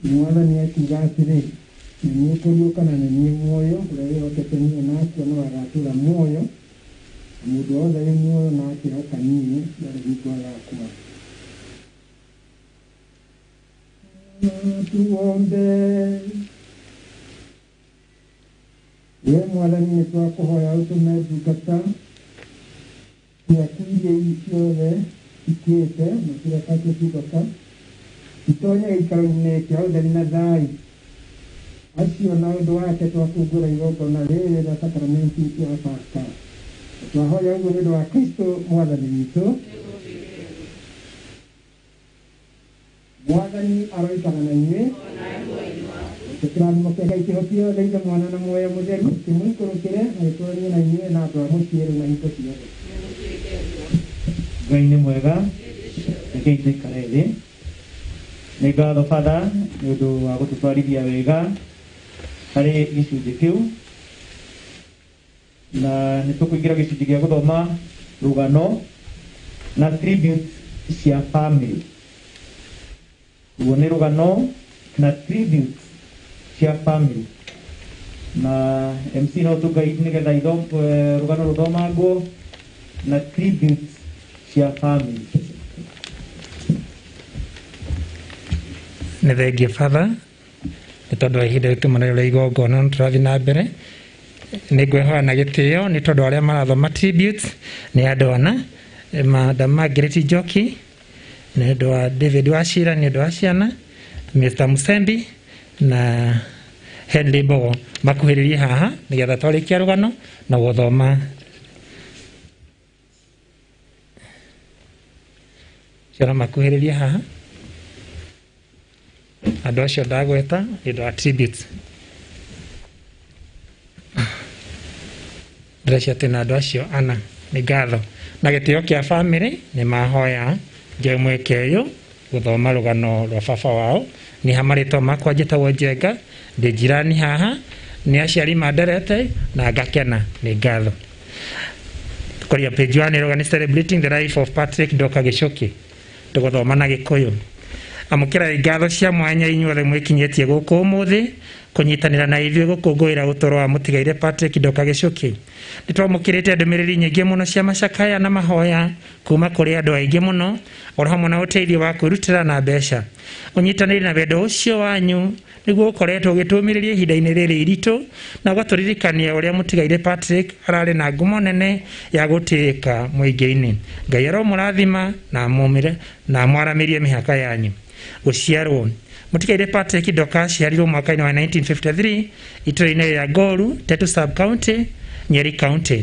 mwathani akiuga atĩrĩ nĩ ũkũriũka na nĩ niĩ muoyo ũrĩa wĩhokete niĩ nacio no agatũũra muoyo mũndũ wothe wĩ muoyo na akĩhoka niĩ ndarĩ hingo agakua. Tuombe. Wee mwathani nĩ twakũhoya ũtũme ndungata ciaku iria ciothe ikĩte na kĩrĩa takĩtungata itonye gĩikaro-inĩ kĩa ũtheri na thayũ acio na ũndũ wake twakũngũra igongona rĩrĩ rĩa sakramenti cia Pasaka. Twahoya ũguo nĩ ũndũ wa Kristo mwathani witũ. Mwathani aroikana na inyuĩ. Tũkĩrathimo kĩa Ngai kĩhotio thĩinĩ mwana na muoyo mũtheru kĩmũikũrũkĩre na gĩtũũrie na inyuĩ na andũ a mũciĩ rĩu na hingo ciothe. Ngai nĩ mwega, rekei tũikare thĩ. Nĩ ngatho Father nĩ ũndũ wa gũtũtwarithia wega harĩ gĩcunjĩ kĩu, na nĩ tũkũingĩra gĩcunjĩ gĩa gũthoma rũgano na tribute cia family. Ũguo nĩ rũgano na tribute cia family, na MC no tũngai nĩgetha rũgano rũthomagwo na tribute cia family. Nĩ thengia Father nĩ tondũ wa ihinda rĩtũmanĩro rĩa igongona tũrathiĩ na mbere. Nĩ ngwĩhoya na gĩtĩo nĩ tondũ arĩa marathoma tributes nĩ andũ ana Madam Margaret Njoki, nĩ ũndũ wa David Wachira, nĩ ũndũ wa ciana Mr. Musembi na Henry Bogo makuhĩrĩrie haha nĩgetha twarĩkia rũgano na gũthoma. Ciana makuhĩrĩrie haha, andũ acio ndagweta nĩ ũndũ wa tributes. Ndĩreciria atĩ na andũ acio ana nĩ ngatho na gĩtĩo kĩa bamĩrĩ nĩ mahoya njoe mweke ũyũ gũthoma rũgano rwa baba wao. Nĩ ha marĩtwa makwa njĩtagwo Njenga, ndĩ njirani haha, nĩ aciari manderete na ngakena, nĩ ngatho. Tũkoria page 1 rũgano celebrating the life of Patrick Ndoka Gichuki, tũgũthoma na Gĩkũyũ. Amũkĩrai ngatho cia mwanya inyuothe mwĩkinyĩtie gũkũ ũmũthĩ kũnyitanĩra na ithuĩ gũkũngũĩra ũtũũro wa mũtigaire Patrick Ndoka Gichuki. Nĩ twamũkĩrĩte ndũmĩrĩri nyingĩ mũno cia macakaya na mahoya kuma kũrĩ andũ aingĩ mũno, o hamwe na ũteithio wa kwĩrutĩra na mbeca. Ũnyitanĩri na wendo ũcio wanyu nĩguo ũkoretwo ũgĩtũmĩrĩria ihinda-inĩ rĩrĩ iritũ na ũgatũririkania ũrĩa mũtigaire Patrick ararĩ na ngumo nene ya gũtĩĩka mũingĩ-inĩ. Ngai aromũrathima na mwaramĩrie mĩhaka yanyu. Gũciarwo mũtigaire Patrick Ndoka aciarirwo mwaka-inĩ wa 1953 itũũra-inĩ rĩa Ngoru, Tetu Sub County, Nyeri County.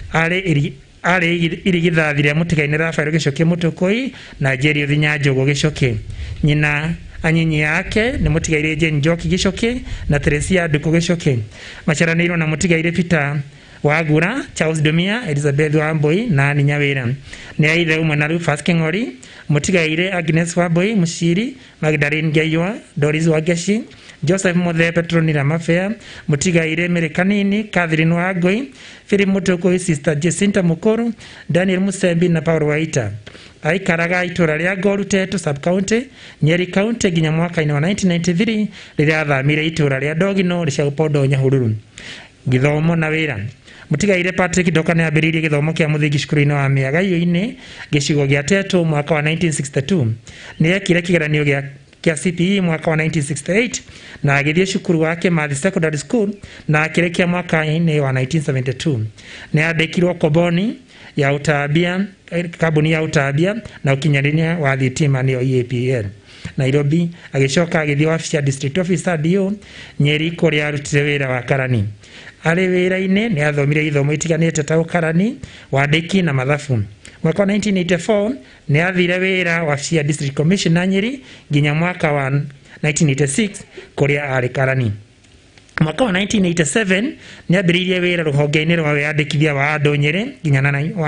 Arĩ irigithathi rĩa mũtigaine Rafael Gichuki Mũtũkũi na Njeri Ũthinya Njogo Gichuki. Nyina anyinyi yake nĩ mũtigaire Jane Njoki Gichuki na Teresia Nduku Gichuki. Maciaranĩirwo na mũtigaire Peter Wagura, Charles Dumia, Elizabeth Wambui na Ani Nyawĩra. Nĩ aithe ũmwe na Rufus Kĩng'ori, mũtigaire Agnes Wambui Mũciri, Magdalene Ngeiwa, Doris Wangeci, Joseph Muthe, Petronila Mafea, mũtigaire Mary Kanini, Catherine Wangui, Philip Mũtũkũi, Sister Jacinta Mũkũrũ, Daniel Musembi na Paul Waita. Aikaraga itũũra rĩa Ngoru, Tetu Sub County, Nyeri County nginya mwaka-inĩ wa 1993 rĩrĩa athamire itũũra rĩa Ndogino rĩcaũpondo Nyahururu. Gĩthomo na wĩra. Mũtigaire Patrick Ndoka nĩ ambĩrĩirie gĩthomo kĩa mũthingi cukuru-inĩ wa Mĩaga-inĩ gĩcigo gĩa Tetu mwaka wa 1962. Nĩ ekire kĩgeranio kĩa CPE mwaka wa 1968 na agĩthiĩ cukuru wa Kimathi Secondary School na akĩrĩkia mwaka-inĩ wa 1972. Nĩ andĩkirwo Koboni ya utambia, kambuni ya utambia na ũkinyanĩria wa thitima nĩyo EAPL Nairobi. Agĩcoka agĩthiĩ wabici ya District Officer DO Nyeri kũrĩa arutire wĩra wa karani. Arĩ wĩra-inĩ nĩ athomire ithomo itiganĩte ta ũkarani, wandĩki na mathabu. Mwaka wa 1984 nĩ athire wĩra wabici ya District Commissioner Nyeri nginya mwaka wa 1986 kũrĩa arĩ karani. Mwaka wa 1987 nĩ ambĩrĩirie wĩra rũhonge-inĩ rwa wĩandĩkithia wa andũ Nyeri nginya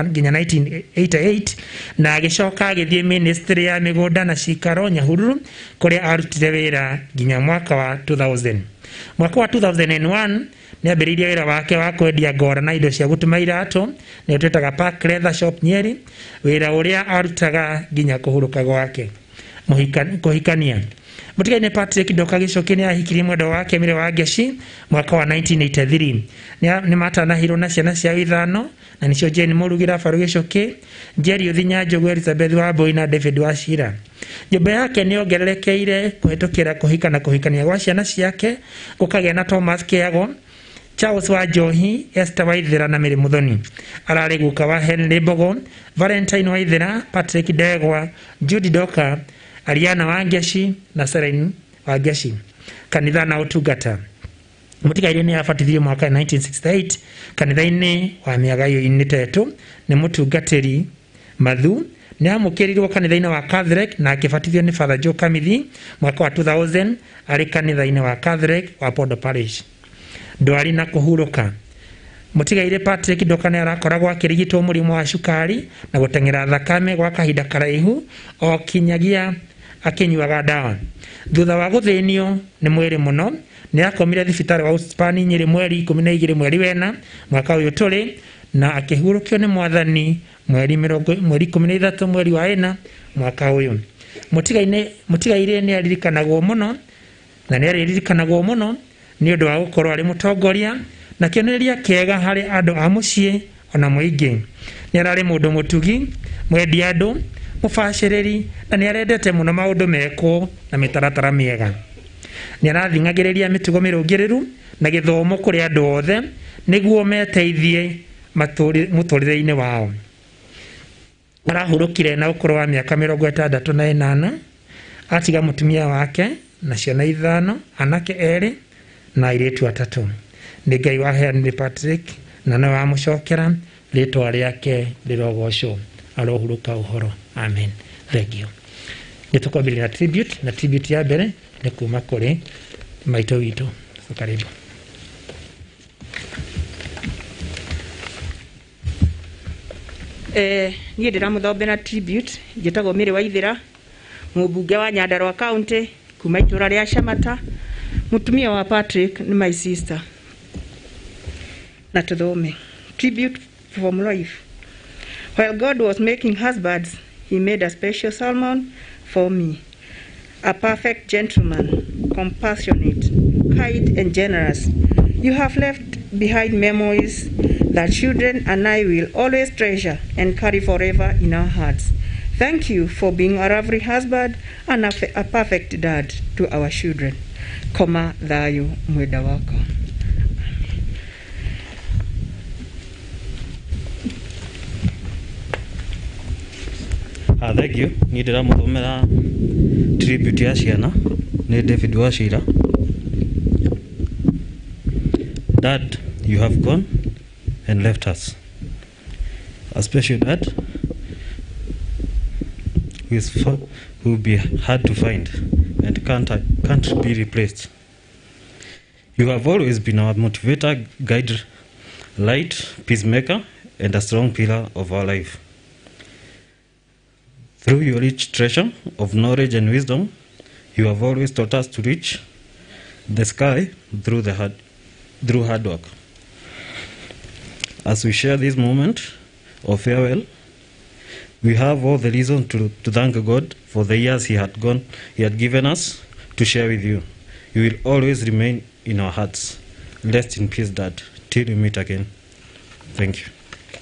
1988 na agĩcoka agĩthiĩ ministry ya mĩgũnda na cikaro Nyahururu kũrĩa arutire wĩra nginya mwaka wa 2000. Mwaka wa 2001 nĩ ambĩrĩirie wĩra wake wa kwendia ngora na indo cia gũtuma iratũ nĩ twĩtaga Park Leather Shop Nyeri, wĩra ũrĩa arutaga nginya kũhurũka gwake. kuhikania. Mutigaine Patrick Ndoka gicokini ahikirie mwendo wake Mire wa Ngeci mwaka wa 1983. Ni matanahirwo na ciana cia ithano na nicio Jane Murugira Faru Gicoki, Jerry Uthinya Njogu, Elizabeth Wambui na David Wachira. Nyumba yake ni ongererekeire kuhitukira kuhikania gwa ciana ciake gukagĩa na Thomas Kiago, Charles Wanjohi, Esther Waithira na Mary Muthoni. Ararĩ guka wa Henry Mbogo, Valentine Waithira, Patrick Ndegwa, Judy Ndoka, Ariana wa Ngeci na Serene wa Ngeci. Kanitha na utungata. Mutigaire ni abatithirio mwaka 1968 kanitha-inĩ wa Mĩaga Initetũ. Nĩ mũtungatĩri Mathu. Nĩ amũkĩrirwo kanitha-inĩ wa Catholic na akĩbatithio nĩ Father Joe Kamithi mwaka wa 2000 arĩ kanitha-inĩ wa Catholic wa Pondo Parish. Ndwari na kuhuruka. Mutigaire Patrick Ndoka nĩ arakoragwo akĩrigitwo mũrimũ wa cukari na gũteng'era thakame gwa kahinda karaihu o kinyagia akinyuaga ndawa. Thutha wa gũthĩnio nĩ mwĩrĩ mũno, nĩ akomire thibitarĩ wa Uspani Nyĩrĩ mweri 12 mweri wena mwaka ũyũ tũrĩ, na akĩhurũkio nĩ Mwathani mweri 13 mweri wa ena mwaka ũyũ. Mutigaire nĩ aririkanagwo mũno na nĩ aririkanagwo mũno nĩ ũndũ wa gũkorwo arĩ mũtongoria na kĩonereria kĩega harĩ andũ a mũciĩ ona mũingĩ. Nĩ ararĩ mũndũ mũtugi, mwendi andũ, mũbacĩrĩri na nĩ arendete mũno maũndũ mekwo na mĩtaratara mĩega. Nĩ arathing'agĩrĩria mĩtugo mĩrũngĩrĩru na gĩthomo kũrĩ andũ othe nĩguo meteithie mũtũrĩre-inĩ wao. Arahurũkire na ũkũrũ wa mĩaka 68, atiga mũtumia wake na ciana 5, anake 2 na airĩtu 3. Nĩ Ngai wa Henry Patrick na no amũcokera, rĩtwa rĩake rĩrogocwo, arohurũka ũhoro. Amen. Thank you. Nĩtũkwambĩrĩria na tribute ya mbere nĩ kuma kũrĩ maitũ witũ. Karibu. Niĩ ndĩramũthombera tribute njĩtagwo Mĩrĩ Waithĩra, mũmbunge wa Nyandarua County kuma itũra rĩa Shamata. Mũtumia wa Patrick nĩ my sister. Na tũthome. Tribute from life. While God was making husbands, he made a special Solomon for me, a perfect gentleman, compassionate, kind and generous. You have left behind memories that children and I will always treasure and carry forever in our hearts. Thank you for being a lovely husband and a perfect dad to our children. Koma thayo mwenda wako. Thank you. Niĩ ndĩramũthomera tribute ya ciana nĩ David Wachira. Dad, you have gone and left us. A special dad who will be hard to find and can't be replaced. You have always been our motivator, guide, light, peacemaker, and a strong pillar of our life. Through your rich treasure of knowledge and wisdom, you have always taught us to reach the sky through hard work. As we share this moment of farewell, we have all the reason to thank God for the years He had given us to share with you. You will always remain in our hearts. Rest in peace, Dad, till we meet again. Thank you.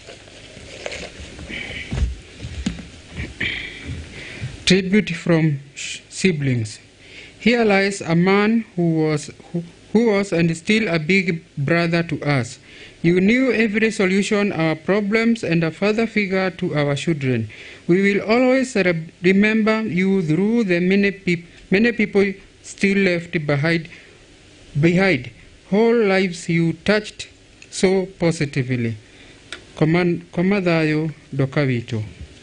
Tribute from siblings. Here lies a man who was and is still a big brother to us. You knew every solution our problems and a father figure to our children. We will always remember you through the many people still left behind. Whole lives you touched so positively. Koma thayo Ndoka witũ.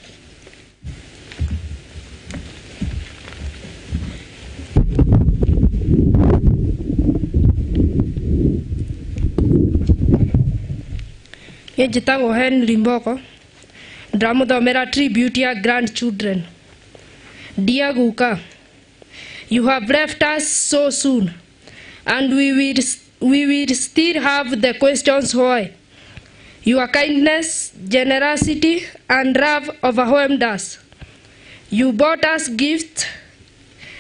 Njĩtagwo Henry Mbogo, ndĩramũthomera tribute ya grandchildren. Dear Guka, you have left us so soon, and we will still have the questions why. Your kindness, generosity, and love overwhelmed us. You bought us gifts,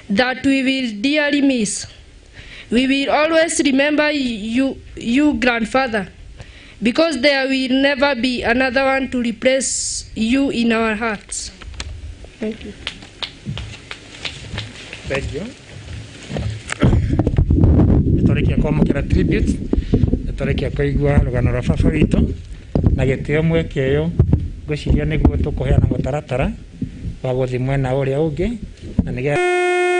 that we will dearly miss. We will always remember you, grandfather, because there will never be another one to replace you in our hearts. Thank you. Thank you. Nitorekia kwamukira tribute, nitorekia kuigua rugano rwa baba witũ na gĩtĩo mwekeo ngwĩciria nĩguo tũkũheana mũtaratara wa gũthiĩ mwena ũrĩa ũngĩ na nĩgetha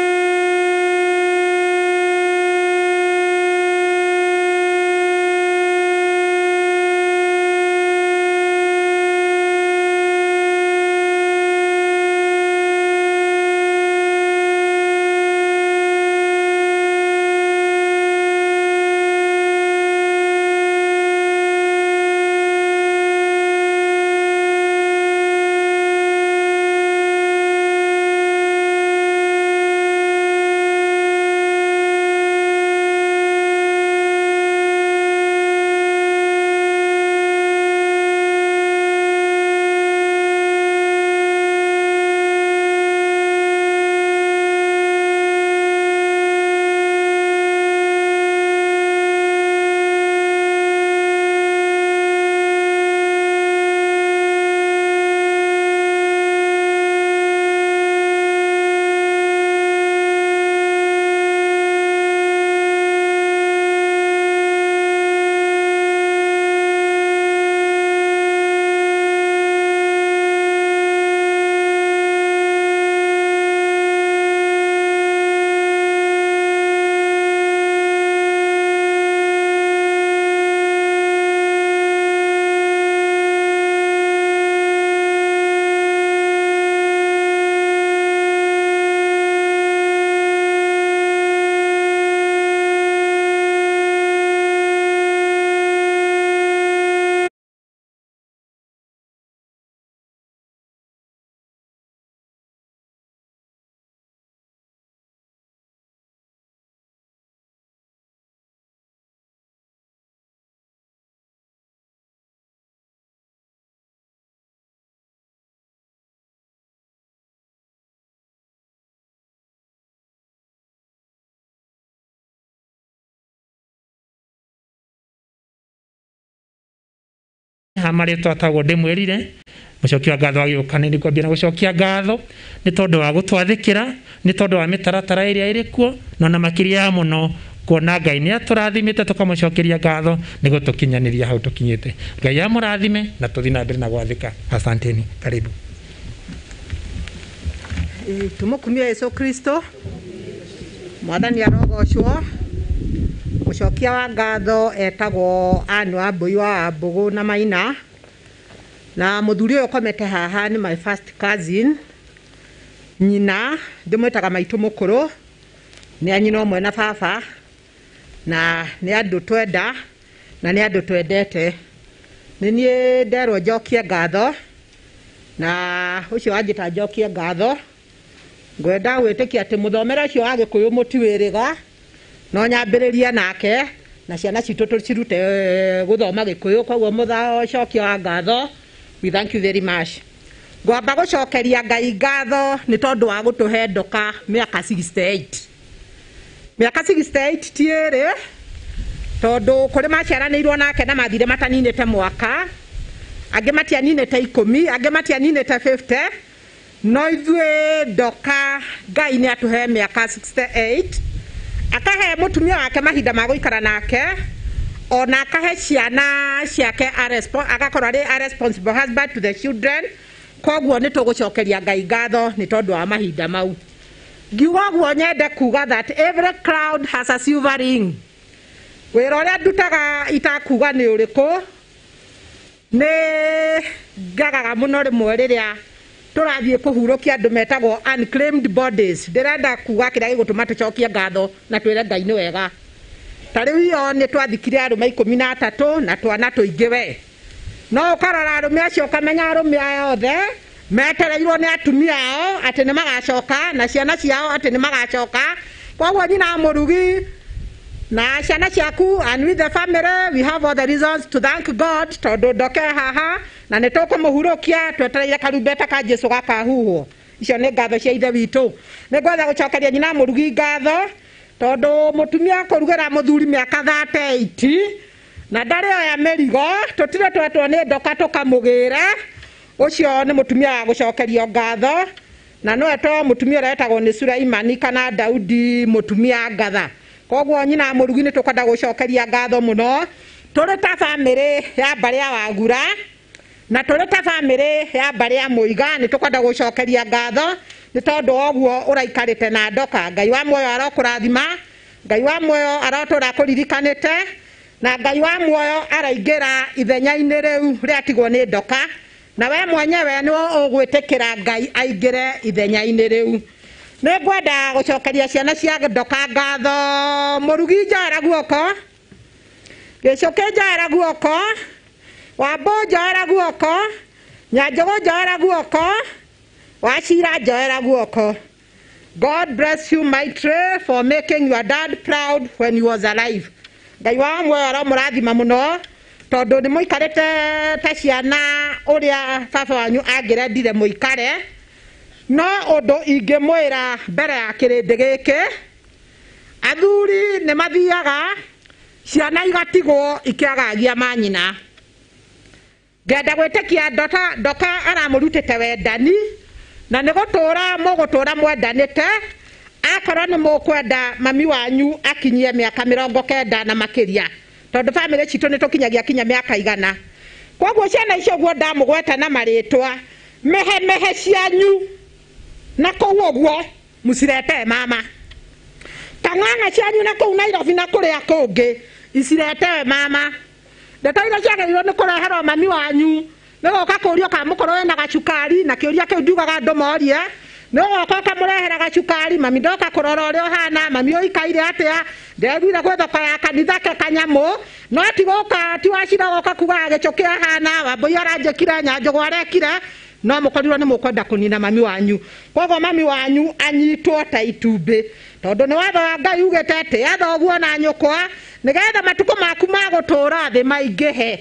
hamari twatagwo ndimwirire mucokia ngatho agiukani ni kwambia na gucokia ngatho ni tondu wa gutwathikira ni tondu wa mitaratara iria iri kuo na makiria muno kuona Ngai ni aturathimite tukamucokeria ngatho niguo tukinyaniria hau tukinyite. Ngai amurathime na tuthi na mbere na gwathika. Asanteni, karibu. Tumukumia Yesu Kristo mwathani arogocwo. Mucokia wa ngatho etagwo Anu Ambui wa Mbugu na Maina, na muthuri uyu komete haha ni my first cousin. Nyina ndimwitaga maitu mukuru, ni anyina omwe na baba, na ni andu twenda na ni andu twendete. Ni nie nderwo njokie ngatho, na ucio wanjita njokie ngatho ngwenda gwitikia ati muthomera ucio wa Gikuyu mutiwiriga no nyambiriria nake na ciana citu tucirute guthoma Gikuyu. Koguo muthocokia wa ngatho, we thank you very much. Ngwamba gucokeria Ngai ngatho ni tondu wa gutuhe ndoka miaka 68. Miaka 68 tiere tondu kuri maciaranirwo nake na mathire mataninite mwaka, angi matianinite 10, angi matianinite 50. No ithue ndoka Ngai ni atuhe miaka 68, akahe mutumia wake mahinda ma guikara nake, ona akahe ciana ciake agakorwo ari a responsible husband to the children. Koguo ni tugucokeria Ngai ngatho ni tondu wa mahinda mau. Ngiuga guo nyende kuga that every cloud has a silver ring. Wira uria ndutaga itakuga ni uriku, ni ngagaga muno rimwe riria turathie kuhurukia andu metagwo unclaimed bodies. Ndirenda kuga kiria gigutuma tucokie ngatho na twire Ngai ni wega. Tariu iyo ni twathikire arume 13 na twana tuingi we. No ukarora arume acio ukamenya arume aya othe metereirwo ni atumia ao ati ni magacoka na ciana ciao ati ni magacoka. Koguo nyina murugi na ciana ciaku, and with the family we have all the reasons to thank God tondu ndoke haha na ni tukumuhurukia twetereire karumbeta ka Jesu gakahuhwo. icio nĩ ngatho cia ithe witũ. Nĩ ngwenda gũcokeria nyina mũrugi ngatho tondũ mũtumia kũrugĩra mũthuri mĩaka 38 na ndarĩ oya mĩrigo tũtire twetwo nĩ ndoka tũkamũgĩre. Ũcio nĩ mũtumia wa gũcokerio ngatho na no etwo mũtumia ũrĩa etagwo nĩ Sulaimani kana Daudi mũtumia ngatha. Koguo nyina mũrugi nĩ tũkwenda gũcokeria ngatho mũno. Tũrĩ ta bamĩrĩ ya mbarĩ ya Wagura na tũrĩ ta bamĩrĩ ya mbarĩ ya Mũiga nĩ tũkwenda gũcokeria ngatho nĩ tondũ ũguo ũraikarĩte na ndoka. Ngai wa muoyo arokũrathima, Ngai wa muoyo arotũra kũririkanĩte na Ngai wa muoyo araingĩra ithenya-inĩ rĩu rĩatigwo nĩ ndoka na we mwenyewe nĩ ũgwĩtĩkĩra Ngai aingĩre ithenya-inĩ rĩu. Nĩ ngwenda gũcokeria ciana cia ndoka ngatho. Mũrugi njoera guoko, Gĩcũkĩ njoera guoko, Wambũ njoera guoko, Nyanjũgũ njoera guoko, Wachira njoera guoko. God bless you Maitre for making your dad proud when he was alive. Ngai wa muoyo aromũrathima mũno tondũ nĩ mũikarĩte ta ciana ũrĩa baba wanyu angĩrendire mũikare. No ũndũ ingĩmwĩra mbere ya kĩrĩndĩ gĩkĩ, athuri nĩ mathiaga ciana igatigwo ikĩagagia manyina. Ngenda gwĩtĩkia ndoka aramũrutĩte wendani na nĩ gũtũũra mwendanĩte. Akorwo nĩ mũkwenda mami wanyu akinyie mĩaka 90 na makĩria tondũ bamĩrĩ citũ nĩ tũkinyagia kinya mĩaka 100. Koguo ciana icio guo ndamũgweta na marĩtwa mehe cianyu na kũu ũguo mũcirete mama. Kang'ang'a cianyu na kũu Nairobi na kũrĩa kũngĩ icirete mama. Ndeto iria ciagĩrĩirwo nĩ kũreherwo mami wanyu nĩ gũka kũũrio kana mũkorwo wĩna gacukari na kĩũria kĩu ndiugaga andũ morie. Nĩ gũka ũkamũrehera gacukari, mami ndoka kũrora ũrĩa ũhana, mami ũikaire atĩa, ndegwire gwĩ thoko ya kanitha ke kanyamũ, no ti gũka ti Wachira gũka kugaga Gĩcũkĩ ahana, Wambũi aranjĩkire, Nyanjũgũ arekire, no mũkorirwo nĩ mũkwenda kũnina mami wanyu. Koguo mami wanyu anyitwo ta itumbĩ tondũ nĩ watho wa Ngai ugĩte tĩa thoguo na nyũkwa nĩgetha matukũ maku ma gũtũũra thĩ maingĩhe.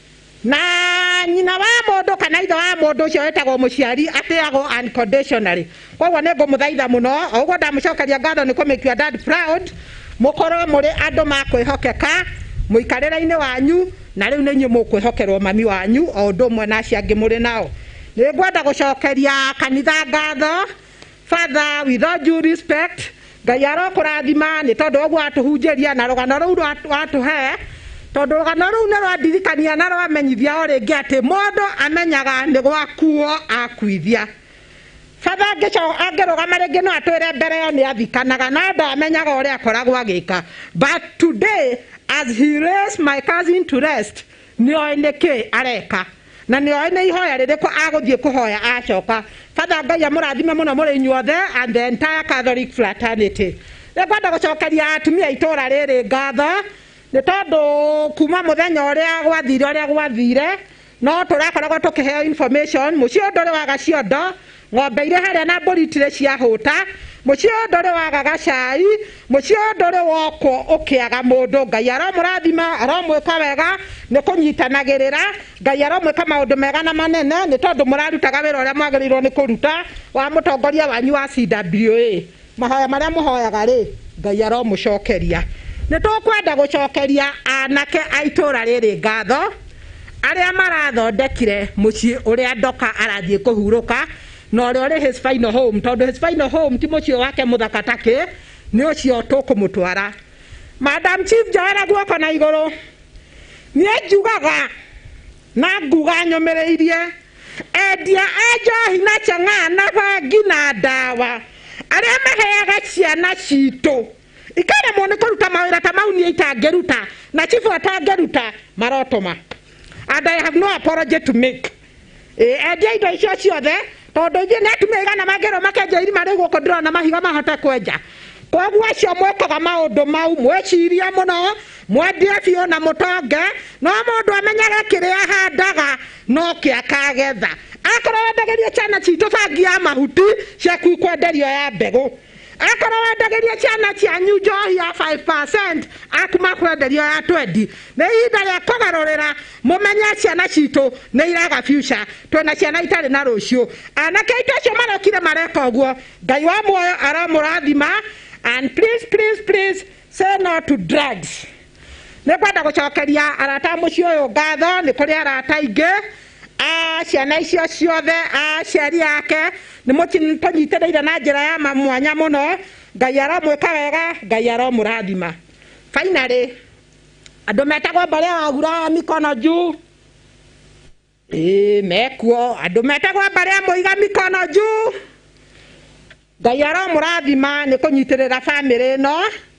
Na nyina wa mũndũ kana ithe wa mũndũ ũcio wĩtagwo mũciari atĩagwo unconditionally. Koguo nĩ ngũmũthaitha mũno o ũguo ndamũcokeria ngatho nĩ make your dad proud. Mũkorwo mũrĩ andũ makwĩhokeka mũikarĩre-inĩ wanyu na rĩu nĩ inyuĩ mũkwĩhokerwo mami wanyu o ũndũ ũmwe na acio angĩ mũrĩ nao. Nĩ ngwenda gũcokeria kanitha ngatho. Father, with all due respect, Ngai arokũrathima nĩ tondũ ũguo atũhunjĩria na rũgano rũu watũhe tondũ rũgano rũu nĩ rwandirikania na rwamenyithia o rĩngĩ atĩ mũndũ amenyaga nĩ gwakuo akuithia. Father angĩrũgama rĩngĩ no atwĩre mbere ĩyo nĩ athikanaga na ndamenyaga ũrĩa akoragwo agĩka. But today as he raised my cousin to rest nĩoĩ nĩkĩ areka na nĩoĩ nĩ ihoya rĩrĩkũ agũthiĩ kũhoya acoka. Father Ngai amũrathime mũno mũrĩ inyuothe and the entire Catholic fraternity. Nĩ ngwenda gũcokeria atumia itũũra rĩrĩ ngatho nĩ tondũ kuma mũthenya ũrĩa gwathire no tũrakoragwo tũkĩheo information. Mũciĩ ndũrĩ waga ciondo, ng'ombe iria harĩa na mbũri itirĩ ciahũta, mũciĩ ndũrĩ waga gacai, mũciĩ ndũrĩ wokwo ũkĩaga mũndũ. Ngai aromũrathima aromwĩka wega nĩ kũnyitanagĩrĩra. Ngai aromwĩka maũndũ mega na manene nĩ tondũ mũrarutaga wĩra ũrĩa mwagĩrĩirwo nĩ kũruta wa mũtongoria wanyu wa CWA. Mahoya marĩa mũhoyaga rĩ Ngai aromũcokeria. Nĩ tũkwenda gũcokeria anake a itũũra rĩrĩ ngatho arĩa marathondekire mũciĩ ũrĩa ndoka arathiĩ kũhurũka na ũrĩa ũrĩ his final home tondũ his final home ti mũciĩ wake mũthaka takĩ nĩ ũcio tũkũmũtwara. Madam Chief njoera guoko na igũrũ. Niĩ njugaga na nguga nyũmĩrĩirie endia a njohi na chang'aa na bangi na ndawa arĩa maheaga ciana citũ ikaremwo nĩ kũruta mawĩra ta mau niĩ itangĩruta na chifu atangĩruta marotoma. And I have no apology to make. Endia indo icio ciothe tondũ ithuĩ nĩ atumia aigana mangĩrwo makenja irima rĩu gũkũ ndĩrona mahiga mahote kwenja. Koguo acio mwekaga maũndũ mau mwĩciria mũno mwendie biũ na mũtonge no mũndũ amenyaga kĩrĩa ahandaga no kĩ akagetha. Akorwo wendagĩria ciana citũ bangi ya mahuti ciaku ikwenderio ya mbegũ akorwo wendagiria ciana cianyu njohi ya 5% akuma kwenderio ya 20 nĩ ihinda rĩa kũgarũrĩra mũmenye ciana citũ nĩ iraga future twĩna ciana itarĩ na rũciũ anake aitũ acio marokire mareka ũguo Ngai wa muoyo aramũrathima and please say no to drugs nĩ kwenda gũcokeria arata mũciĩ ũyũ ngatho nĩ kũrĩ arata aingĩ ciana icio ciothe aciari yake nĩ mũtũnyitĩrĩire na njĩra ya mwanya mũno Ngai aramwĩka wega Ngai aramũrathima finally andũ metagwo Mbaria Wagura mikono juu mekuo andũ metagwo Mbaria Mũiga mikono juu Ngai aramũrathima nĩ kũnyitĩrĩra family ĩno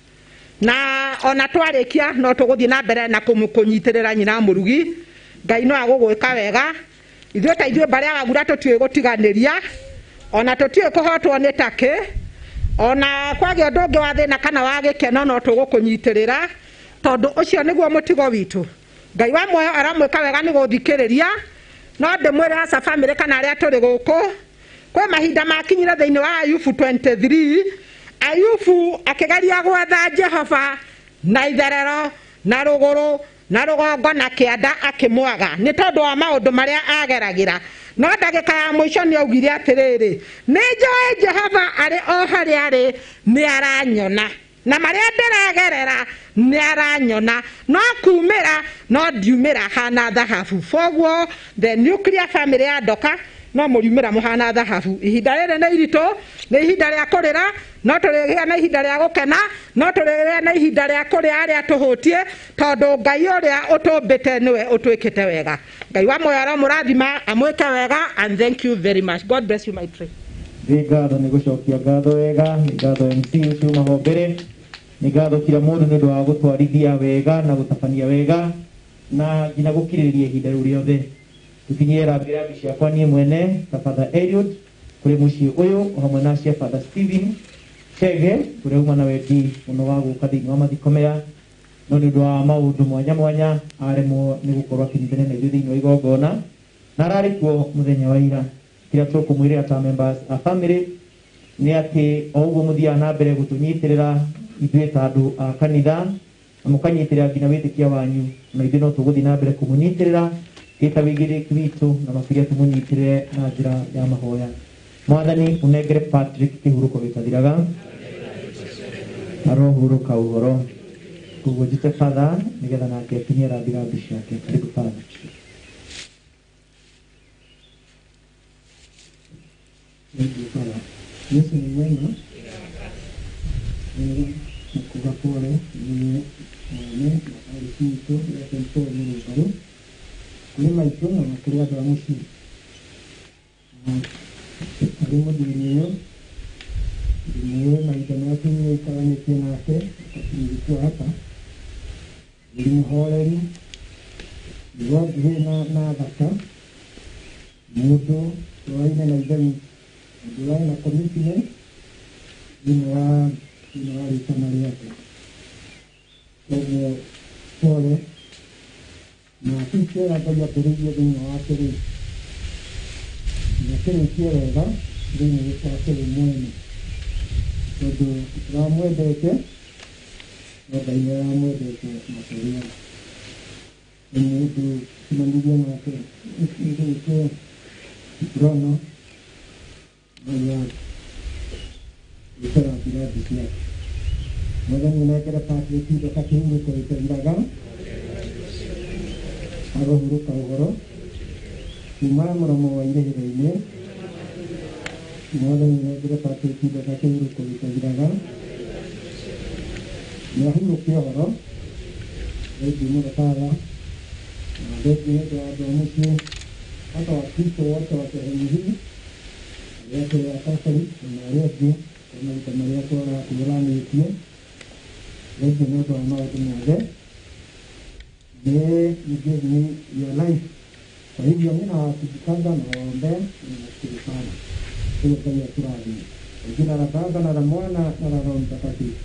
na ona twarĩkia no tũgũthiĩ na mbere na kũnyitĩrĩra nyina mũrugi Ngai no agũgwĩka wega ithuĩ ta ithuĩ Mbaria Wagura tũtiũĩ gũtiganĩria ona tũtiũĩ kũhotwo nĩ takĩ ona kwagĩa ũndũ ũngĩ wa thĩna kana wa gĩkeno no tũgũkũnyitĩrĩra tondũ ũcio nĩguo mũtugo witũ Ngai wa muoyo aramwĩka wega nĩ gũthikĩrĩria no ndĩmwĩre aca family kana arĩa tũrĩ gũkũ kwĩ mahinda makinyire thĩinĩ wa Ayubu 23 Ayubu akĩgeria gwetha Jehova na itherero na rũgũrũ na rũgongo na kĩanda akĩmwaga nĩ tondũ wa maũndũ marĩa ageragĩra no ndagĩka ya mũico nĩ augire atĩrĩrĩ nĩ njũĩ Jehova arĩ o harĩa arĩ nĩ aranyona na marĩa ndĩragerera nĩ aranyona no kumĩra no ndiumĩra hana thahabu koguo the nuclear family ya Ndoka no mũriumĩra mũhana thahabu ihinda rĩrĩ nĩ iritũ nĩ ihinda rĩa kũrĩra no tũrĩgĩa na ihinda rĩa gũkena no tũrĩgĩa na ihinda rĩa kũrĩa arĩa tũhũtie tondũ Ngai ũrĩa ũtũmbĩte nĩwe ũtwĩkĩte wega Ngai wa muoyo aramũrathima amwĩke wega and thank you very much God bless you my friend nĩ ngatho nĩ gũcokia ngatho wega nĩ ngatho MC ũcio maho mbere nĩ ngatho kila mũndũ nĩ ũndũ wa gũtwarithia wega na gũtabania wega na nginya gũkirĩrĩria ihinda rĩu rĩothe tukinyie rambirambi ciakwa niĩ mwene ta Father Eliud kũrĩ mũciĩ ũyũ hamwe na cia Father Stephen Chege kũrĩa uma na wendi mũno wa gũka thĩinĩ wa mathiko maya no nĩ ũndũ wa maũndũ mwanya aremwo nĩ gũkorwo akĩnyitana na ithuĩ thĩinĩ wa igongona na ararĩ kuo mũthenya wa ira kĩrĩa tũkũmwĩrĩra ta members a family nĩ atĩ o ũguo mũthiaga na mbere gũtũnyitĩrĩra ithuĩ ta andũ a kanitha na mũkanyitĩrĩra nginya wĩtĩkia wanyu na ithuĩ no tũgũthiĩ na mbere kũmũnyitĩrĩra kita wĩigĩrĩki witũ na makĩria tũmũnyitĩrĩre na njĩra ya mahoya Mwathani unengere Patrick kĩhurũko gĩtathiraga arohurũka ũhoro koguo njĩte Father nĩgetha nake akinye rambirambi ciake karibu Father Yesu ni mwema nakuga pole mwenye mwene alisiito ya tempo mwenye kuri maitũ na makĩria andũ a mũciĩ harĩ mũthuri ũyũ maitũ nĩakinyire ikaranĩtie nake akakinyĩrĩtwo hapa ũrĩ mũhoreri nĩguo nguhĩ na thaka mũndũ ũraine na ithe witũ mũndũ ũraine na commitment thĩinĩ wa rĩtana rĩake koguo pole na tukĩra Ngai ambĩrĩirie thĩinĩ wake rĩ na kĩrĩkie wega thĩinĩ wake we mwene tondũ tũramwendete no Ngai nĩaramwendete makĩria nĩ mũndũ tumanĩrie nake gĩkĩ Rono Ngai gĩkĩra mbirathi ciake Mwathani nengere Patrick Ndoka kĩhurũko gĩtathiraga arohurũka ũhoro kuma mũromo wa irĩhĩro-inĩ Mwathani nengere Patrick Ndoka kĩhurũko gĩtathiraga nĩahurũke ũhoro thĩinĩ mũno Father na thĩinĩ wa andũ a mũciĩ hata Wakristo wote wa sehemu hii arĩa tũrĩ a Catholic na arĩa angĩ kwa maita marĩa tũranĩtie thĩinĩ nĩ ũndũ wa maũndũ mothe you give me your life. Kwa hivyo mimi nawashukuru na waombea na nashukuru sana. Hiyo kwa hiyo turadi. Jina la Baba na la Mwana na la Roho Mtakatifu.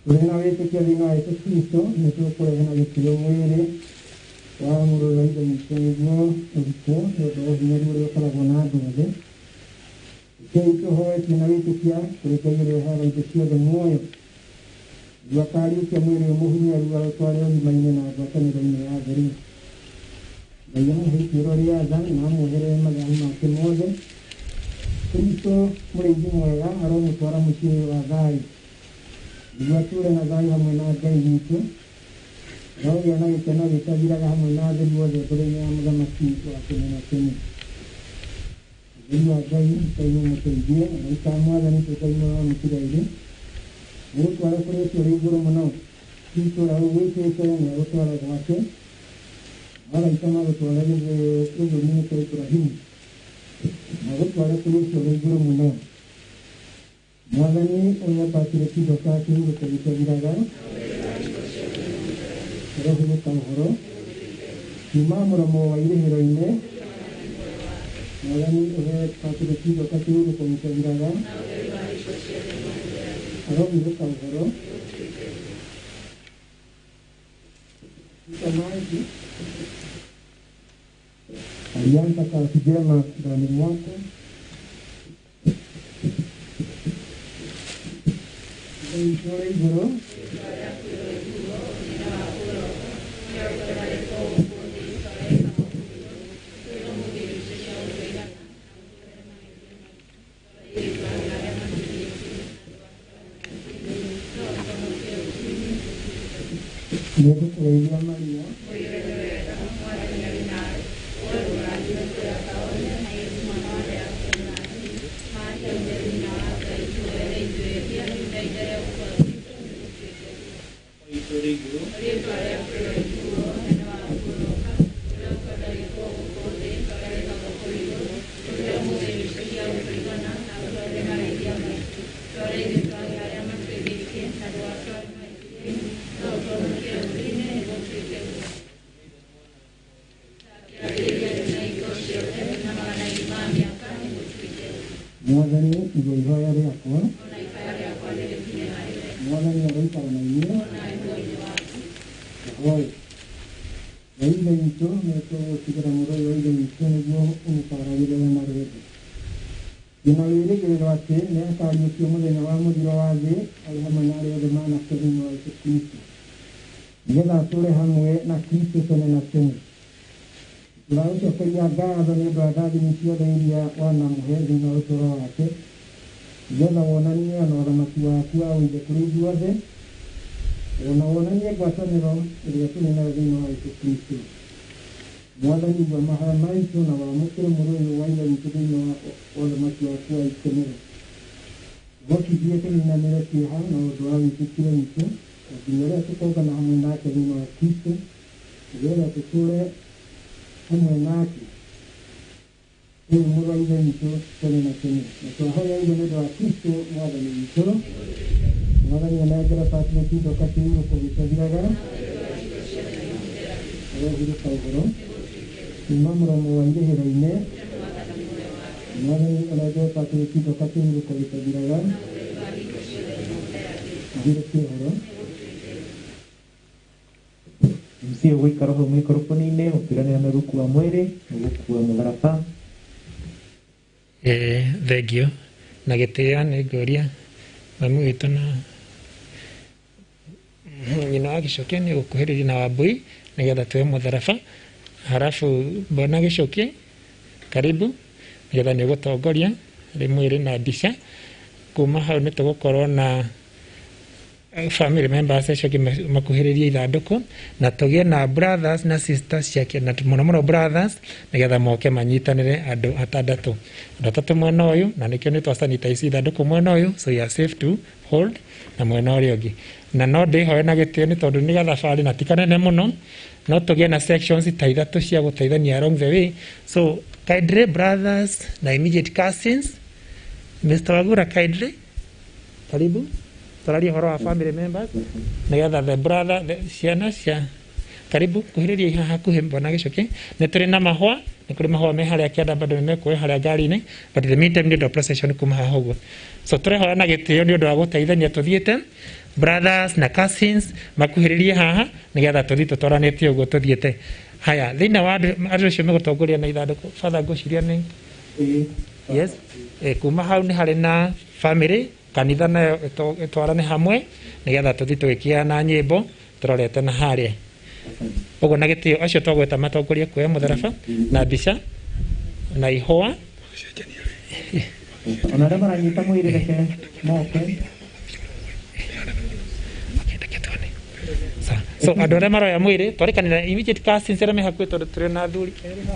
Tũrĩ na wĩtĩkio thĩinĩ wa Yesu Kristo nĩ tũkũrehe na gĩtĩo mwĩrĩ wa mũrũ wa Ithe witũ nĩguo ũrutwo nĩ ũndũ wa ũhinyĩrĩria ũrĩa ũkoragwo na andũ othe. Rekei tũhoe twĩna wĩtĩkia kũrĩ Ngai ũrĩa ũheaga indo ciothe muoyo. Nĩguo akariũkia mwĩrĩ ũyũ mũhinyaru aũtware ũgima-inĩ na ngwatanĩro-inĩ ya theru. Ngai amũhe ituĩro rĩa tha na amweherere mathagu make mothe. Kristo mũrĩithi mwega aromũtwara mũciĩ ũyũ wa thayũ. Nĩguo atũũre na thayũ hamwe na Ngai witũ. Rogĩa na gĩkeno gĩtathiraga hamwe na atheru othe mbere-inĩ ya mũthamaki wa tene na tene. Mũtheri wa Ngai Ngai nĩũmũteithie, araika a Mwathani tũkaimũramũkĩra irĩ. Nĩgũtwara kũrĩ ũcio ũrĩ igũrũ mũno. Kristo ũrĩa ũgwĩtĩte nĩegũtwara gwake. Araika magũtwara gĩthũri-inĩ kĩa Iburahĩmu. Magũtwara kũrĩ ũcio ũrĩ igũrũ mũno. Mwathani ũrĩa abatire kiugo gĩake gĩtathiraga. Roho ũhoro kuma mũromo wa irĩhĩro-inĩ. Mwathani ũrĩa abatire kiugo gĩake gĩtathiraga. Roho ũhoro Mtamaji alianza kazi njema ndani mwako. Ndio igoro Ndio kuelewa Maria. Mwathani igå ihoya rĩakwa Mwathani aroikara na inyuĩ ahoe na Ithe witũ nĩtũgũtigĩra mũrũ ũyũ wa Ithe witũ nĩguo ũmũkaragĩrĩre na rwendo. Twĩna wĩrĩgĩrĩro atĩ nĩakariũkio mũthenya wa mũthiro wa thĩ arĩ hamwe na arĩa othe manake thĩinĩ wa Yesu Kristo, nĩgetha atũũre hamwe na Kristo tene na tene. Tũragũcokeria ngatho nĩ ũndũ wa ndathimi ciothe iria wanamũhe thĩinĩ wa ũtũũro wake, nĩgetha wonanie ona ũramati waku wa ũithe kũrĩ ithuothe, ona wonanie ngwatanĩro ĩrĩa tũrĩ nayo thĩinĩ wa Yesu Kristo. Mwathani igua mahoya maitũ na wamũkĩre mũrũ ũyũ wa Ithe witũ thĩinĩ wa ũthamaki waku wa ikenero. Ũhotithie tũninanĩre kĩeha na ũndũ wa wĩtĩkio witũ, na nginya ũrĩa tũkongana hamwe nake thĩinĩ wa Kristo, nĩgetha tũtũũre hamwe nake ũyũ mũrũ wa Ithe witũ tene na tene. Na twahoya ũguo nĩ ũndũ wa Kristo Mwathani witũ. Mwathani anengere Patro kiugo kĩu gũgĩtathiraga, arohurũka ũhoro kuma mũromo wa irĩhĩro-inĩ. Mwathani anengere Patro kiugo kĩu gũgĩtathiraga, ahurũke ũhoro msio gwĩkara hau mĩkoroboni-inĩ ũkĩranĩra na gũkua mwĩrĩ na gũkua mũtharaba. Thengio na gĩtĩo nĩ ngũria mamu witũ na nyina wa Gĩcokia nĩ gũkuhĩrĩria na Wambui nĩgetha tuoe mũtharaba, halafu mbona Gĩcokia karibu nĩgetha nĩ ũgũtongoria rĩ mwĩrĩ na mbica. Kuma hau nĩ tũgũkorwo na family members acio makuhĩrĩria ithandũkũ na tũgĩe na brothers na sisters ciake, na mũno mũno brothers nĩgetha moke manyitanĩre andũ atandatũ mwena ũyũ, na nĩkĩo nĩ twasanitize ithandũkũ mwena ũyũ so you are safe to hold na mwena ũrĩa ũngĩ. Na no ndĩhoe na gĩtĩo nĩ tondũ nĩ gathabarĩ na ti kanene mũno, no tũgĩe na sections ta ithatũ cia gũteithania along the way. So kindly brothers na immediate cousins, Mr. Wagura kindly karibu tũraria ũhoro wa family members nĩgetha the brother ciana cia karibu kuhĩrĩria iha hakuhĩ mbona Gĩcokia. Nĩ tũrĩ na mahũa, nĩ kũrĩ mahũa me harĩa kĩanda bado nĩmekuoya harĩa ngari-inĩ, but the meantime nĩ ũndũ wa procession kuma haha ũguo. So tũrehoya na gĩtĩo nĩ ũndũ wa gũteithania tũthiĩte brothers na cousins makuhiririe haha nigetha tuthi tutoranite uguo tuthiete haya thina wa andu cio megutongoria na ithanduku father ngociria ni yes kuma hau ni hari na family kanitha nayo itwarane hamwe nigetha tuthi tugikia na nyimbo turorete na haria uguo na gitio acio twagweta matongoria kuoya mutharaba na mbica na ihua ona arĩa maranyita mwĩrĩ reke moke so andũ arĩa maroya mwĩrĩ twarĩkanĩra immediate cousins arĩa me hakuhĩ tondũ tũrĩ na athuri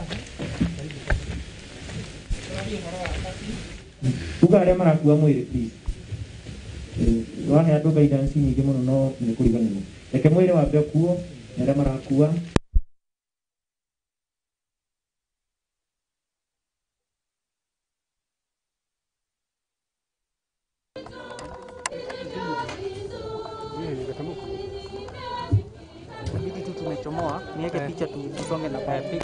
uga arĩa marakua mwĩrĩ please wahe andũ guidance nyingĩ mũno no nĩ kũriganĩrwo reke mwĩrĩ wambe ũkuo na arĩa marakua tumechomoa niweke picha tusonge na picha.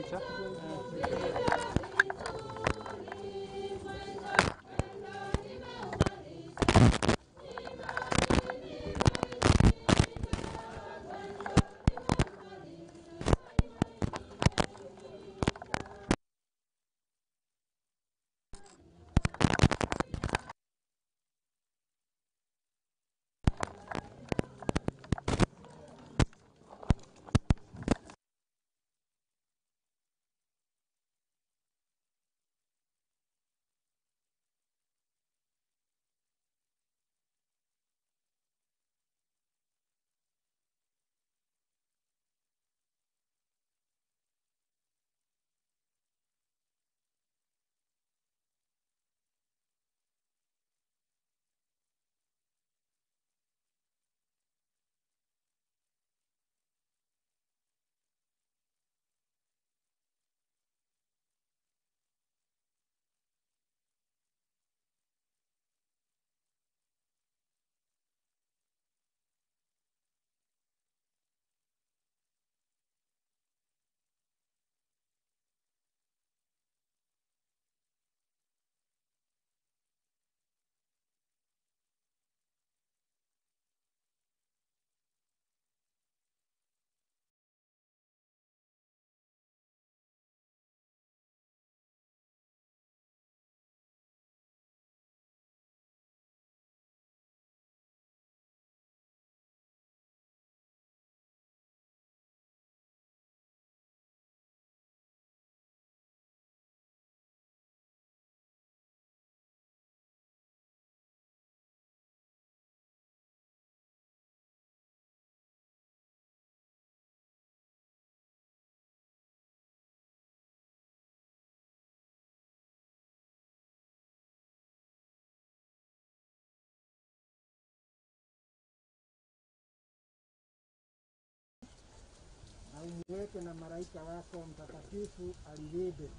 Umweke na malaika wako mtakatifu alilinde,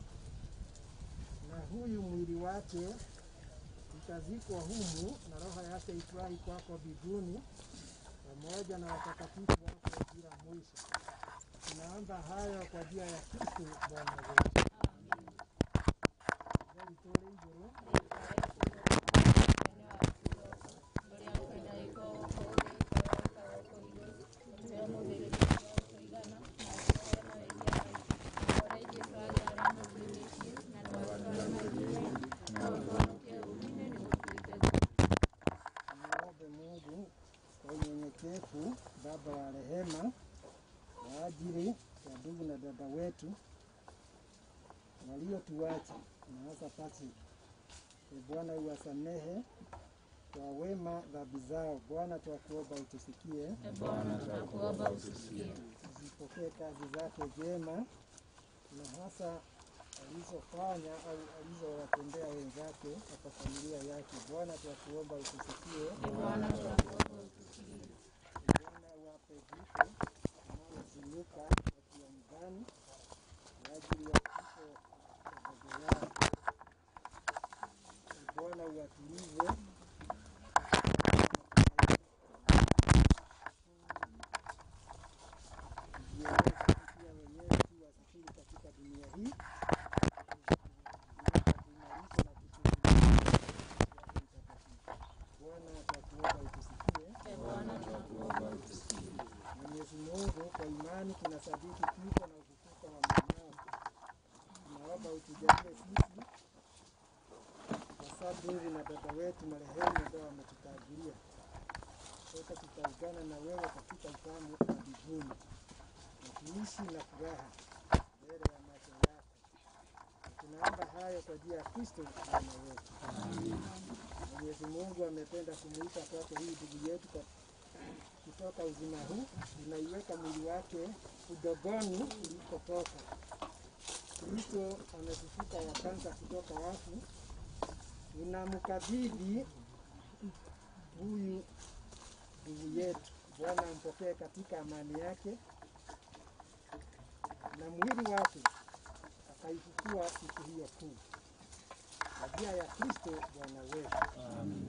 na huyu mwili wake utazikwa humu, na roho yake ifurahi kwako mbinguni pamoja na watakatifu wako bila mwisho. Tunaomba hayo kwa njia ya Kristo Bwana wetu. Baba wa rehema, kwa ajili ya ndugu na dada wetu waliotuacha na hasa Patrick, Bwana uwasamehe kwa wema dhambi zao. Bwana twakuomba utusikie. Zipokee kazi zake njema na hasa alizofanya au alizowatendea wenzake na familia yake. Bwana twakuomba utusikie. Wape vifo wanaozinuka wakiwa mzani kwa ajili ya kifo cha baba yao. Bwana uwatulize pia wenyewe tu wasafiri katika dunia hii. Bwana atakuomba utusikie. Mwenyezi Mungu kwa imani tunasadiki kifo na ufufuko wa mwanao. Tunaomba utujalie sisi wasaduri na dada wetu marehemu ambao wametutangulia, sote tutaungana na wewe katika ufalme wa mbinguni na kuishi na furaha mbele ya macho yako. Tunaomba hayo kwa njia ya Kristo Bwana wetu. Mwenyezi Mungu amependa kumuita kwake hii ndugu yetu kutoka uzima huu, tunaiweka mwili wake udogoni ulikotoka. Kristo amefufuka wa kwanza kutoka wafu, tunamkabidhi huyu ndugu yetu. Bwana ampokee katika amani yake na mwili wake akaifufua siku hiyo kuu kwa njia ya Kristo Bwana wetu. Amen.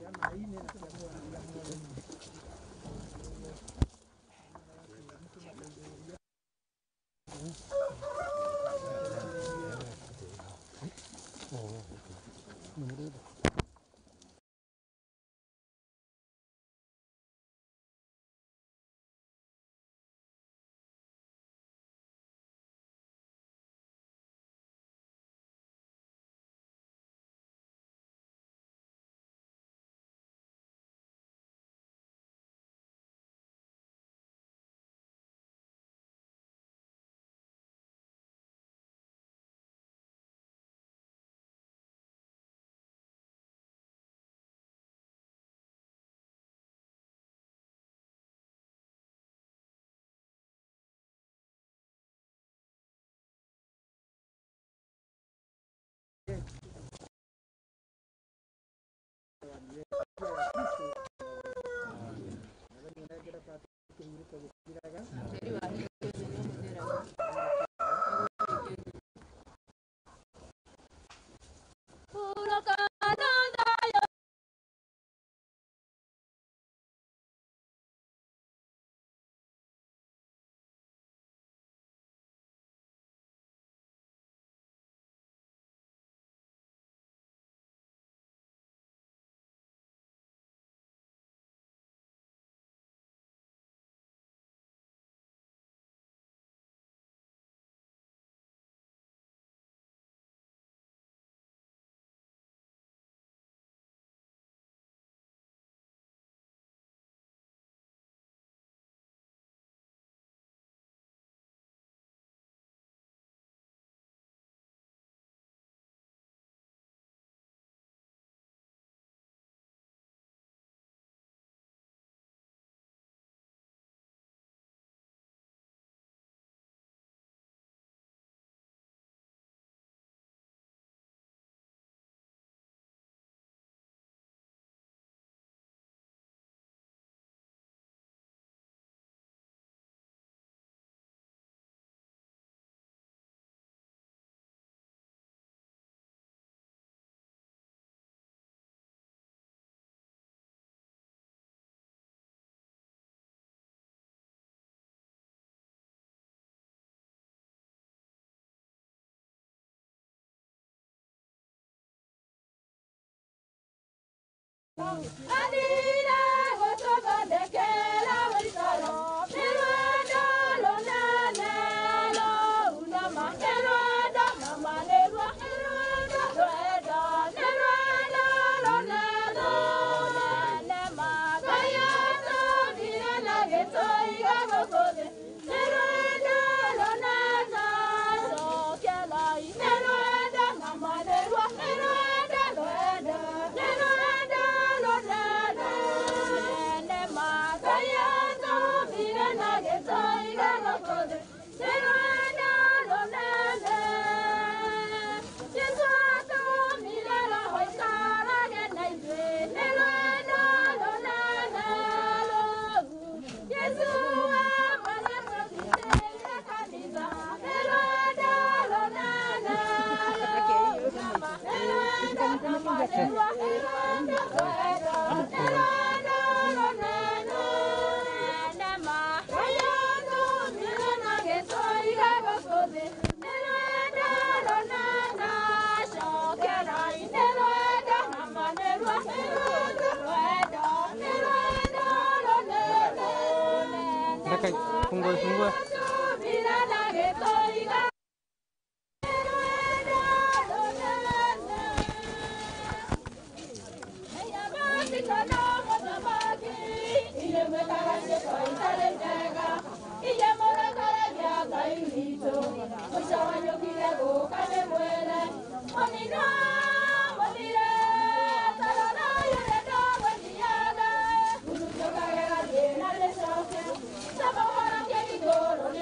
Sabahara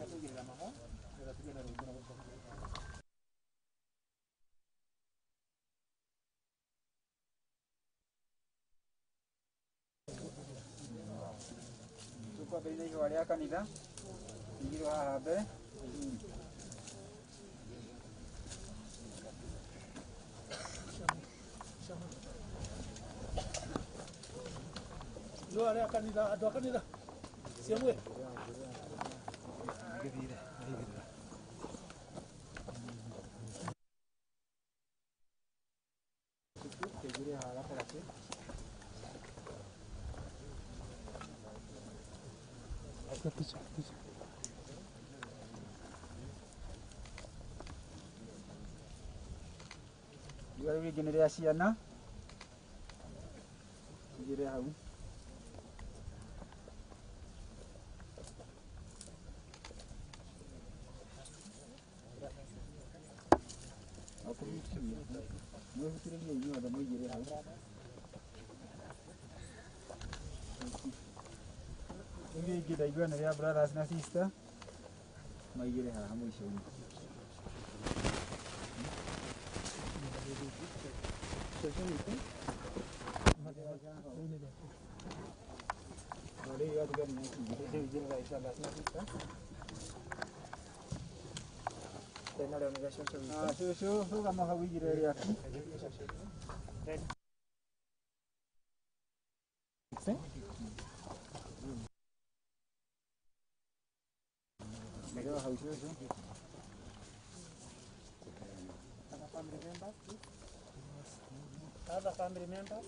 Tukwambĩrĩria ihũa rĩa kanitha igirwo haha mbere. Ihũa rĩa kanitha, andũ a kanitha ciamwe Tegire haha gatagatĩ. Ihũa rĩu rĩngĩ nĩ rĩa ciana. Igire hau. Mwĩhutĩrĩrie inyuothe mũigĩre hau. Rĩu rĩngĩ ndaigua nĩ rĩa brothers na sister. Maigĩre haha mũico-inĩ. Shushu, rũgama hau igire rĩaku. Nĩguo hau shushu. Other family members?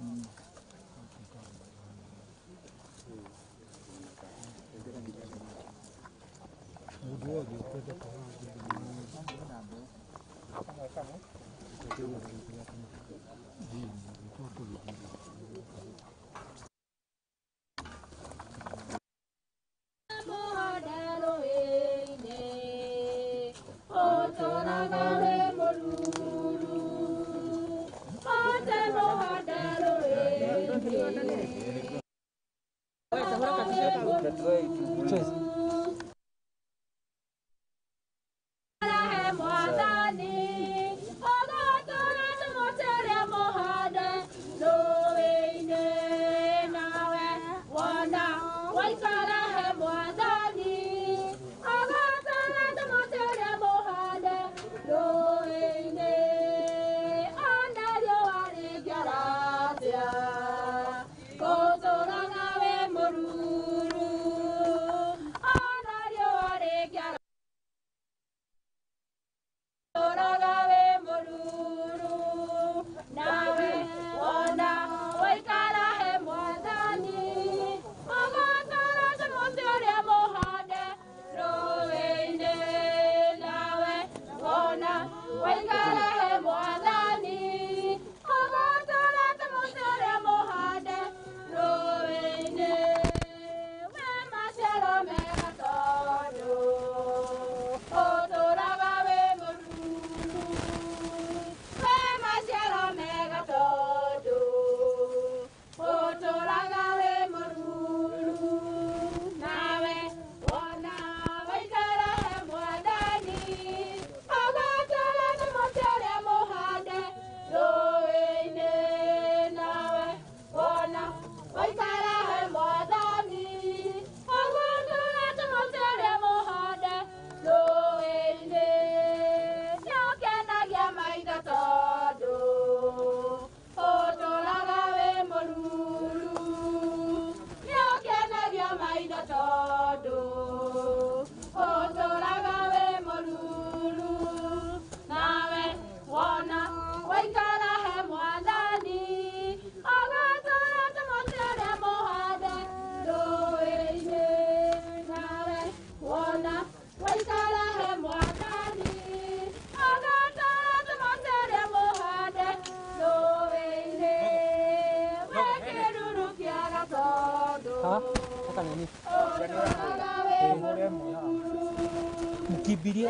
Mkibiria.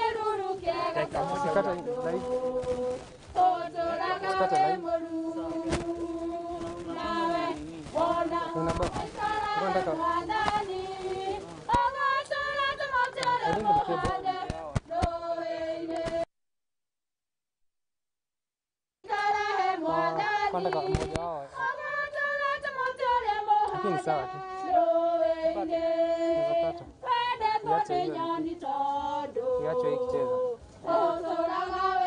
Sikata lai. Sikata lai. Unaba. Unataka. Kwenda kwa mmoja wao. Lakini sawa tu. Iache hiyo ikicheza.